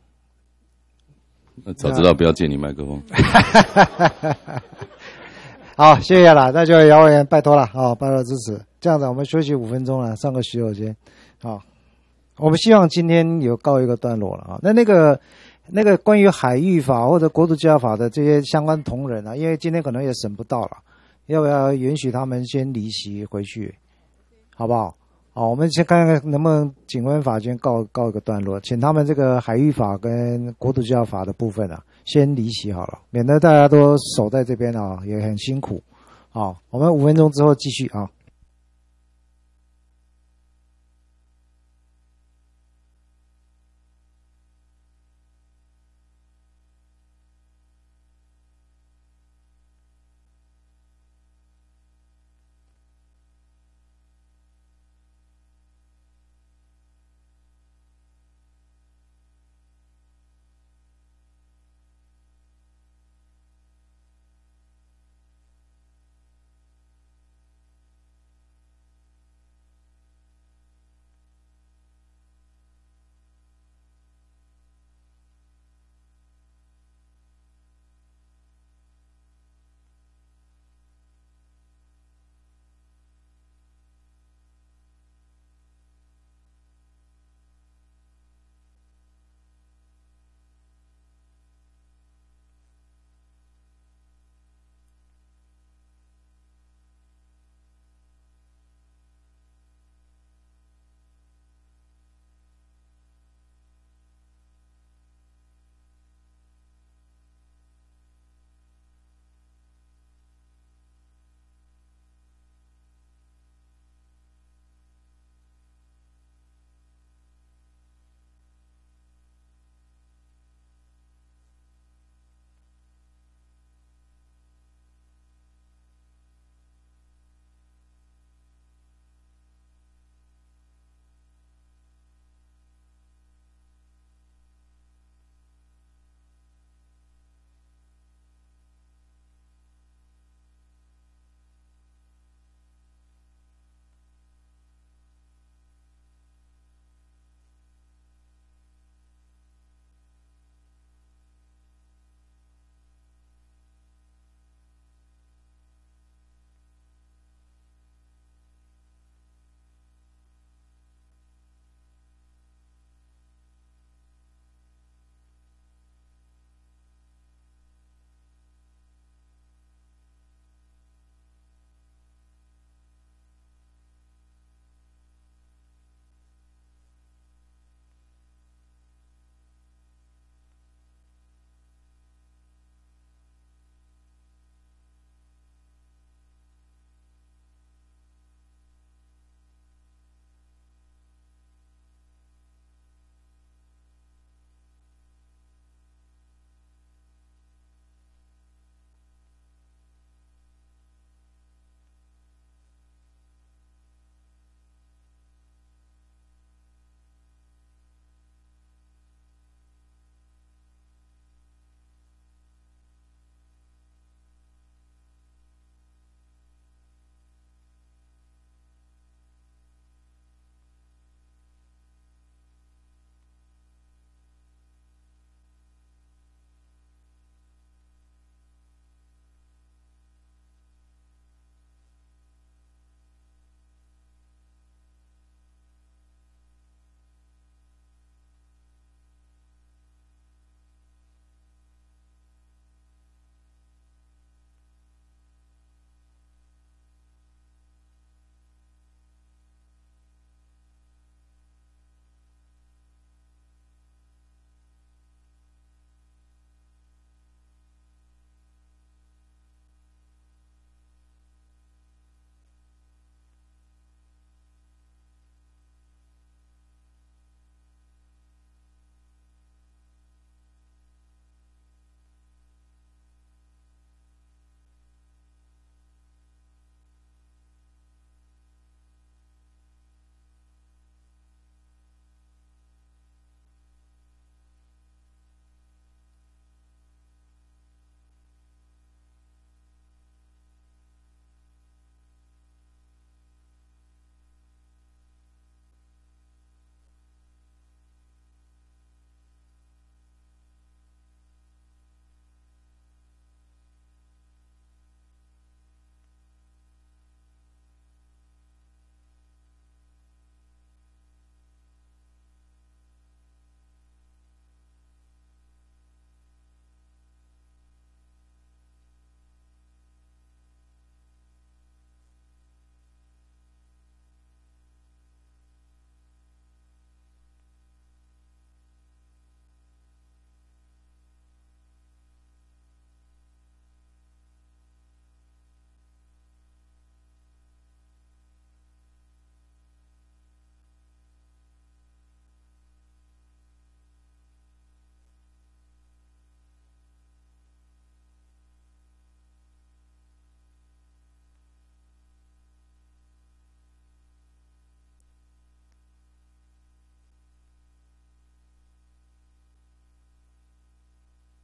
早知道不要借你麦克风。 好，谢谢了，那就姚委员拜托了，好、哦，拜托支持。这样子，我们休息五分钟了，上个洗手间。好，我们希望今天有告一个段落了啊。那那个那个关于海域法或者国土交法的这些相关同仁啊，因为今天可能也审不到了，要不要允许他们先离席回去，好不好？好，我们先看看能不能警官法先告告一个段落，请他们这个海域法跟国土交法的部分啊，先离席好了，免得大家都守在这边啊，也很辛苦。好，我们五分钟之后继续啊。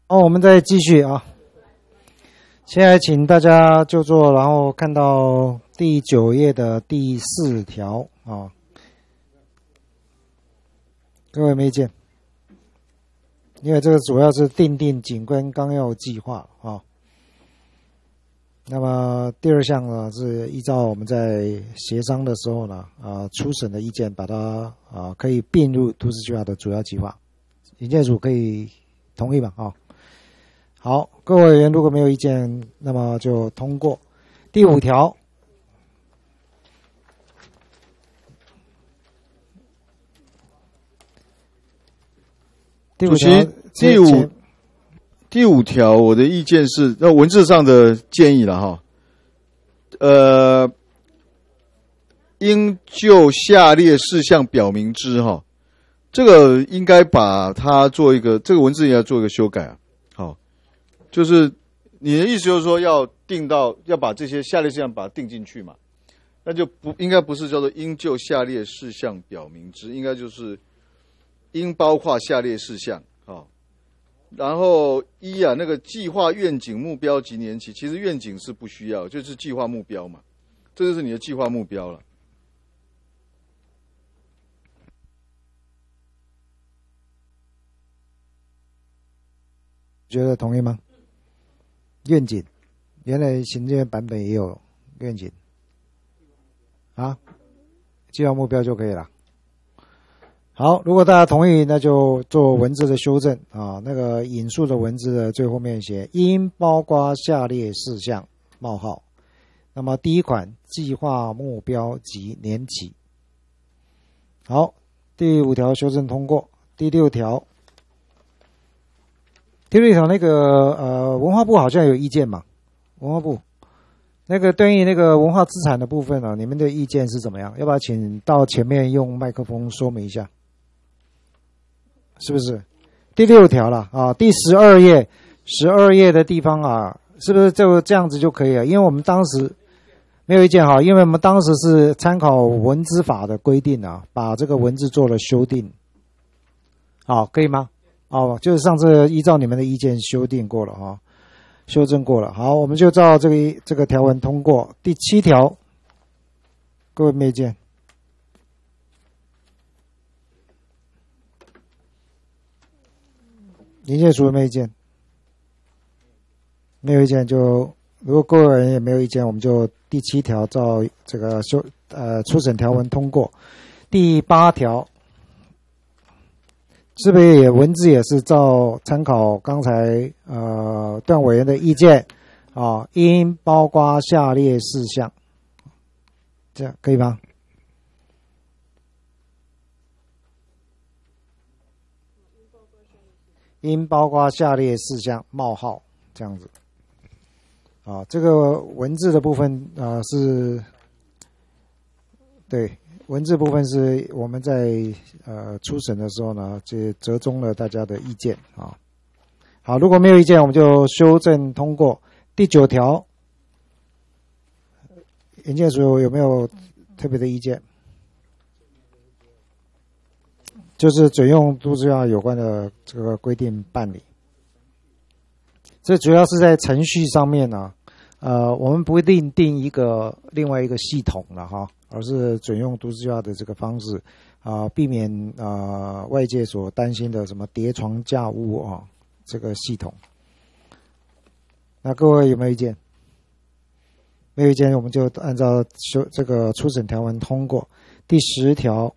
好，我们再继续啊。现在请大家就坐，然后看到第九页的第四条啊。各位没意见？因为这个主要是订定景观纲要计划啊。那么第二项呢，是依照我们在协商的时候呢，啊初审的意见，把它啊可以并入都市计划的主要计划。营建署可以同意吧？啊，好，各位委员如果没有意见，那么就通过。第五条。第五条， 第五第五条，我的意见是，那文字上的建议了哈。呃，应就下列事项表明之哈，这个应该把它做一个，这个文字也要做一个修改啊。好，就是你的意思就是说要定到，要把这些下列事项把它定进去嘛，那就不应该不是叫做应就下列事项表明之，应该就是应包括下列事项。好，然后一啊，那个计划愿景目标及年期，其实愿景是不需要，就是计划目标嘛，这就是你的计划目标了。 觉得同意吗？愿景，原来行政院版本也有愿景啊，计划目标就可以了。好，如果大家同意，那就做文字的修正啊。那个引述的文字的最后面写应包括下列事项冒号。那么第一款计划目标及年期。好，第五条修正通过。第六条，第六条那个呃文化部好像有意见嘛？文化部那个对于那个文化资产的部分啊，你们的意见是怎么样？要不要请到前面用麦克风说明一下？是不是第六条了啊？第十二页，十二页的地方啊，是不是就这样子就可以了？因为我们当时没有意见哈，因为我们当时是参考文资法的规定啊，把这个文字做了修订。好，可以吗？哦，就是上次依照你们的意见修订过了哈，修正过了。好，我们就照这个这个条文通过。第七条，各位没意见？营建署有没有意见？没有意见就，如果各位人也没有意见，我们就第七条照这个修呃初审条文通过。第八条，是不是也文字也是照参考刚才呃段委员的意见啊？应包括下列事项，这样可以吗？应包括下列事项冒号这样子啊，这个文字的部分啊是，对，文字部分是我们在呃初审的时候呢，就折中了大家的意见啊。好，如果没有意见，我们就修正通过。第九条，营建署有没有特别的意见？就是准用都市计划有关的这个规定办理，这主要是在程序上面呢、啊，呃，我们不一定定一个另外一个系统了哈，而是准用都市计划的这个方式啊、呃，避免啊、呃、外界所担心的什么叠床架屋啊这个系统。那各位有没有意见？没有意见，我们就按照修这个初审条文通过。第十条。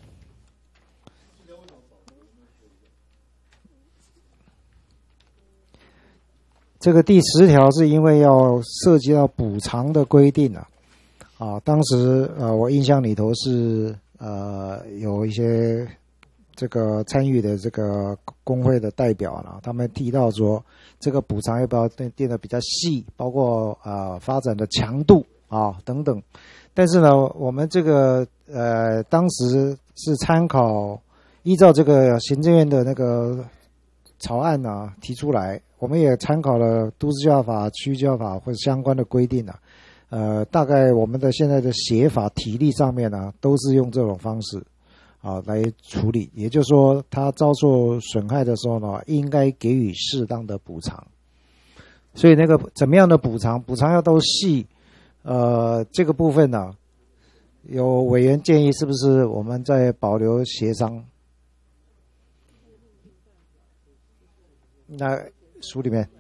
这个第十条是因为要涉及到补偿的规定啊，啊，当时呃我印象里头是呃有一些这个参与的这个工会的代表呢，他们提到说这个补偿要不要定定的比较细，包括啊、呃、发展的强度啊等等，但是呢，我们这个呃当时是参考依照这个行政院的那个草案呢、啊、提出来。我们也参考了都市计划法、区域计划法或者相关的规定啊，呃，大概我们的现在的写法体例上面呢、啊，都是用这种方式啊来处理。也就是说，他遭受损害的时候呢，应该给予适当的补偿。所以那个怎么样的补偿？补偿要都细，呃，这个部分呢，有委员建议是不是我们在保留协商？那书里面，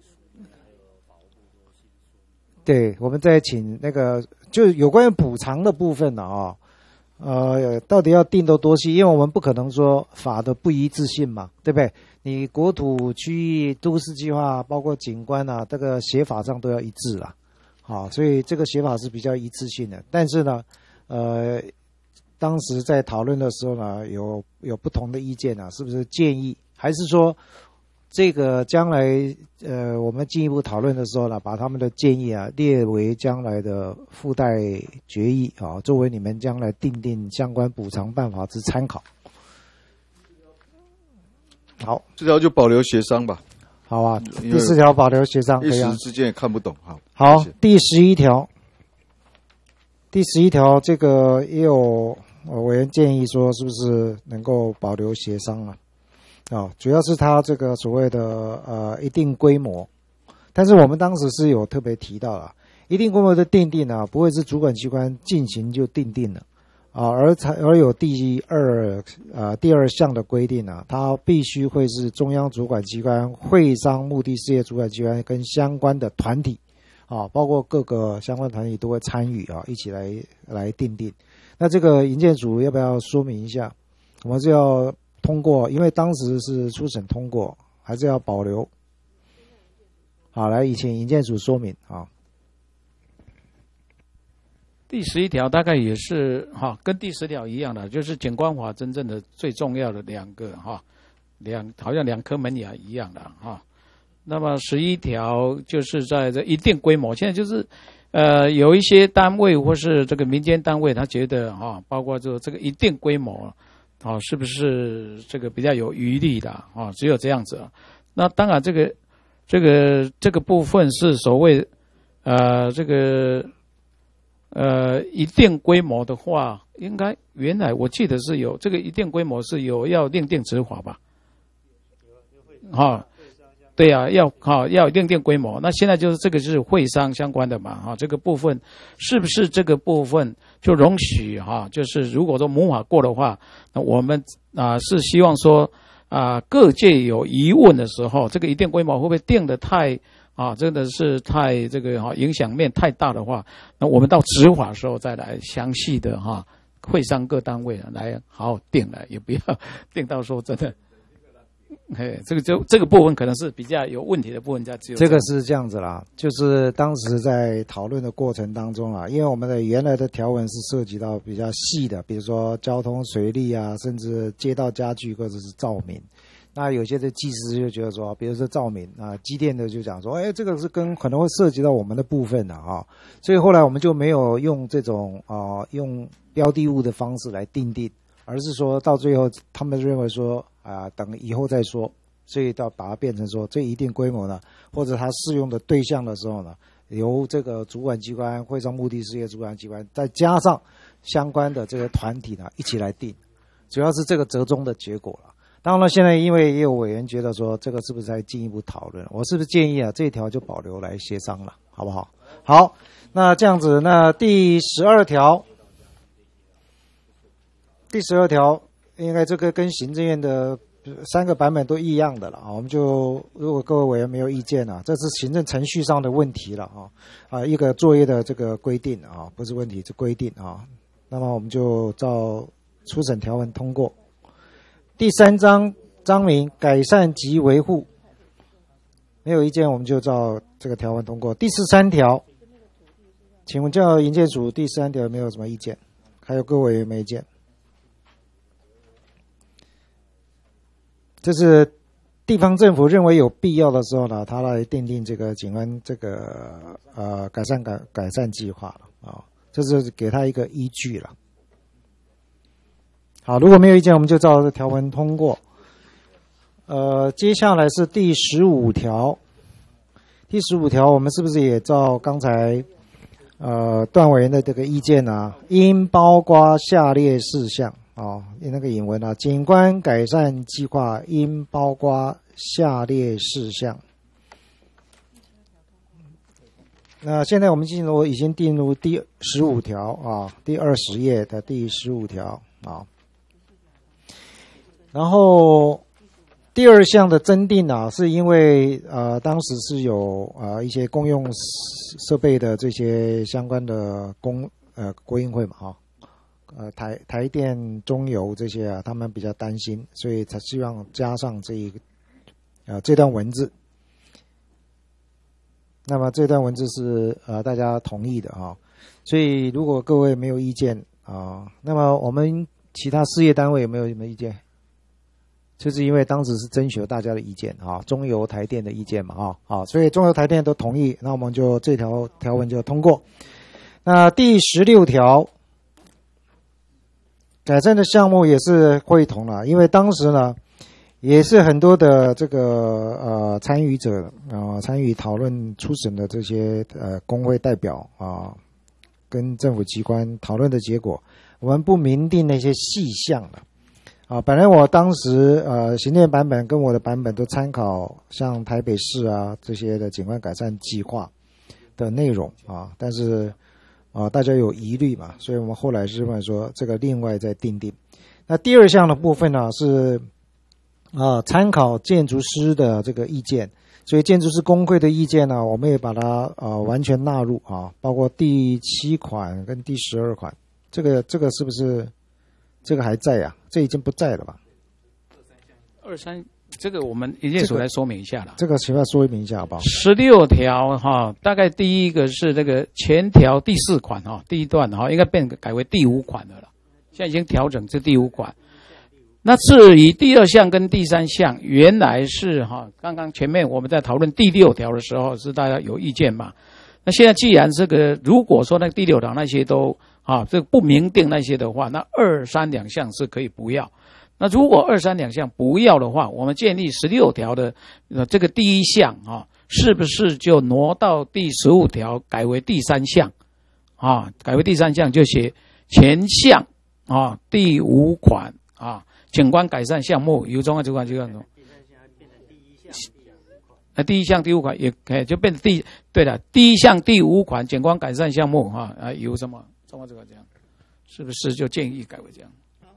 对，我们再请那个就有关于补偿的部分呢啊，呃，到底要定得多细？因为我们不可能说法的不一致性嘛，对不对？你国土区域都市计划，包括景观啊，这个写法上都要一致啦，好，所以这个写法是比较一致性的。但是呢，呃，当时在讨论的时候呢，有有不同的意见啊，是不是建议，还是说这个将来呃我们进一步讨论的时候呢，把他们的建议啊列为将来的附带决议啊，作为你们将来订定相关补偿办法之参考。好， 这条就保留协商吧。 好啊，第四条保留协商， 一时之间也看不懂。好， 好， 谢谢第十一条，第十一条这个也有呃委员建议说，是不是能够保留协商啊？啊，主要是它这个所谓的呃一定规模，但是我们当时是有特别提到了，一定规模的定定啊，不会是主管机关进行就定定了。啊，而才而有第二呃第二项的规定啊，它必须会是中央主管机关、会商目的事业主管机关跟相关的团体啊，包括各个相关团体都会参与啊，一起来来订定。那这个营建署要不要说明一下？我们是要通过，因为当时是初审通过，还是要保留？好，来，请营建署说明啊。 第十一条大概也是哈，跟第十条一样的，就是景观法真正的最重要的两个哈，两好像两颗门牙一样的哈。那么十一条就是在这一定规模，现在就是呃有一些单位或是这个民间单位，他觉得哈，包括就这个一定规模啊，是不是这个比较有余力的啊？只有这样子。那当然这个这个这个部分是所谓呃这个。呃，一定规模的话，应该原来我记得是有这个一定规模是有要另定执法吧？哈、哦，对呀、啊，要哈、哦、要另定规模。那现在就是这个是会商相关的嘛？哈、哦，这个部分是不是这个部分就容许哈、哦？就是如果说母法过的话，那我们啊、呃、是希望说啊、呃、各界有疑问的时候，这个一定规模会不会定得太？啊，真的是太这个哈、啊、影响面太大的话，那我们到执法的时候再来详细的哈、啊，会商各单位来好好定了，也不要定到说真的，哎，这个就这个部分可能是比较有问题的部分，在只有这个是这样子啦，就是当时在讨论的过程当中啊，因为我们的原来的条文是涉及到比较细的，比如说交通、水利啊，甚至街道家具或者是照明。那有些的技师就觉得说，比如说照明啊，机电的就讲说，哎，这个是跟可能会涉及到我们的部分的啊，所以后来我们就没有用这种啊用标的物的方式来定定，而是说到最后他们认为说啊，等以后再说，所以到把它变成说这一定规模呢，或者它适用的对象的时候呢，由这个主管机关、会商目的事业主管机关再加上相关的这个团体呢一起来定，主要是这个折中的结果了。当然了，现在因为也有委员觉得说，这个是不是再进一步讨论？我是不是建议啊，这一条就保留来协商了，好不好？好，那这样子，那第十二条，第十二条应该这个跟行政院的三个版本都一样的了啊。我们就如果各位委员没有意见啊，这是行政程序上的问题了啊啊，一个作业的这个规定啊，不是问题，是规定啊。那么我们就照初审条文通过。第三章章名改善及维护，没有意见，我们就照这个条文通过。第十三条，请问教营建署第十三条有没有什么意见？还有各位有没有意见？这是地方政府认为有必要的时候呢，他来订定这个景观这个呃改善改改善计划了啊，这是给他一个依据了。好，如果没有意见，我们就照这条文通过。呃，接下来是第十五条。第十五条，我们是不是也照刚才呃段委员的这个意见啊？应包括下列事项哦，那个引文啊，景观改善计划应包括下列事项。那现在我们进入已经进入第十五条啊，第二十页的第十五条啊。然后第二项的增订啊，是因为呃当时是有呃一些公用设备的这些相关的公呃国营会嘛哈，呃台台电、中油这些啊，他们比较担心，所以才希望加上这一个呃这段文字。那么这段文字是呃大家同意的哈，所以如果各位没有意见啊，那么我们其他事业单位有没有什么意见？就是因为当时是征求大家的意见啊，中油、台电的意见嘛啊，好，所以中油、台电都同意，那我们就这条条文就通过。那第十六条改善的项目也是会同了，因为当时呢也是很多的这个呃参与者啊、呃，参与讨论初审的这些呃工会代表啊，跟政府机关讨论的结果，我们不明定那些细项了。啊，本来我当时呃行政版本跟我的版本都参考像台北市啊这些的景观改善计划的内容啊，但是啊大家有疑虑嘛，所以我们后来是问说这个另外再订定。那第二项的部分呢是啊参考建筑师的这个意见，所以建筑师工会的意见呢，我们也把它呃完全纳入啊，包括第七款跟第十二款，这个这个是不是？这个还在啊，这已经不在了吧？ 二三，这个我们营建署来说明一下了。 这个请要说明一下好不好？ 十六条哈，大概第一个是这个前条第四款哈，第一段哈，应该变改为第五款的了。现在已经调整至第五款。那至于第二项跟第三项，原来是哈，刚刚前面我们在讨论第六条的时候，是大家有意见嘛？那现在既然这个，如果说那第六条那些都啊，这个不明定那些的话，那二三两项是可以不要。那如果二三两项不要的话，我们建议十六条的呃这个第一项啊，是不是就挪到第十五条改为第三项啊？改为第三项就写前项啊第五款啊，景观改善项目由中央主管机关中。那第一项第五款也可以就变成第对了，第一项第五款景观改善项目哈啊由什么中央主管这样，是不是就建议改为这样？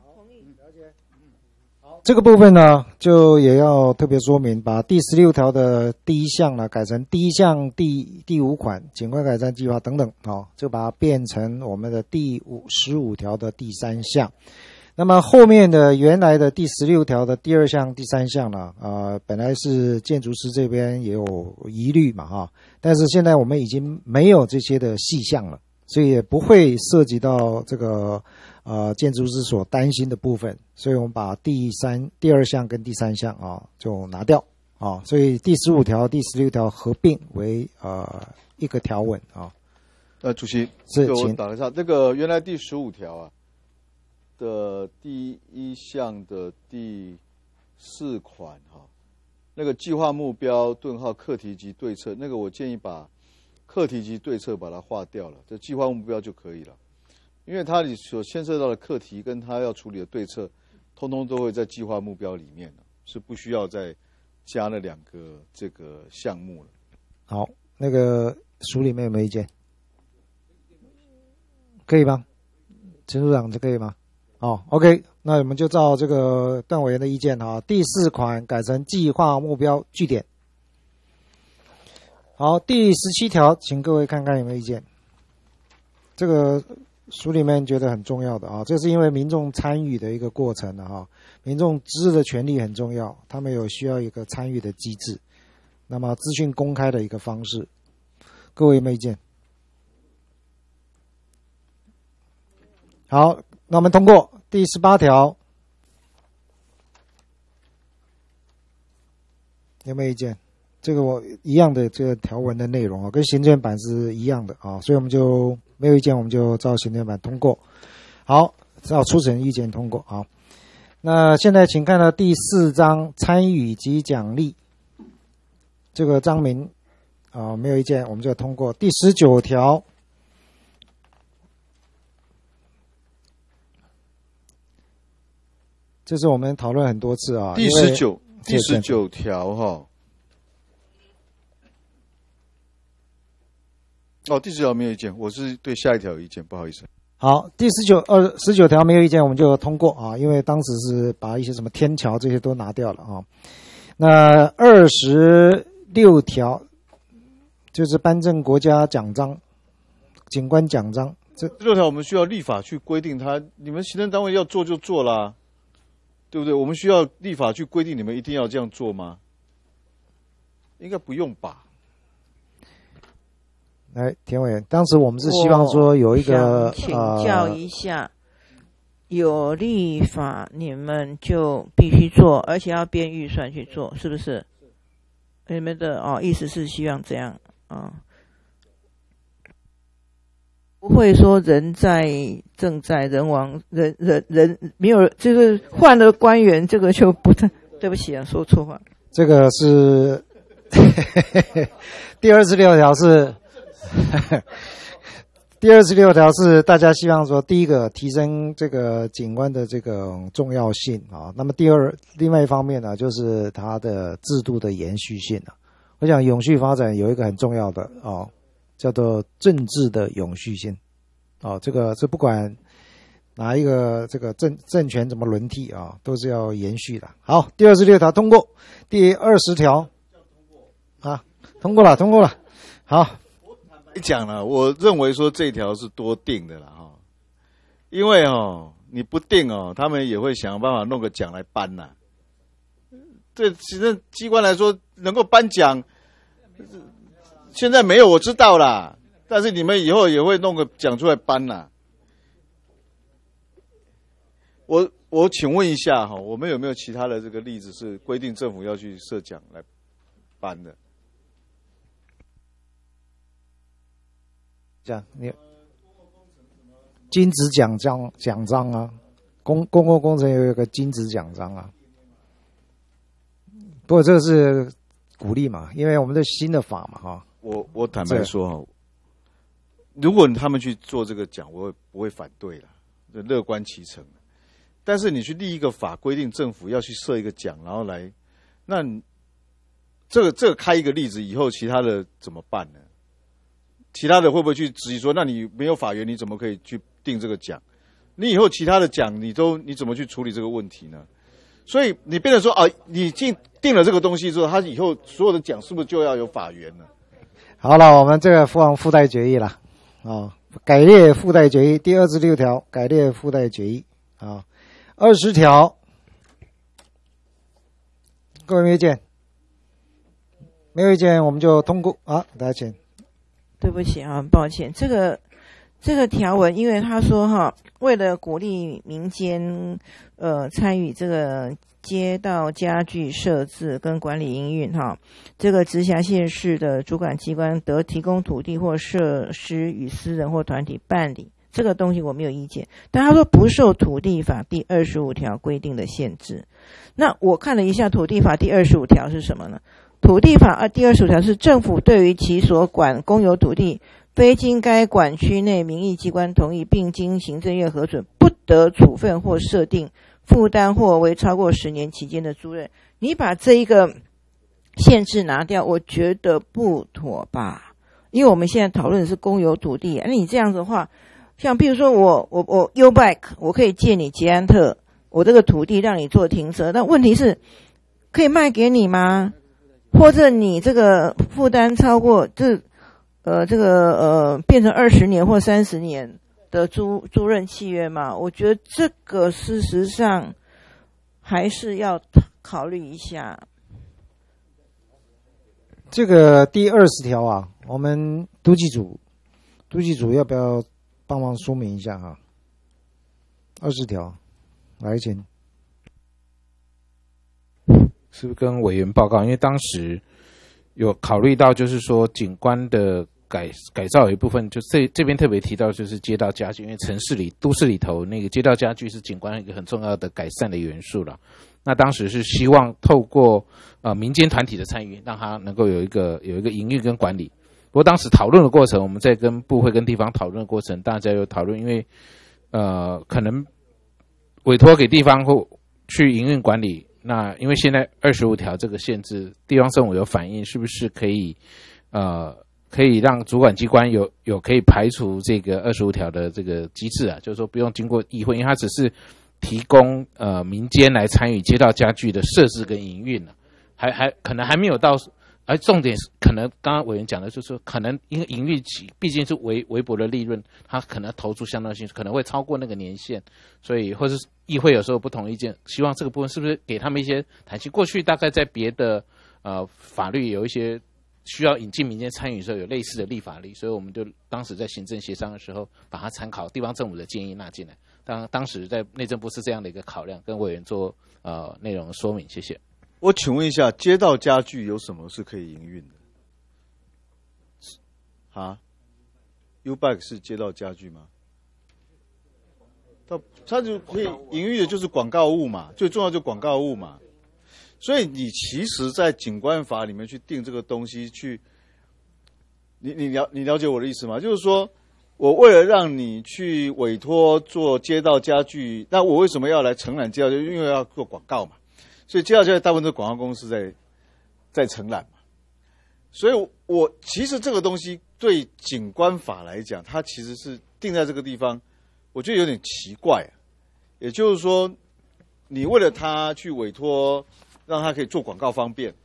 这个部分呢，就也要特别说明，把第十六条的第一项呢改成第一项第第五款景观改善计划等等啊、哦，就把它变成我们的第五十五条的第三项。那么后面的原来的第十六条的第二项、第三项呢，呃，本来是建筑师这边也有疑虑嘛，哈，但是现在我们已经没有这些的细项了，所以也不会涉及到这个呃建筑师所担心的部分，所以我们把第三、第二项跟第三项啊就拿掉啊，所以第十五条、第十六条合并为呃一个条文啊。 呃，主席， 是， 这个我打一下，这个原来第十五条啊。的第一项的第四款哈，那个计划目标顿号课题及对策，那个我建议把课题及对策把它划掉了，这计划目标就可以了，因为它里所牵涉到的课题跟它要处理的对策，通通都会在计划目标里面，是不需要再加那两个这个项目了。 好，那个署里面有没有意见？可以吗？陈处长，这可以吗？哦 ，OK， 那我们就照这个段委员的意见哈，第四款改成计划目标据点。好，第十七条，请各位看看有没有意见。这个署里面觉得很重要的啊，这是因为民众参与的一个过程的哈，民众知的权利很重要，他们有需要一个参与的机制，那么资讯公开的一个方式，各位有没有意见？好。那我们通过第十八条，有没有意见？这个我一样的这个条文的内容啊，跟行政版是一样的啊，所以我们就没有意见，我们就照行政版通过。好，照初审意见通过。好，那现在请看到第四章参与及奖励，这个章名啊没有意见，我们就通过。第十九条。 这是我们讨论很多次啊。 第十九第十九条哈。哦，第十条没有意见，我是对下一条有意见，不好意思。 好，第十九二十九条没有意见，我们就通过啊，因为当时是把一些什么天桥这些都拿掉了啊。那二十六条就是颁证国家奖章、景观奖章。这六条我们需要立法去规定它，你们行政单位要做就做啦，对不对？我们需要立法去规定你们一定要这样做吗？应该不用吧。 来，田委员，当时我们是希望说有一个请教一下、呃，有立法你们就必须做，而且要编预算去做，是不是？你们的哦意思是希望这样啊、哦？不会说人在正在人亡，人人人没有，就是换了官员，这个就不太对不起啊，说错话。 这个是第二十六条是。第二十六条是大家希望说，第一个提升这个景观的这个重要性啊。那么第二，另外一方面呢，就是它的制度的延续性啊。我想永续发展有一个很重要的哦，叫做政治的永续性哦。这个是不管哪一个这个政政权怎么轮替啊，都是要延续的。好，第二十六条通过，第二十条啊，通过了，通过了。好。 你讲了，我认为说这条是多定的了哈，因为哦你不定哦，他们也会想办法弄个奖来颁呐。对行政机关来说，能够颁奖，现在没有我知道啦，但是你们以后也会弄个奖出来颁啦。我我请问一下哈，我们有没有其他的这个例子是规定政府要去设奖来颁的？ 这样，你金质奖章奖章啊，公公共工程有一个金质奖章啊。不过这个是鼓励嘛，因为我们的新的法嘛，哈。 我我坦白说哈，如果他们去做这个奖，我会不会反对啦，乐观其成。但是你去立一个法，规定政府要去设一个奖，然后来，那这个这个开一个例子以后，其他的怎么办呢？其他的会不会去质疑说，那你没有法源，你怎么可以去定这个奖？你以后其他的奖，你都你怎么去处理这个问题呢？所以你变成说啊，你定定了这个东西之后，他以后所有的奖是不是就要有法源呢？ 好了，我们这个附附带决议了啊、哦，改列附带决议第二十六条改列附带决议啊，二十条，各位没意见？没有意见，我们就通过啊，大家请。 对不起啊，抱歉，这个这个条文，因为他说哈，为了鼓励民间呃参与这个街道家具设置跟管理营运哈，这个直辖县市的主管机关得提供土地或设施与私人或团体办理，这个东西我没有意见。但他说不受土地法第二十五条规定的限制。那我看了一下土地法第二十五条是什么呢？土地法啊，第二十五条是政府对于其所管公有土地，非经该管区内民意机关同意，并经行政院核准，不得处分或设定负担或为超过十年期间的租赁。你把这一个限制拿掉，我觉得不妥吧？因为我们现在讨论的是公有土地，那你这样子的话，像比如说我我我 U-Bike， 我可以借你捷安特，我这个土地让你做停车，但问题是可以卖给你吗？或者你这个负担超过这呃这个呃变成二十年或三十年的租租赁契约嘛？我觉得这个事实上还是要考虑一下。 这个第二十条啊，我们督计组督计组要不要帮忙说明一下哈？二十条，来请。 是不是跟委员报告？因为当时有考虑到，就是说景观的改改造有一部分，就这这边特别提到，就是街道家具，因为城市里、都市里头那个街道家具是景观一个很重要的改善的元素了。那当时是希望透过呃民间团体的参与，让它能够有一个有一个营运跟管理。不过当时讨论的过程，我们在跟部会跟地方讨论的过程，大家有讨论，因为呃可能委托给地方或去营运管理。那因为现在二十五条这个限制，地方政府有反映，是不是可以呃可以让主管机关有有可以排除这个二十五条的这个机制啊？就是说不用经过议会，因为它只是提供呃民间来参与街道家具的设置跟营运啊，还还可能还没有到。而重点是，可能刚刚委员讲的就是说，可能因为营运期毕竟是微微薄的利润，它可能投出相当性，可能会超过那个年限，所以或是议会有时候不同意见，希望这个部分是不是给他们一些弹性？过去大概在别的呃法律有一些需要引进民间参与的时候，有类似的立法例，所以我们就当时在行政协商的时候，把它参考地方政府的建议纳进来。当当时在内政部是这样的一个考量，跟委员做呃内容的说明，谢谢。 我请问一下，街道家具有什么是可以营运的？啊 ，U-Bike 是街道家具吗？它它就可以营运的就是广告物嘛，最重要就广告物嘛。所以你其实，在景观法里面去定这个东西，去，你你了你了解我的意思吗？就是说我为了让你去委托做街道家具，那我为什么要来承揽街道？就因为要做广告嘛。所以街道家具大部分都是广告公司在在承揽嘛。所以我，我其实这个东西对景观法来讲，它其实是定在这个地方，我觉得有点奇怪、啊。也就是说，你为了他去委托，让他可以做广告方便，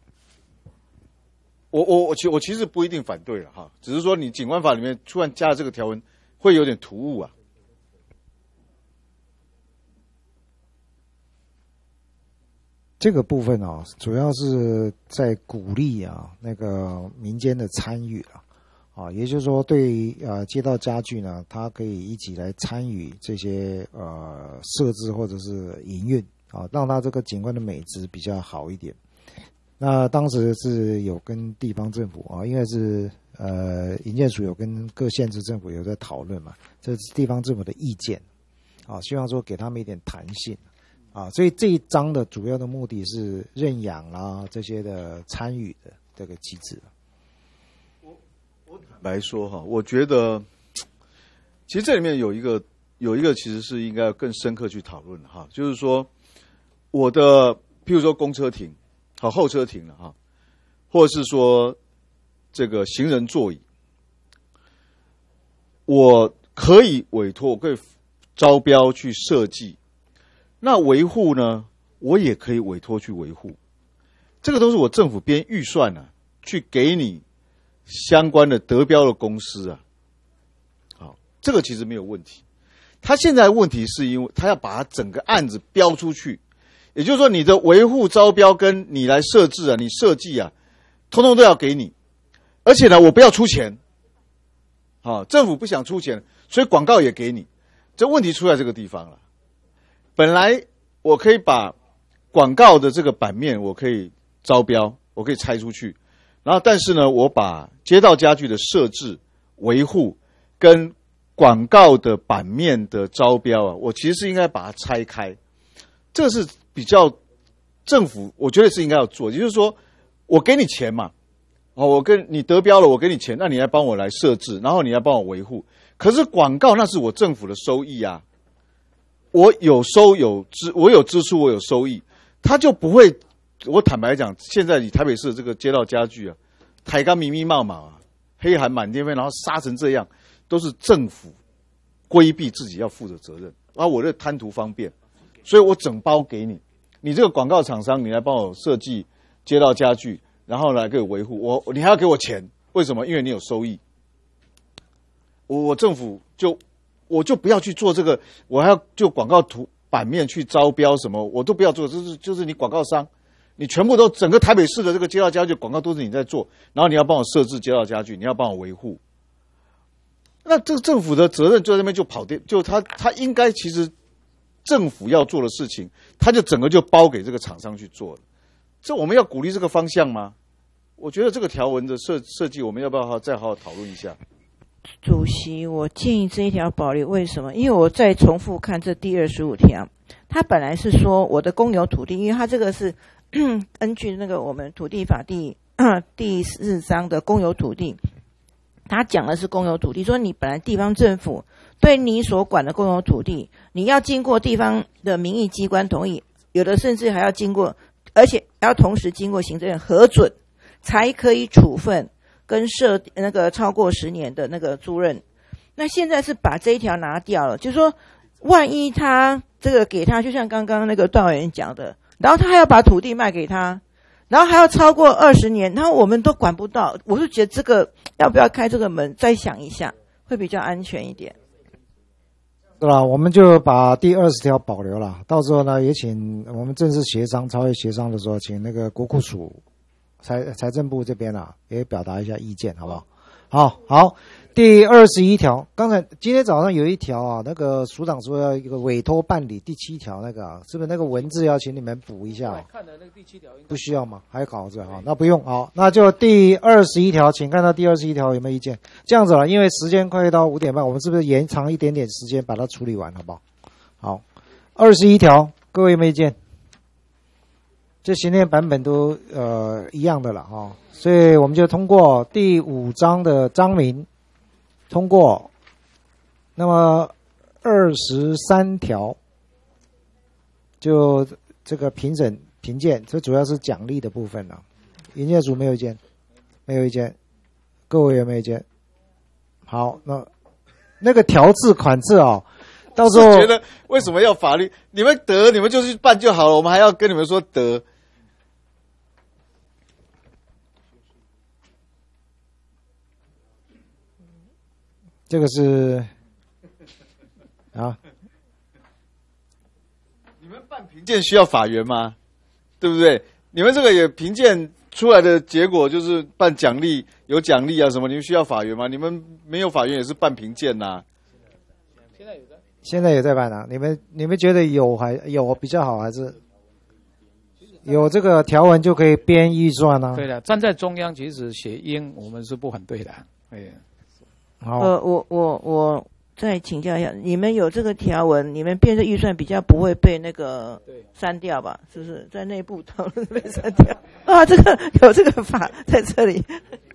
我我我其我其实不一定反对了哈，只是说你景观法里面突然加了这个条文，会有点突兀啊。 这个部分啊，主要是在鼓励啊那个民间的参与啊，啊，也就是说对呃街道家具呢，它可以一起来参与这些呃设置或者是营运啊，让它这个景观的美质比较好一点。那当时是有跟地方政府啊，因为是呃营建署有跟各县市政府有在讨论嘛，这是地方政府的意见啊，希望说给他们一点弹性。啊，所以这一章的主要的目的是认养啦这些的参与的这个机制。 我我坦白说哈，我觉得其实这里面有一个有一个其实是应该更深刻去讨论的哈，就是说我的譬如说公车亭，好候车亭了哈，或者是说这个行人座椅，我可以委托，我可以招标去设计。那维护呢？我也可以委托去维护，这个都是我政府编预算啊，去给你相关的得标的公司啊。好，这个其实没有问题。他现在的问题是因为他要把他整个案子标出去，也就是说你的维护招标跟你来设置啊，你设计啊，通通都要给你，而且呢，我不要出钱。好，政府不想出钱，所以广告也给你。这问题出在这个地方了。本来我可以把广告的这个版面我可以招标，我可以拆出去，然后但是呢，我把街道家具的设置、维护跟广告的版面的招标啊，我其实是应该把它拆开。这是比较政府，我觉得是应该要做，也就是说，我给你钱嘛，哦，我跟你得标了，我给你钱，那你来帮我来设置，然后你来帮我维护。可是广告那是我政府的收益啊。我有收有支，我有支出，我有收益，他就不会。我坦白讲，现在以台北市的这个街道家具啊，台钢密密麻麻啊，黑函满天飞，然后杀成这样，都是政府规避自己要负的责任。然后我这贪图方便，所以我整包给你。你这个广告厂商，你来帮我设计街道家具，然后来给我维护，我你还要给我钱，为什么？因为你有收益。我我政府就。我就不要去做这个，我还要就广告图版面去招标什么，我都不要做，就是就是你广告商，你全部都整个台北市的这个街道家具广告都是你在做，然后你要帮我设置街道家具，你要帮我维护，那这个政府的责任就在那边就跑掉，就他他应该其实政府要做的事情，他就整个就包给这个厂商去做了，这我们要鼓励这个方向吗？我觉得这个条文的设设计，我们要不要再好好讨论一下？ 主席，我建议这一条保留。为什么？因为我再重复看这第二十五条，它本来是说我的公有土地，因为它这个是根据那个我们土地法第第四章的公有土地，它讲的是公有土地，说你本来地方政府对你所管的公有土地，你要经过地方的民意机关同意， 有的甚至还要经过，而且要同时经过行政院核准，才可以处分跟设那个超过十年的那个租赁。那现在是把这一条拿掉了，就是说，万一他这个给他，就像刚刚那个段委员讲的，然后他还要把土地卖给他，然后还要超过二十年，然后我们都管不到。我是觉得这个要不要开这个门，再想一下，会比较安全一点。 是吧？我们就把第二十条保留了，到时候呢，也请我们正式协商、朝野协商的时候，请那个国库署、财财政部这边啊，也表达一下意见，好不好？好，好。第二十一条，刚才今天早上有一条啊，那个署长说要一个委托办理，第七条那个、啊、是不是那个文字要请你们补一下、啊？ 看的那个第七条不需要吗？还搞着哈，那不用好，那就第二十一条，请看到第二十一条有没有意见？这样子了，因为时间快到五点半，我们是不是延长一点点时间把它处理完，好不好？好，二十一条，各位有没有意见？这行政版本都呃一样的了哈、哦，所以我们就通过第五章的章名。通过，那么二十三条就这个评审评鉴，这主要是奖励的部分了。营业组没有意见，没有意见，各位有没有意见？好，那那个条字款字啊，到时候觉得为什么要法律？你们得你们就去办就好了，我们还要跟你们说得。 这个是啊， 你们办评鉴需要法源吗？对不对？你们这个也评鉴出来的结果就是办奖励，有奖励啊什么，你们需要法源吗？你们没有法源也是办评鉴呐。 现在有在， 现在有在办啊？你们你们觉得有还有比较好，还是有这个条文就可以编预算呢、啊？ 对的，站在中央其实写应我们是不反对的。哎。 呃，我我我再请教一下，你们有这个条文，你们编的预算比较不会被那个删掉吧？是不是在内部讨论被删掉？啊，这个有这个法在这里。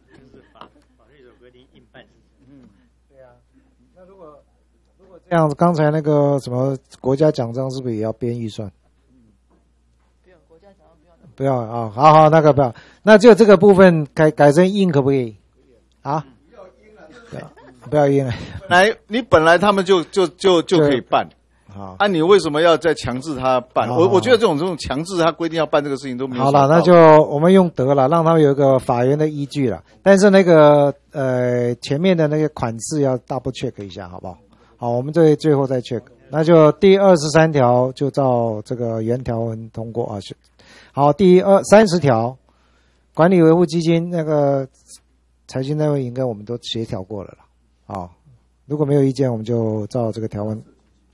嗯，对啊。那如果如果这样子，刚才那个什么国家奖章是不是也要编预算？ 不用，国家奖章不用。 不要啊，好好，那个不要，那就这个部分改改成印可不可以？啊？不要印了。 本来你本来他们就就就就可以办， 好， 啊，你为什么要再强制他办？我我觉得这种这种强制他规定要办这个事情都没有。 好了，那就我们用得了，让他们有一个法源的依据了。但是那个呃前面的那个款式要 double check 一下，好不好？好，我们这最后再 check。那就第二十三条就照这个原条文通过啊。好，第二三十条，管理维护基金那个财经单位应该我们都协调过了了。好，如果没有意见，我们就照这个条文。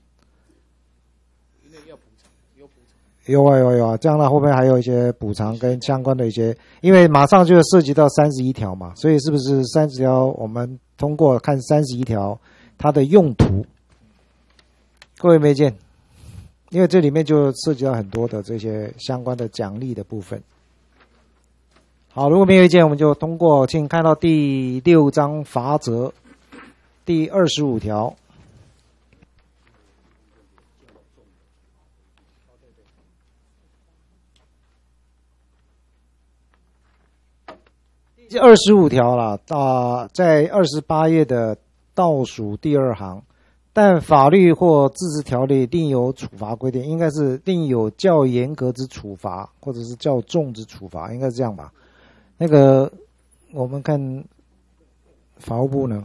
有啊有啊有啊，这样呢后面还有一些补偿跟相关的一些，因为马上就涉及到三十一条嘛，所以是不是三十条我们通过看三十一条它的用途？各位没意见？因为这里面就涉及到很多的这些相关的奖励的部分。好，如果没有意见，我们就通过。请看到第六章罚则。第二十五条，第二十五条了，啊，在二十八页的倒数第二行，但法律或自治条例另有处罚规定，应该是另有较严格之处罚，或者是较重之处罚，应该是这样吧？那个，我们看法务部呢？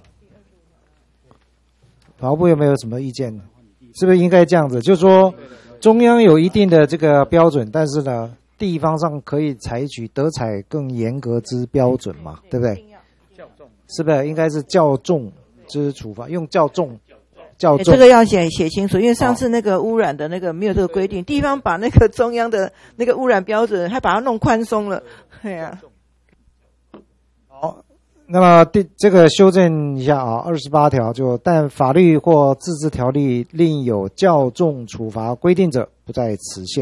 法务部有没有什么意见？是不是应该这样子？就是说，中央有一定的这个标准，但是呢，地方上可以采取德采更严格之标准嘛，对不对？是不是应该是较重之处罚？用较重、较重， 这个要写写清楚，因为上次那个污染的那个没有这个规定，地方把那个中央的那个污染标准还把它弄宽松了，对呀、 啊。好。那么第这个修正一下啊，二十八条就但法律或自治条例另有较重处罚规定者，不在此限。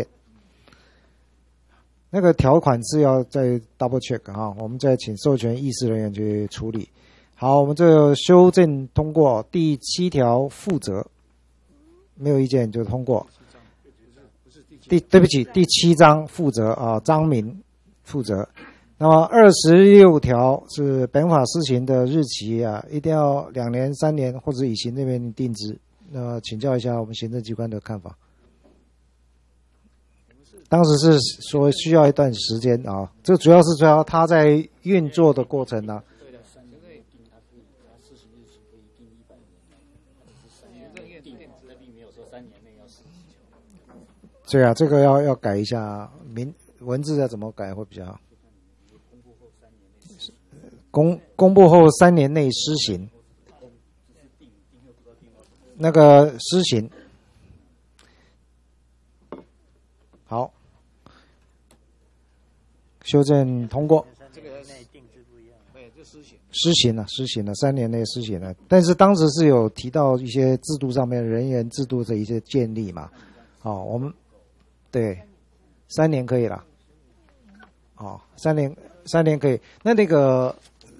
那个条款是要再 double check 哈，我们再请授权议事人员去处理。好，我们这个修正通过第七条负责，没有意见就通过。 第对不起，第七章负责啊，张明负责。那么二十六条是本法施行的日期啊，一定要两年、三年或者以行政命令定之。那请教一下我们行政机关的看法。当时是说需要一段时间啊，这主要是主要它在运作的过程呢、啊。对啊，这个要要改一下，名文字要怎么改会比较好？公公布后三年内施行，那个施行，好，修正通过。施行了，施行了，三年内施行了。但是当时是有提到一些制度上面人员制度的一些建立嘛？哦，我们对三年可以了。哦，三年三年可以。那那个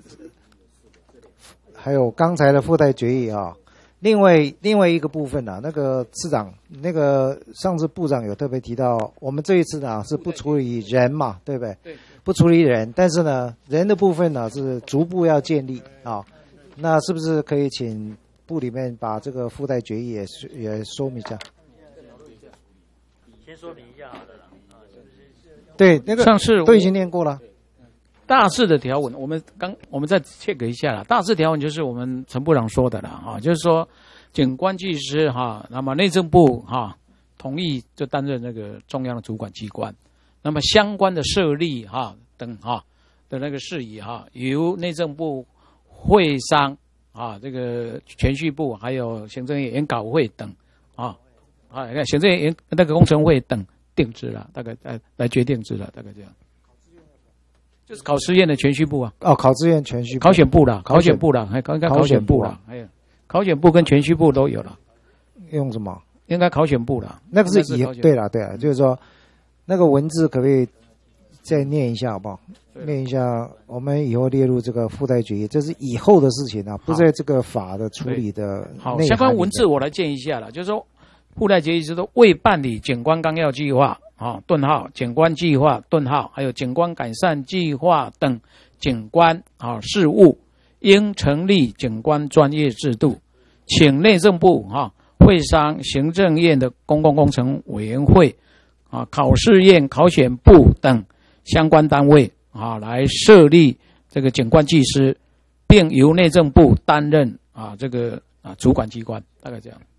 还有刚才的附带决议啊，另外另外一个部分啊，那个次长，那个上次部长有特别提到，我们这一次呢是不处理人嘛，对不对？对。不处理人，但是呢，人的部分呢是逐步要建立啊。那是不是可以请部里面把这个附带决议也也说明一下？ 先说明一下好了啦。 对，那个上次都已经念过了。 大致的条文，我们刚我们再 check 一下啦。大致条文就是我们陈部长说的了啊，就是说警官技师哈，那么内政部哈同意就担任那个中央的主管机关。那么相关的设立哈等哈的那个事宜哈，由内政部会商啊，这个铨叙部还有行政院研稿会等啊啊，行政院那个工程会等定制了，大概来来决定制了，大概这样。就是考试院的铨叙部啊。 哦，考试院铨叙部。 考选部啦，考选部啦，还应该考选部啦，还有考选部跟铨叙部都有了。 用什么？ 应该考选部啦。 那个是以对了对了，就是说。那个文字可不可以再念一下，好不好？念一下，我们以后列入这个附带决议，这是以后的事情啊，不在这个法的处理的。 好，相关文字我来建一下了，就是说附带决议是说为办理检官纲要计划啊，顿号检官计划顿号，还有检官改善计划等检官啊事务，应成立检官专业制度，请内政部啊会商行政院的公共工程委员会。啊，考试院、考选部等相关单位啊，来设立这个检官技师，并由内政部担任啊这个啊主管机关，大概这样。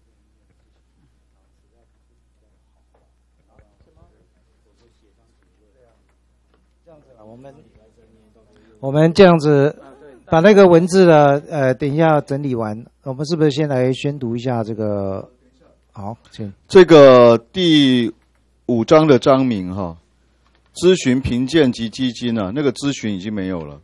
这样子啊，我们我们这样子把那个文字的呃，等一下整理完，我们是不是先来宣读一下这个？好，请这个第。五章的章名哈，咨询评鉴及基金啊，那个咨询已经没有了。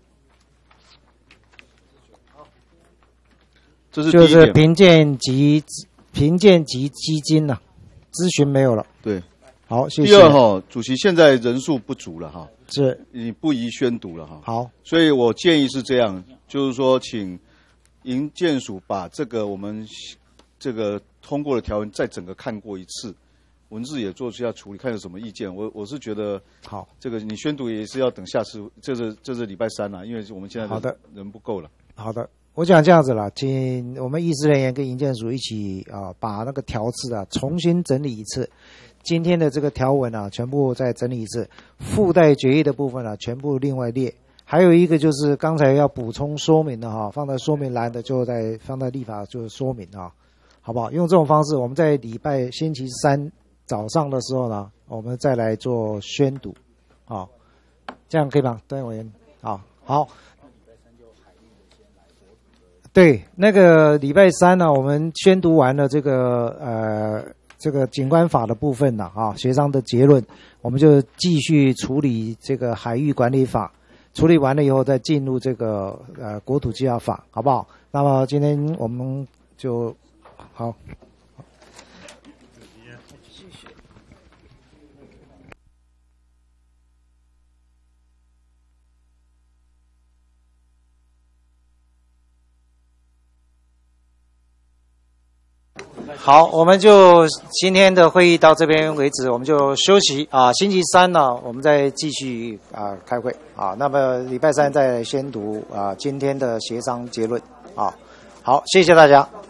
这是第一点。 就是评鉴及评鉴及基金呐、啊，咨询没有了。 对， 好，谢谢。 第二哈，主席现在人数不足了哈， 是你不宜宣读了哈。 好， 所以我建议是这样，就是说，请营建署把这个我们这个通过的条文再整个看过一次。文字也做出下处理，看有什么意见。我我是觉得好， 这个你宣读也是要等下次，这是这是礼拜三啦，因为我们现在好的人不够了。 好的，我想这样子啦，请我们议事人员跟营建署一起啊，把那个条次啊重新整理一次。今天的这个条文啊，全部再整理一次。附带决议的部分啊，全部另外列。还有一个就是刚才要补充说明的哈，放在说明栏的就在放在立法就是说明啊，好不好？用这种方式，我们在礼拜星期三。早上的时候呢，我们再来做宣读，好，这样可以吗？段委员，好，好，对，那个礼拜三呢，我们宣读完了这个呃这个警官法的部分了啊，协商的结论，我们就继续处理这个海域管理法，处理完了以后再进入这个呃国土计划法，好不好？那么今天我们就好。 好，我们就今天的会议到这边为止，我们就休息啊。星期三呢，我们再继续啊开会啊。那么礼拜三再宣读啊今天的协商结论啊。好，谢谢大家。